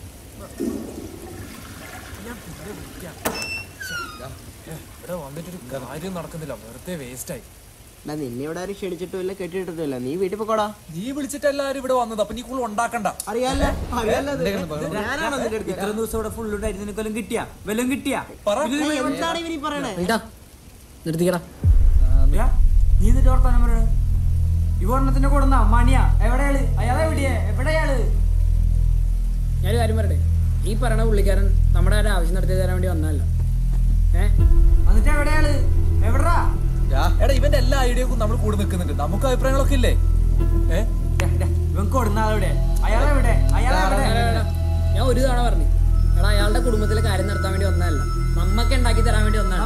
ഇവിടെ വന്നിട്ടൊരു കാര്യം നടക്കുന്നില്ല, വെറുതെ വേസ്റ്റ് ആയി. നിന്നെ ഇവിടെ ആരും ക്ഷണിച്ചിട്ടില്ല കെട്ടിട്ടില്ല, നീ വീട്ടിൽ പോക്കോടാ. നീ വിളിച്ചിട്ട് എല്ലാരും ഇവിടെ വന്നത്, അപ്പൊ നീ കൂടുതൽ ഉണ്ടാക്കണ്ട. അറിയാലോ ഇത്രയും ദിവസം ഇവിടെ ഫുൾ ഉണ്ടായിരുന്നു, നിനക്ക് വല്ലതും കിട്ടിയാ വല്ലതും കിട്ടിയാ എന്താണ് ഇവനീ പറയണേ? നിർത്തിക്കടാ. നീ എന്നിട്ട് വർത്താനം പറയണ ഈ വർണ്ണത്തിന്റെ കൂടെ മണിയാ എവിടെയാള്? അയാളെ എവിടെയാ? എവിടെയാള്? ഞാനൊരു കാര്യം പറയട്ടെ, ഈ പറയണ പുള്ളിക്കാരൻ നമ്മുടെ ഒരു ആവശ്യം നടത്തി തരാൻ വേണ്ടി വന്നതല്ല. ഏഹ് എന്നിട്ട് എവിടെയാള്? എവിടാ? എടാ ഇവന്റെ എല്ലാ ഐഡിയക്കും നമ്മൾ കൂടെ നിൽക്കുന്നുണ്ട്, നമുക്ക് അഭിപ്രായങ്ങളൊക്കെ ഇല്ലേ? ഇവൻ കൊടുന്ന ആളെവിടെ? അയാളെവിടെ? അയാളെവിടെ? ഞാൻ ഒരു തവണ പറഞ്ഞു, എടാ അയാളുടെ കുടുംബത്തിലെ കാര്യം നടത്താൻ വേണ്ടി വന്നതല്ല, നമ്മക്ക് ഉണ്ടാക്കി തരാൻ വേണ്ടി വന്നതാണ്.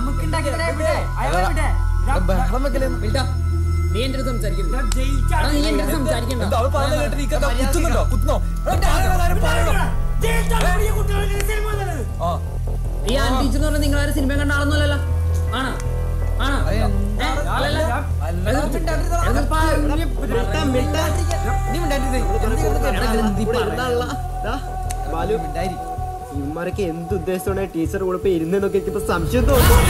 നീ എന്റെ അടുത്ത് സംസാരിക്കരുത്. നീ എന്റെ അടുത്ത് സംസാരിക്കണ്ട. ഈ ആൻ ടീച്ചർ എന്ന് പറഞ്ഞാൽ നിങ്ങളാരും സിനിമ കണ്ട ആളൊന്നുമല്ലല്ലോ, ആണോ? ആണോ? ഇവന്മാരൊക്കെ എന്ത് ഉദ്ദേശത്തോടെ ടീച്ചർ കൂടെ ഇപ്പൊ ഇരുന്നൊക്കെ ഇപ്പൊ സംശയം തോന്നുന്നു.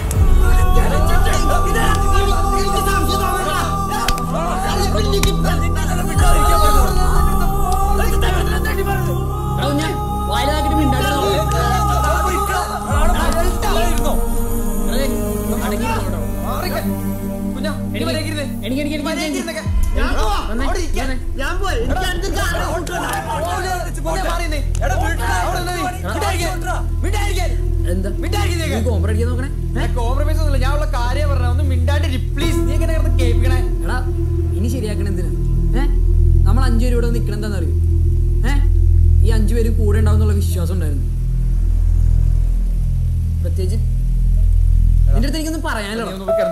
ഇനി ശരിയാക്കണ എന്തിനാ? ഏഹ് നമ്മൾ അഞ്ചുപേരും ഇവിടെ നിൽക്കണം എന്താന്ന് അറിയും? ഏഹ് ഈ അഞ്ചുപേരും കൂടെ ഉണ്ടാവും എന്നുള്ള വിശ്വാസം ഉണ്ടായിരുന്നു. പ്രത്യേകിച്ച് നിന്റെ അടുത്ത് എനിക്കൊന്നും പറയാനല്ലോ.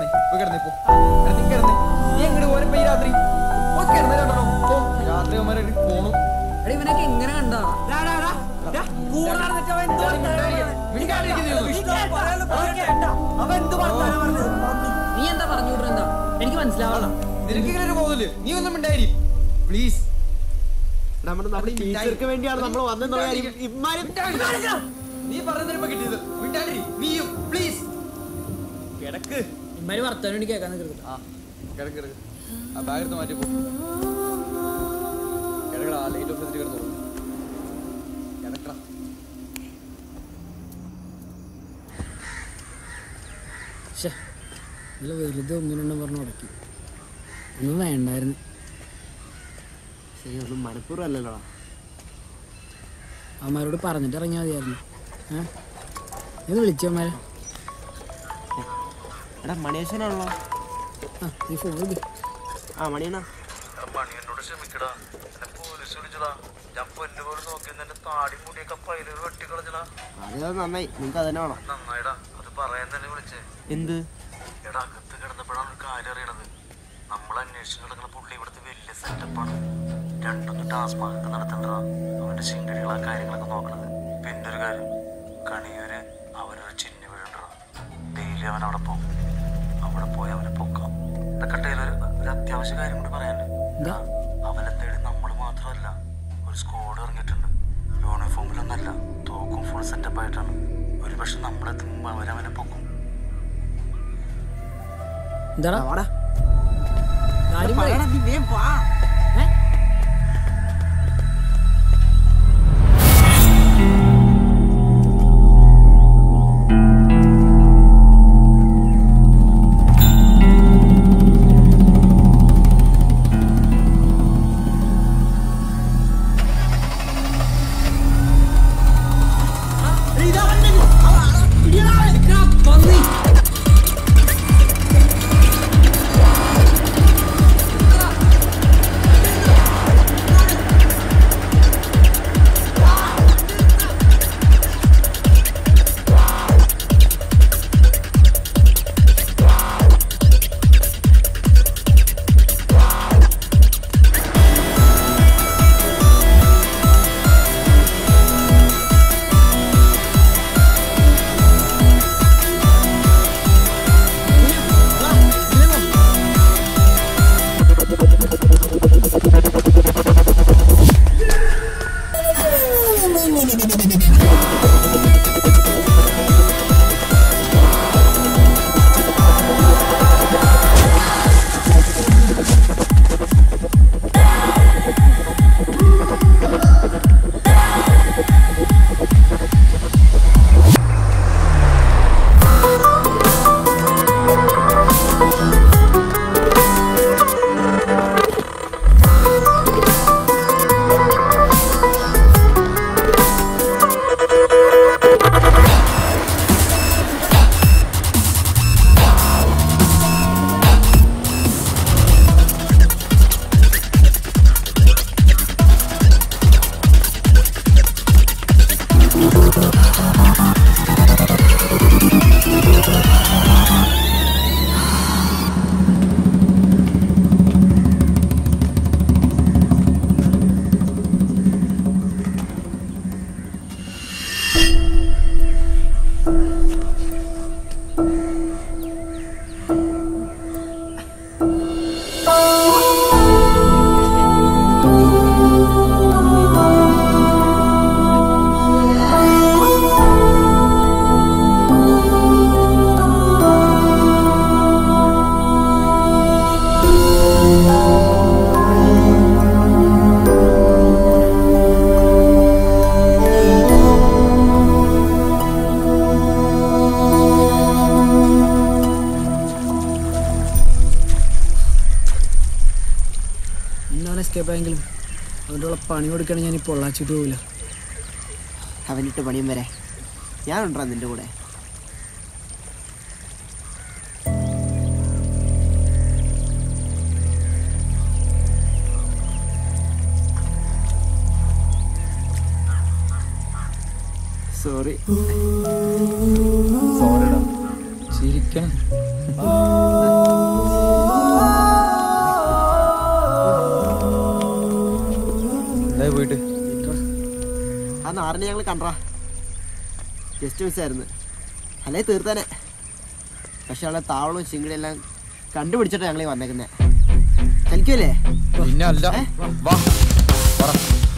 ഇവനൊക്കെ എങ്ങനെ കണ്ടാ? നീ എന്താ പറഞ്ഞു വിടുന്നത്? എന്താ എനിക്ക് മനസ്സിലാവണം. നീ ഒന്നും ഉണ്ടായി പ്ലീസ്. നമ്മുടെ നമ്മുടെ ടീച്ചർക്ക് വേണ്ടിയാണ് നമ്മൾ വന്നെന്നുള്ള കാര്യം ഇമ്മാരും നീ പറഞ്ഞപ്പോ കിട്ടിയത്. നീയും പ്ലീസ് കിടക്ക്. ഇമ്മാര് വർത്താനം വേണ്ടി കേൾക്കാൻ നിൽക്കരുത്. ആ കിടക്ക് കിടക്ക്. ആ ബാഗ് എടുത്ത് മാറ്റി പോ. കിടക്കടാ, ലൈറ്റ് ഓഫ് ചെയ്തിട്ട് കിടന്നു. കിടക്കടാ. ശേ ഇതിൽ വെറുതെ ഒന്നിനെണ്ണം പറഞ്ഞു ഉടക്കി. ഒന്നും വേണ്ടായിരുന്നു. ശരി, ഒന്നും മണിപ്പൂർ അല്ലല്ലോ. അവന്മാരോട് പറഞ്ഞിട്ട് ഇറങ്ങിയാൽ മതിയായിരുന്നു. ഏഹ് ഇത് വിളിച്ചവന്മാരെ. എടാ മണിയേശനാണല്ലോ. ആ നീ ഫോൺ എടുക്ക്. ആ മണിയണ്ണാ. മണിയനോട് ക്ഷമിക്കടാ, പോലീസ് വിളിച്ചടാ. ഞാൻ പൊന്നു പോലെ നോക്കി എന്റെ താടി മുടിയൊക്കെ പൈലൊരു വെട്ടിക്കളഞ്ഞടാ. അത് നന്നായി, നിങ്ങക്ക് അതന്നെ വേണം. നന്നായിടാ, അത് പറയാൻ തന്നെ വിളിച്ചേ. എന്ത്? എടാ അകത്ത് കിടന്നപ്പോഴാണ് ഒരു കാര്യം അറിയണത്. നമ്മൾ അന്വേഷിച്ചു കിടക്കുന്ന പുള്ളി ഇവിടുത്തെ വലിയ സെറ്റപ്പാണ്. രണ്ടൊന്ന് ടാസ്മാർക്ക് നടത്തണ്ടടാ. അവന്റെ ശിങ്കടികൾ ആ കാര്യങ്ങളൊക്കെ നോക്കണത്. പിന്നെ ഒരു കാര്യം, കണിയൂര് അവനൊരു ചിഹ്ന വീഴണ്ടടാ. ഡെയിലി അവൻ അവിടെ പോകും. അവിടെ പോയി അവനെ പൊക്കാം. കട്ടയിലൊരു ഒരു അത്യാവശ്യ കാര്യം കൂടി പറയാനുണ്ട്. അവനെ തേടി നമ്മൾ മാത്രമല്ല, ഒരു സ്ക്വാഡ് ഇറങ്ങിയിട്ടുണ്ട്. യൂണിഫോമിലൊന്നല്ല, തോക്കും ഫുൾ സെറ്റപ്പ് ആയിട്ടാണ്. ഒരു പക്ഷെ നമ്മളെത്തുമ്പോൾ അവരവനെ പൊക്കും. എന്താടാ Pony! എസ്കേപ്പ് ആയെങ്കിലും അവൻ്റെ പണി കൊടുക്കുകയാണെങ്കിൽ ഞാൻ പൊള്ളാച്ചിട്ട് പോകില്ല. അവനിട്ട് പണിയും വരെ ഞാനുണ്ടാ നിന്റെ കൂടെ. സോറി. സോറിടാ. ചിരിക്കണം. എന്തായി പോയിട്ട്? ആ നാറിനെ ഞങ്ങൾ കണ്ടാ ജസ്റ്റ് മിസ്സായിരുന്നു, അല്ലേ തീർത്താനെ. പക്ഷെ അവളെ താവളവും ചിങ്കിടി എല്ലാം കണ്ടുപിടിച്ചിട്ടാ ഞങ്ങളീ വന്നേക്കുന്നേ. കളിക്കുമല്ലേ? പിന്നെ അല്ല. വാ പറ.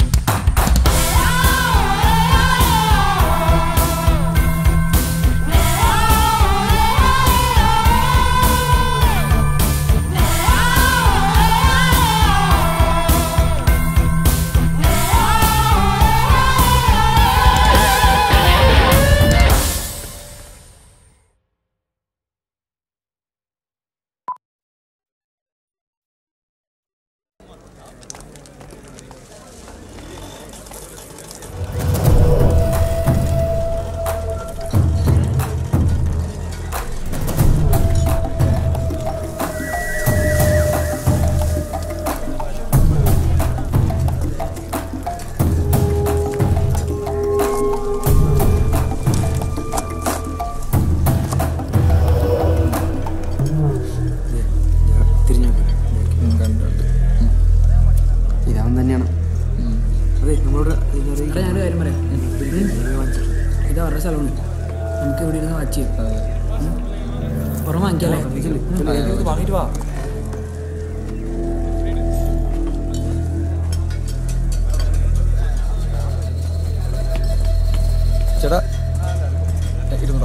ചേട്ടാ ഇരുന്നൂറാ.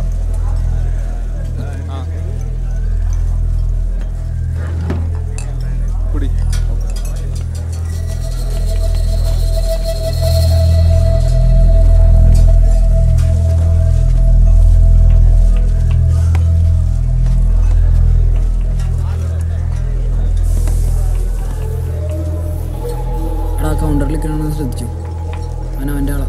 കുടി. എടാ കൗണ്ടറിൽ നിൽക്കണമെന്ന് ശ്രദ്ധിച്ചു. അവൻ അവൻ്റെ ആളാ.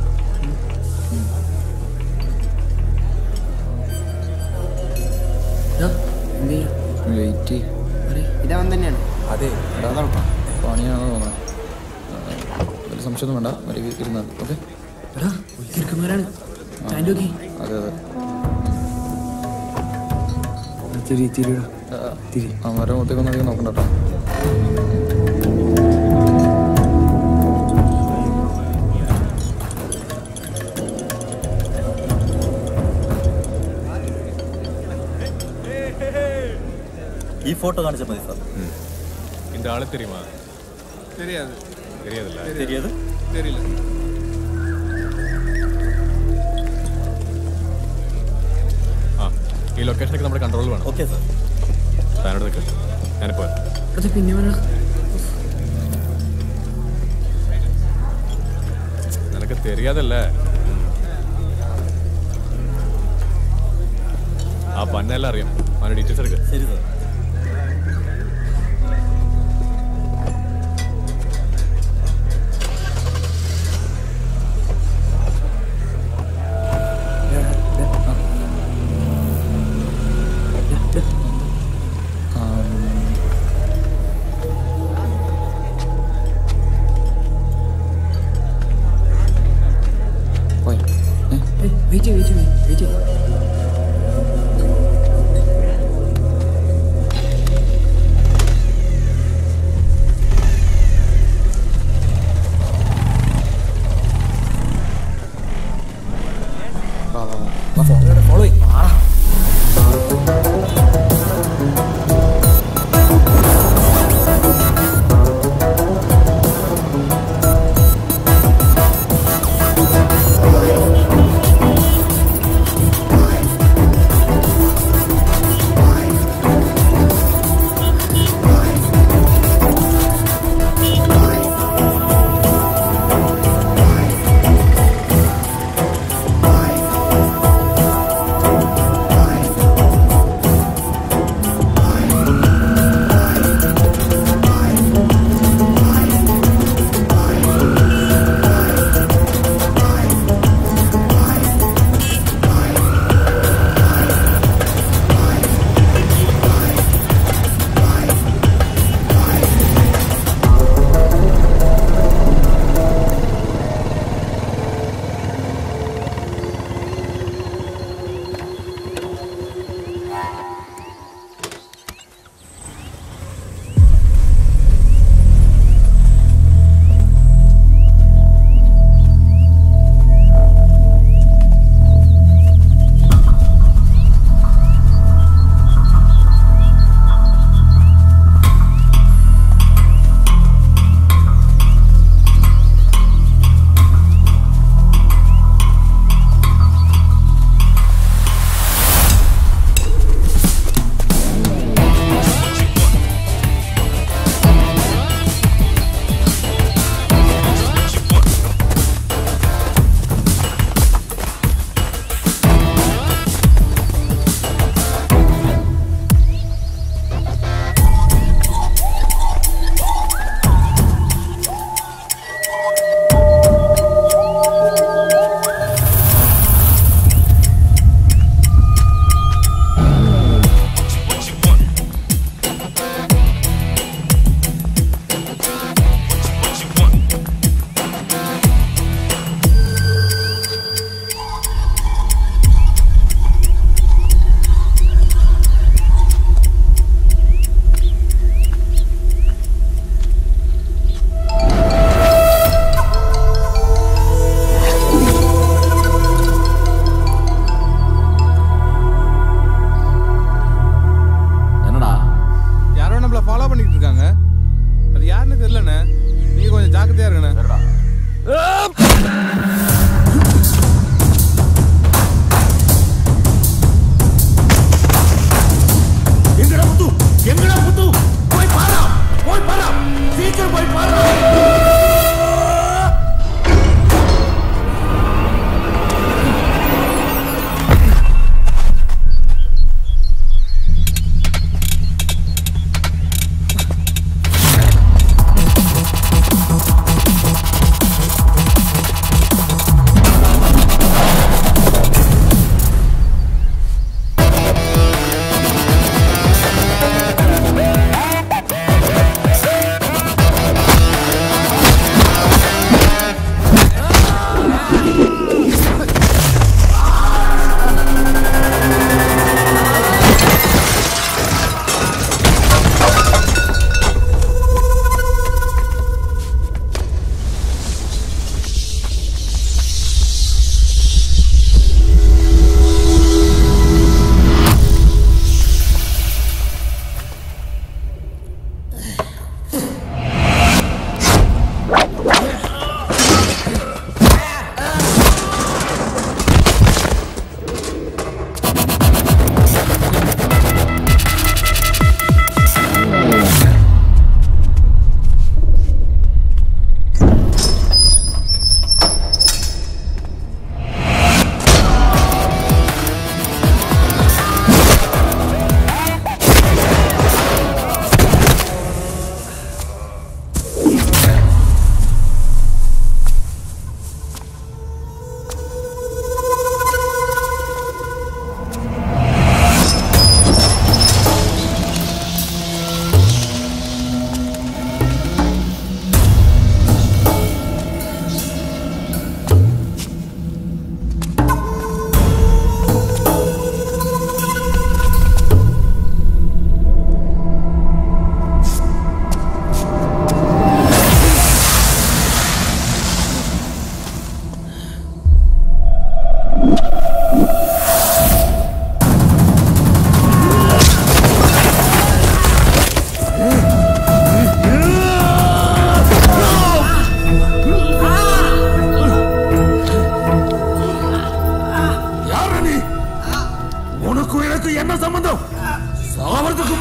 ഇതവൻ തന്നെയാണ്. അതെ പണിയാണോ തോന്നുന്നത്. വലിയ സംശയമൊന്നും വേണ്ട, വലിയ ഇരുന്നാൽ ഓക്കെ. അതെ അതെ അവന്മാരുടെ മുഖത്തേക്കൊന്നും അധികം നോക്കണ്ട കേട്ടോ. ഈ ഫോട്ടോ കാണിച്ചാൽ മതി സാർ. இந்த ஆளு தெரியுமா? தெரியாது. தெரியாதுல்ல? தெரியாது. தெரியல. ആ ഈ ലൊക്കേഷനൊക്കെ നമ്മുടെ കൺട്രോളിൽ വേണം. Okay sir. താനോട് നിൽക്ക്, ഞാനിപ്പോൾ നിനക്ക് தெரியாதல்ல. ആ പന്നെല്ലാം അറിയാം. അവൻ്റെ ഡീറ്റെയിൽസ് എടുക്കുക. ശരി സാർ. വെയിറ്റ് വെയിറ്റ് വെയിറ്റ്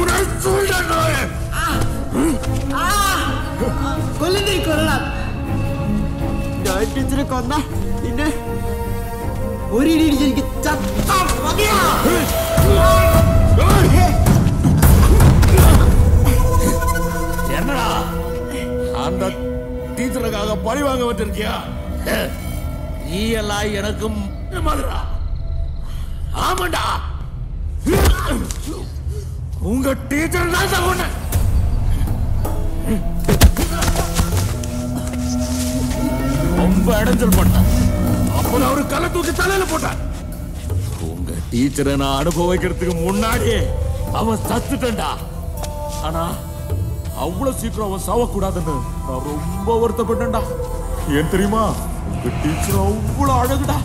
കൊല്ലണ്ടേ കൊല്ലണം. ഞാൻ ടീച്ചറെ കൊന്ന പിന്നെ ഒരു ഇടി ഇടിച്ച് എനിക്ക് ചത്താ മതിയാ. என்னடா அந்த டீச்சருக்காக பழி வாங்க வச்சிருக்கியா? நீ எல்லாம் எனக்கும் மாதிரா. ஆமாண்டா, உங்க டீச்சர் தான் சொன்ன. ரொம்ப இடைஞ்சல் பண்ண. அப்புறம் அவரு கலை தூக்கி தலையில போட்டார். உங்க டீச்சரை நான் அனுபவிக்கிறதுக்கு முன்னாடியே அவன் சத்துட்டா. ஆனா அவ்வளவு சீக்கிரம் அவன் சாவக்கூடாதுன்னு நான் ரொம்ப வருத்தப்பட்டேன்டா. ஏன் தெரியுமா? உங்க டீச்சர் அவ்வளவு அழகுடா.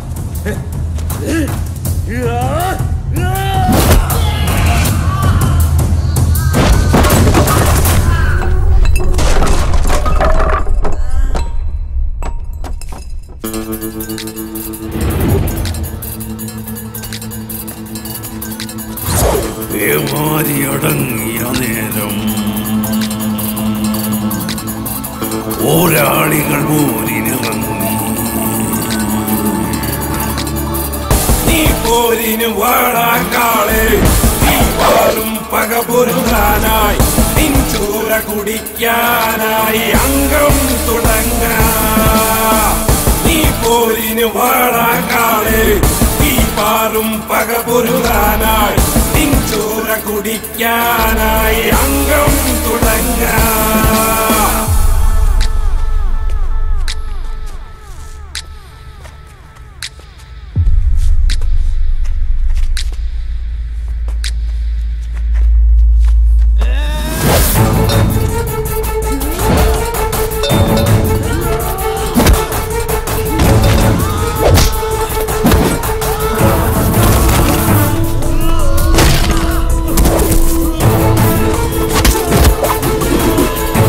ഏമാരി അടങ്ങിയ നേരം പോരാളികൾ പോരിനിറങ്ങി. നീ പോരിന് വാടാക്കാളെ, നീ പാലും പക പൊരുതാനായി, നിൻ ചൂര കുടിക്കാനായി അംഗം തുടങ്ങ. നീ പോരിന് വാടാക്കാളെ, നീ പാലും പക പൊരുതാനായി, നിൻ ചൂര കുടിക്കാനായി അംഗം തുടങ്ങ. Oh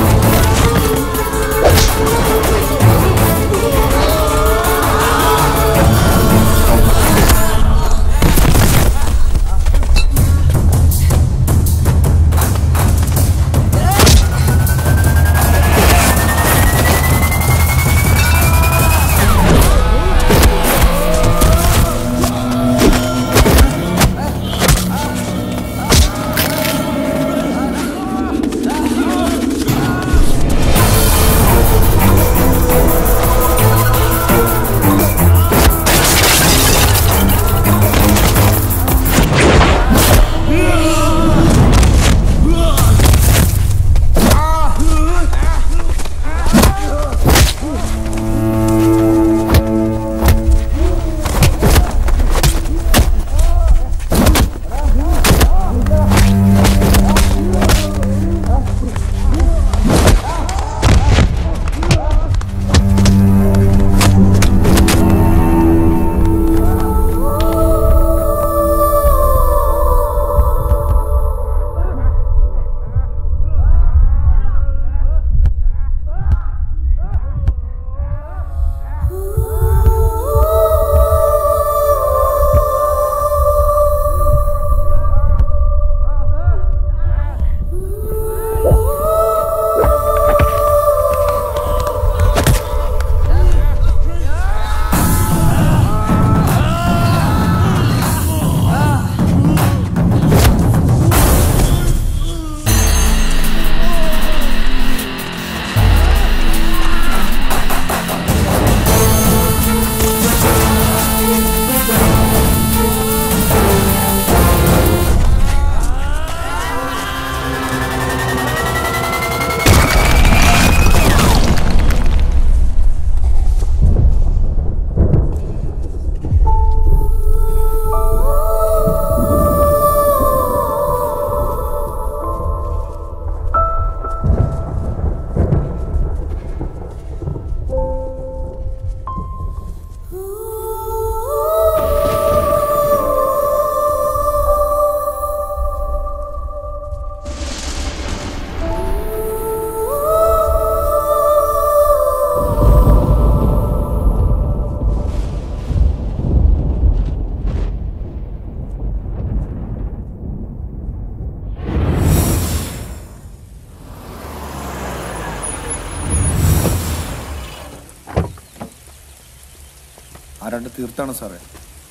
ആരാണ്ട് തീർത്താണ് സാറേ.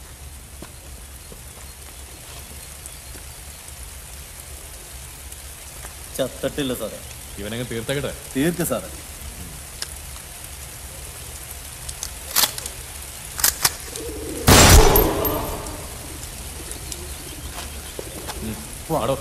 ചത്തട്ടില്ല സാറേ. ഇവനങ്ങ് തീർത്തേക്കട്ടെ. തീർക്ക് സാറേ. വാടോ.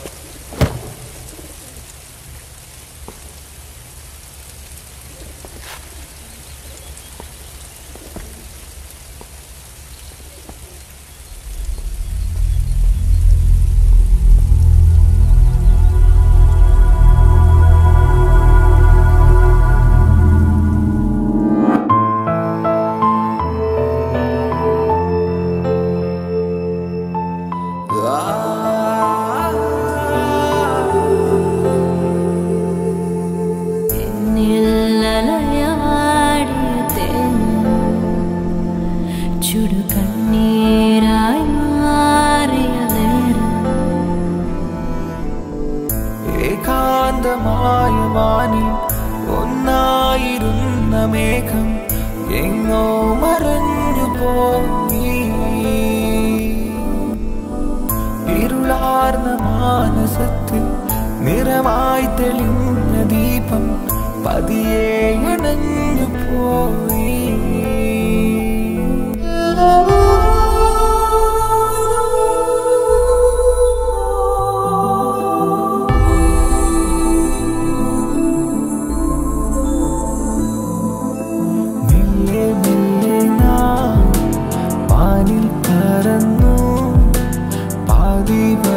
ഏകാന്തമായ വാനിൽ ഒന്നായിരുന്ന മേഘം എങ്ങോ മറഞ്ഞു പോയി. ഇരുളാർന്ന മാനസത്തിൽ നിറമായി തെളിഞ്ഞ ദീപം പതിയെ അണഞ്ഞു പോയി. പാനിൽ കറന്നു പാതി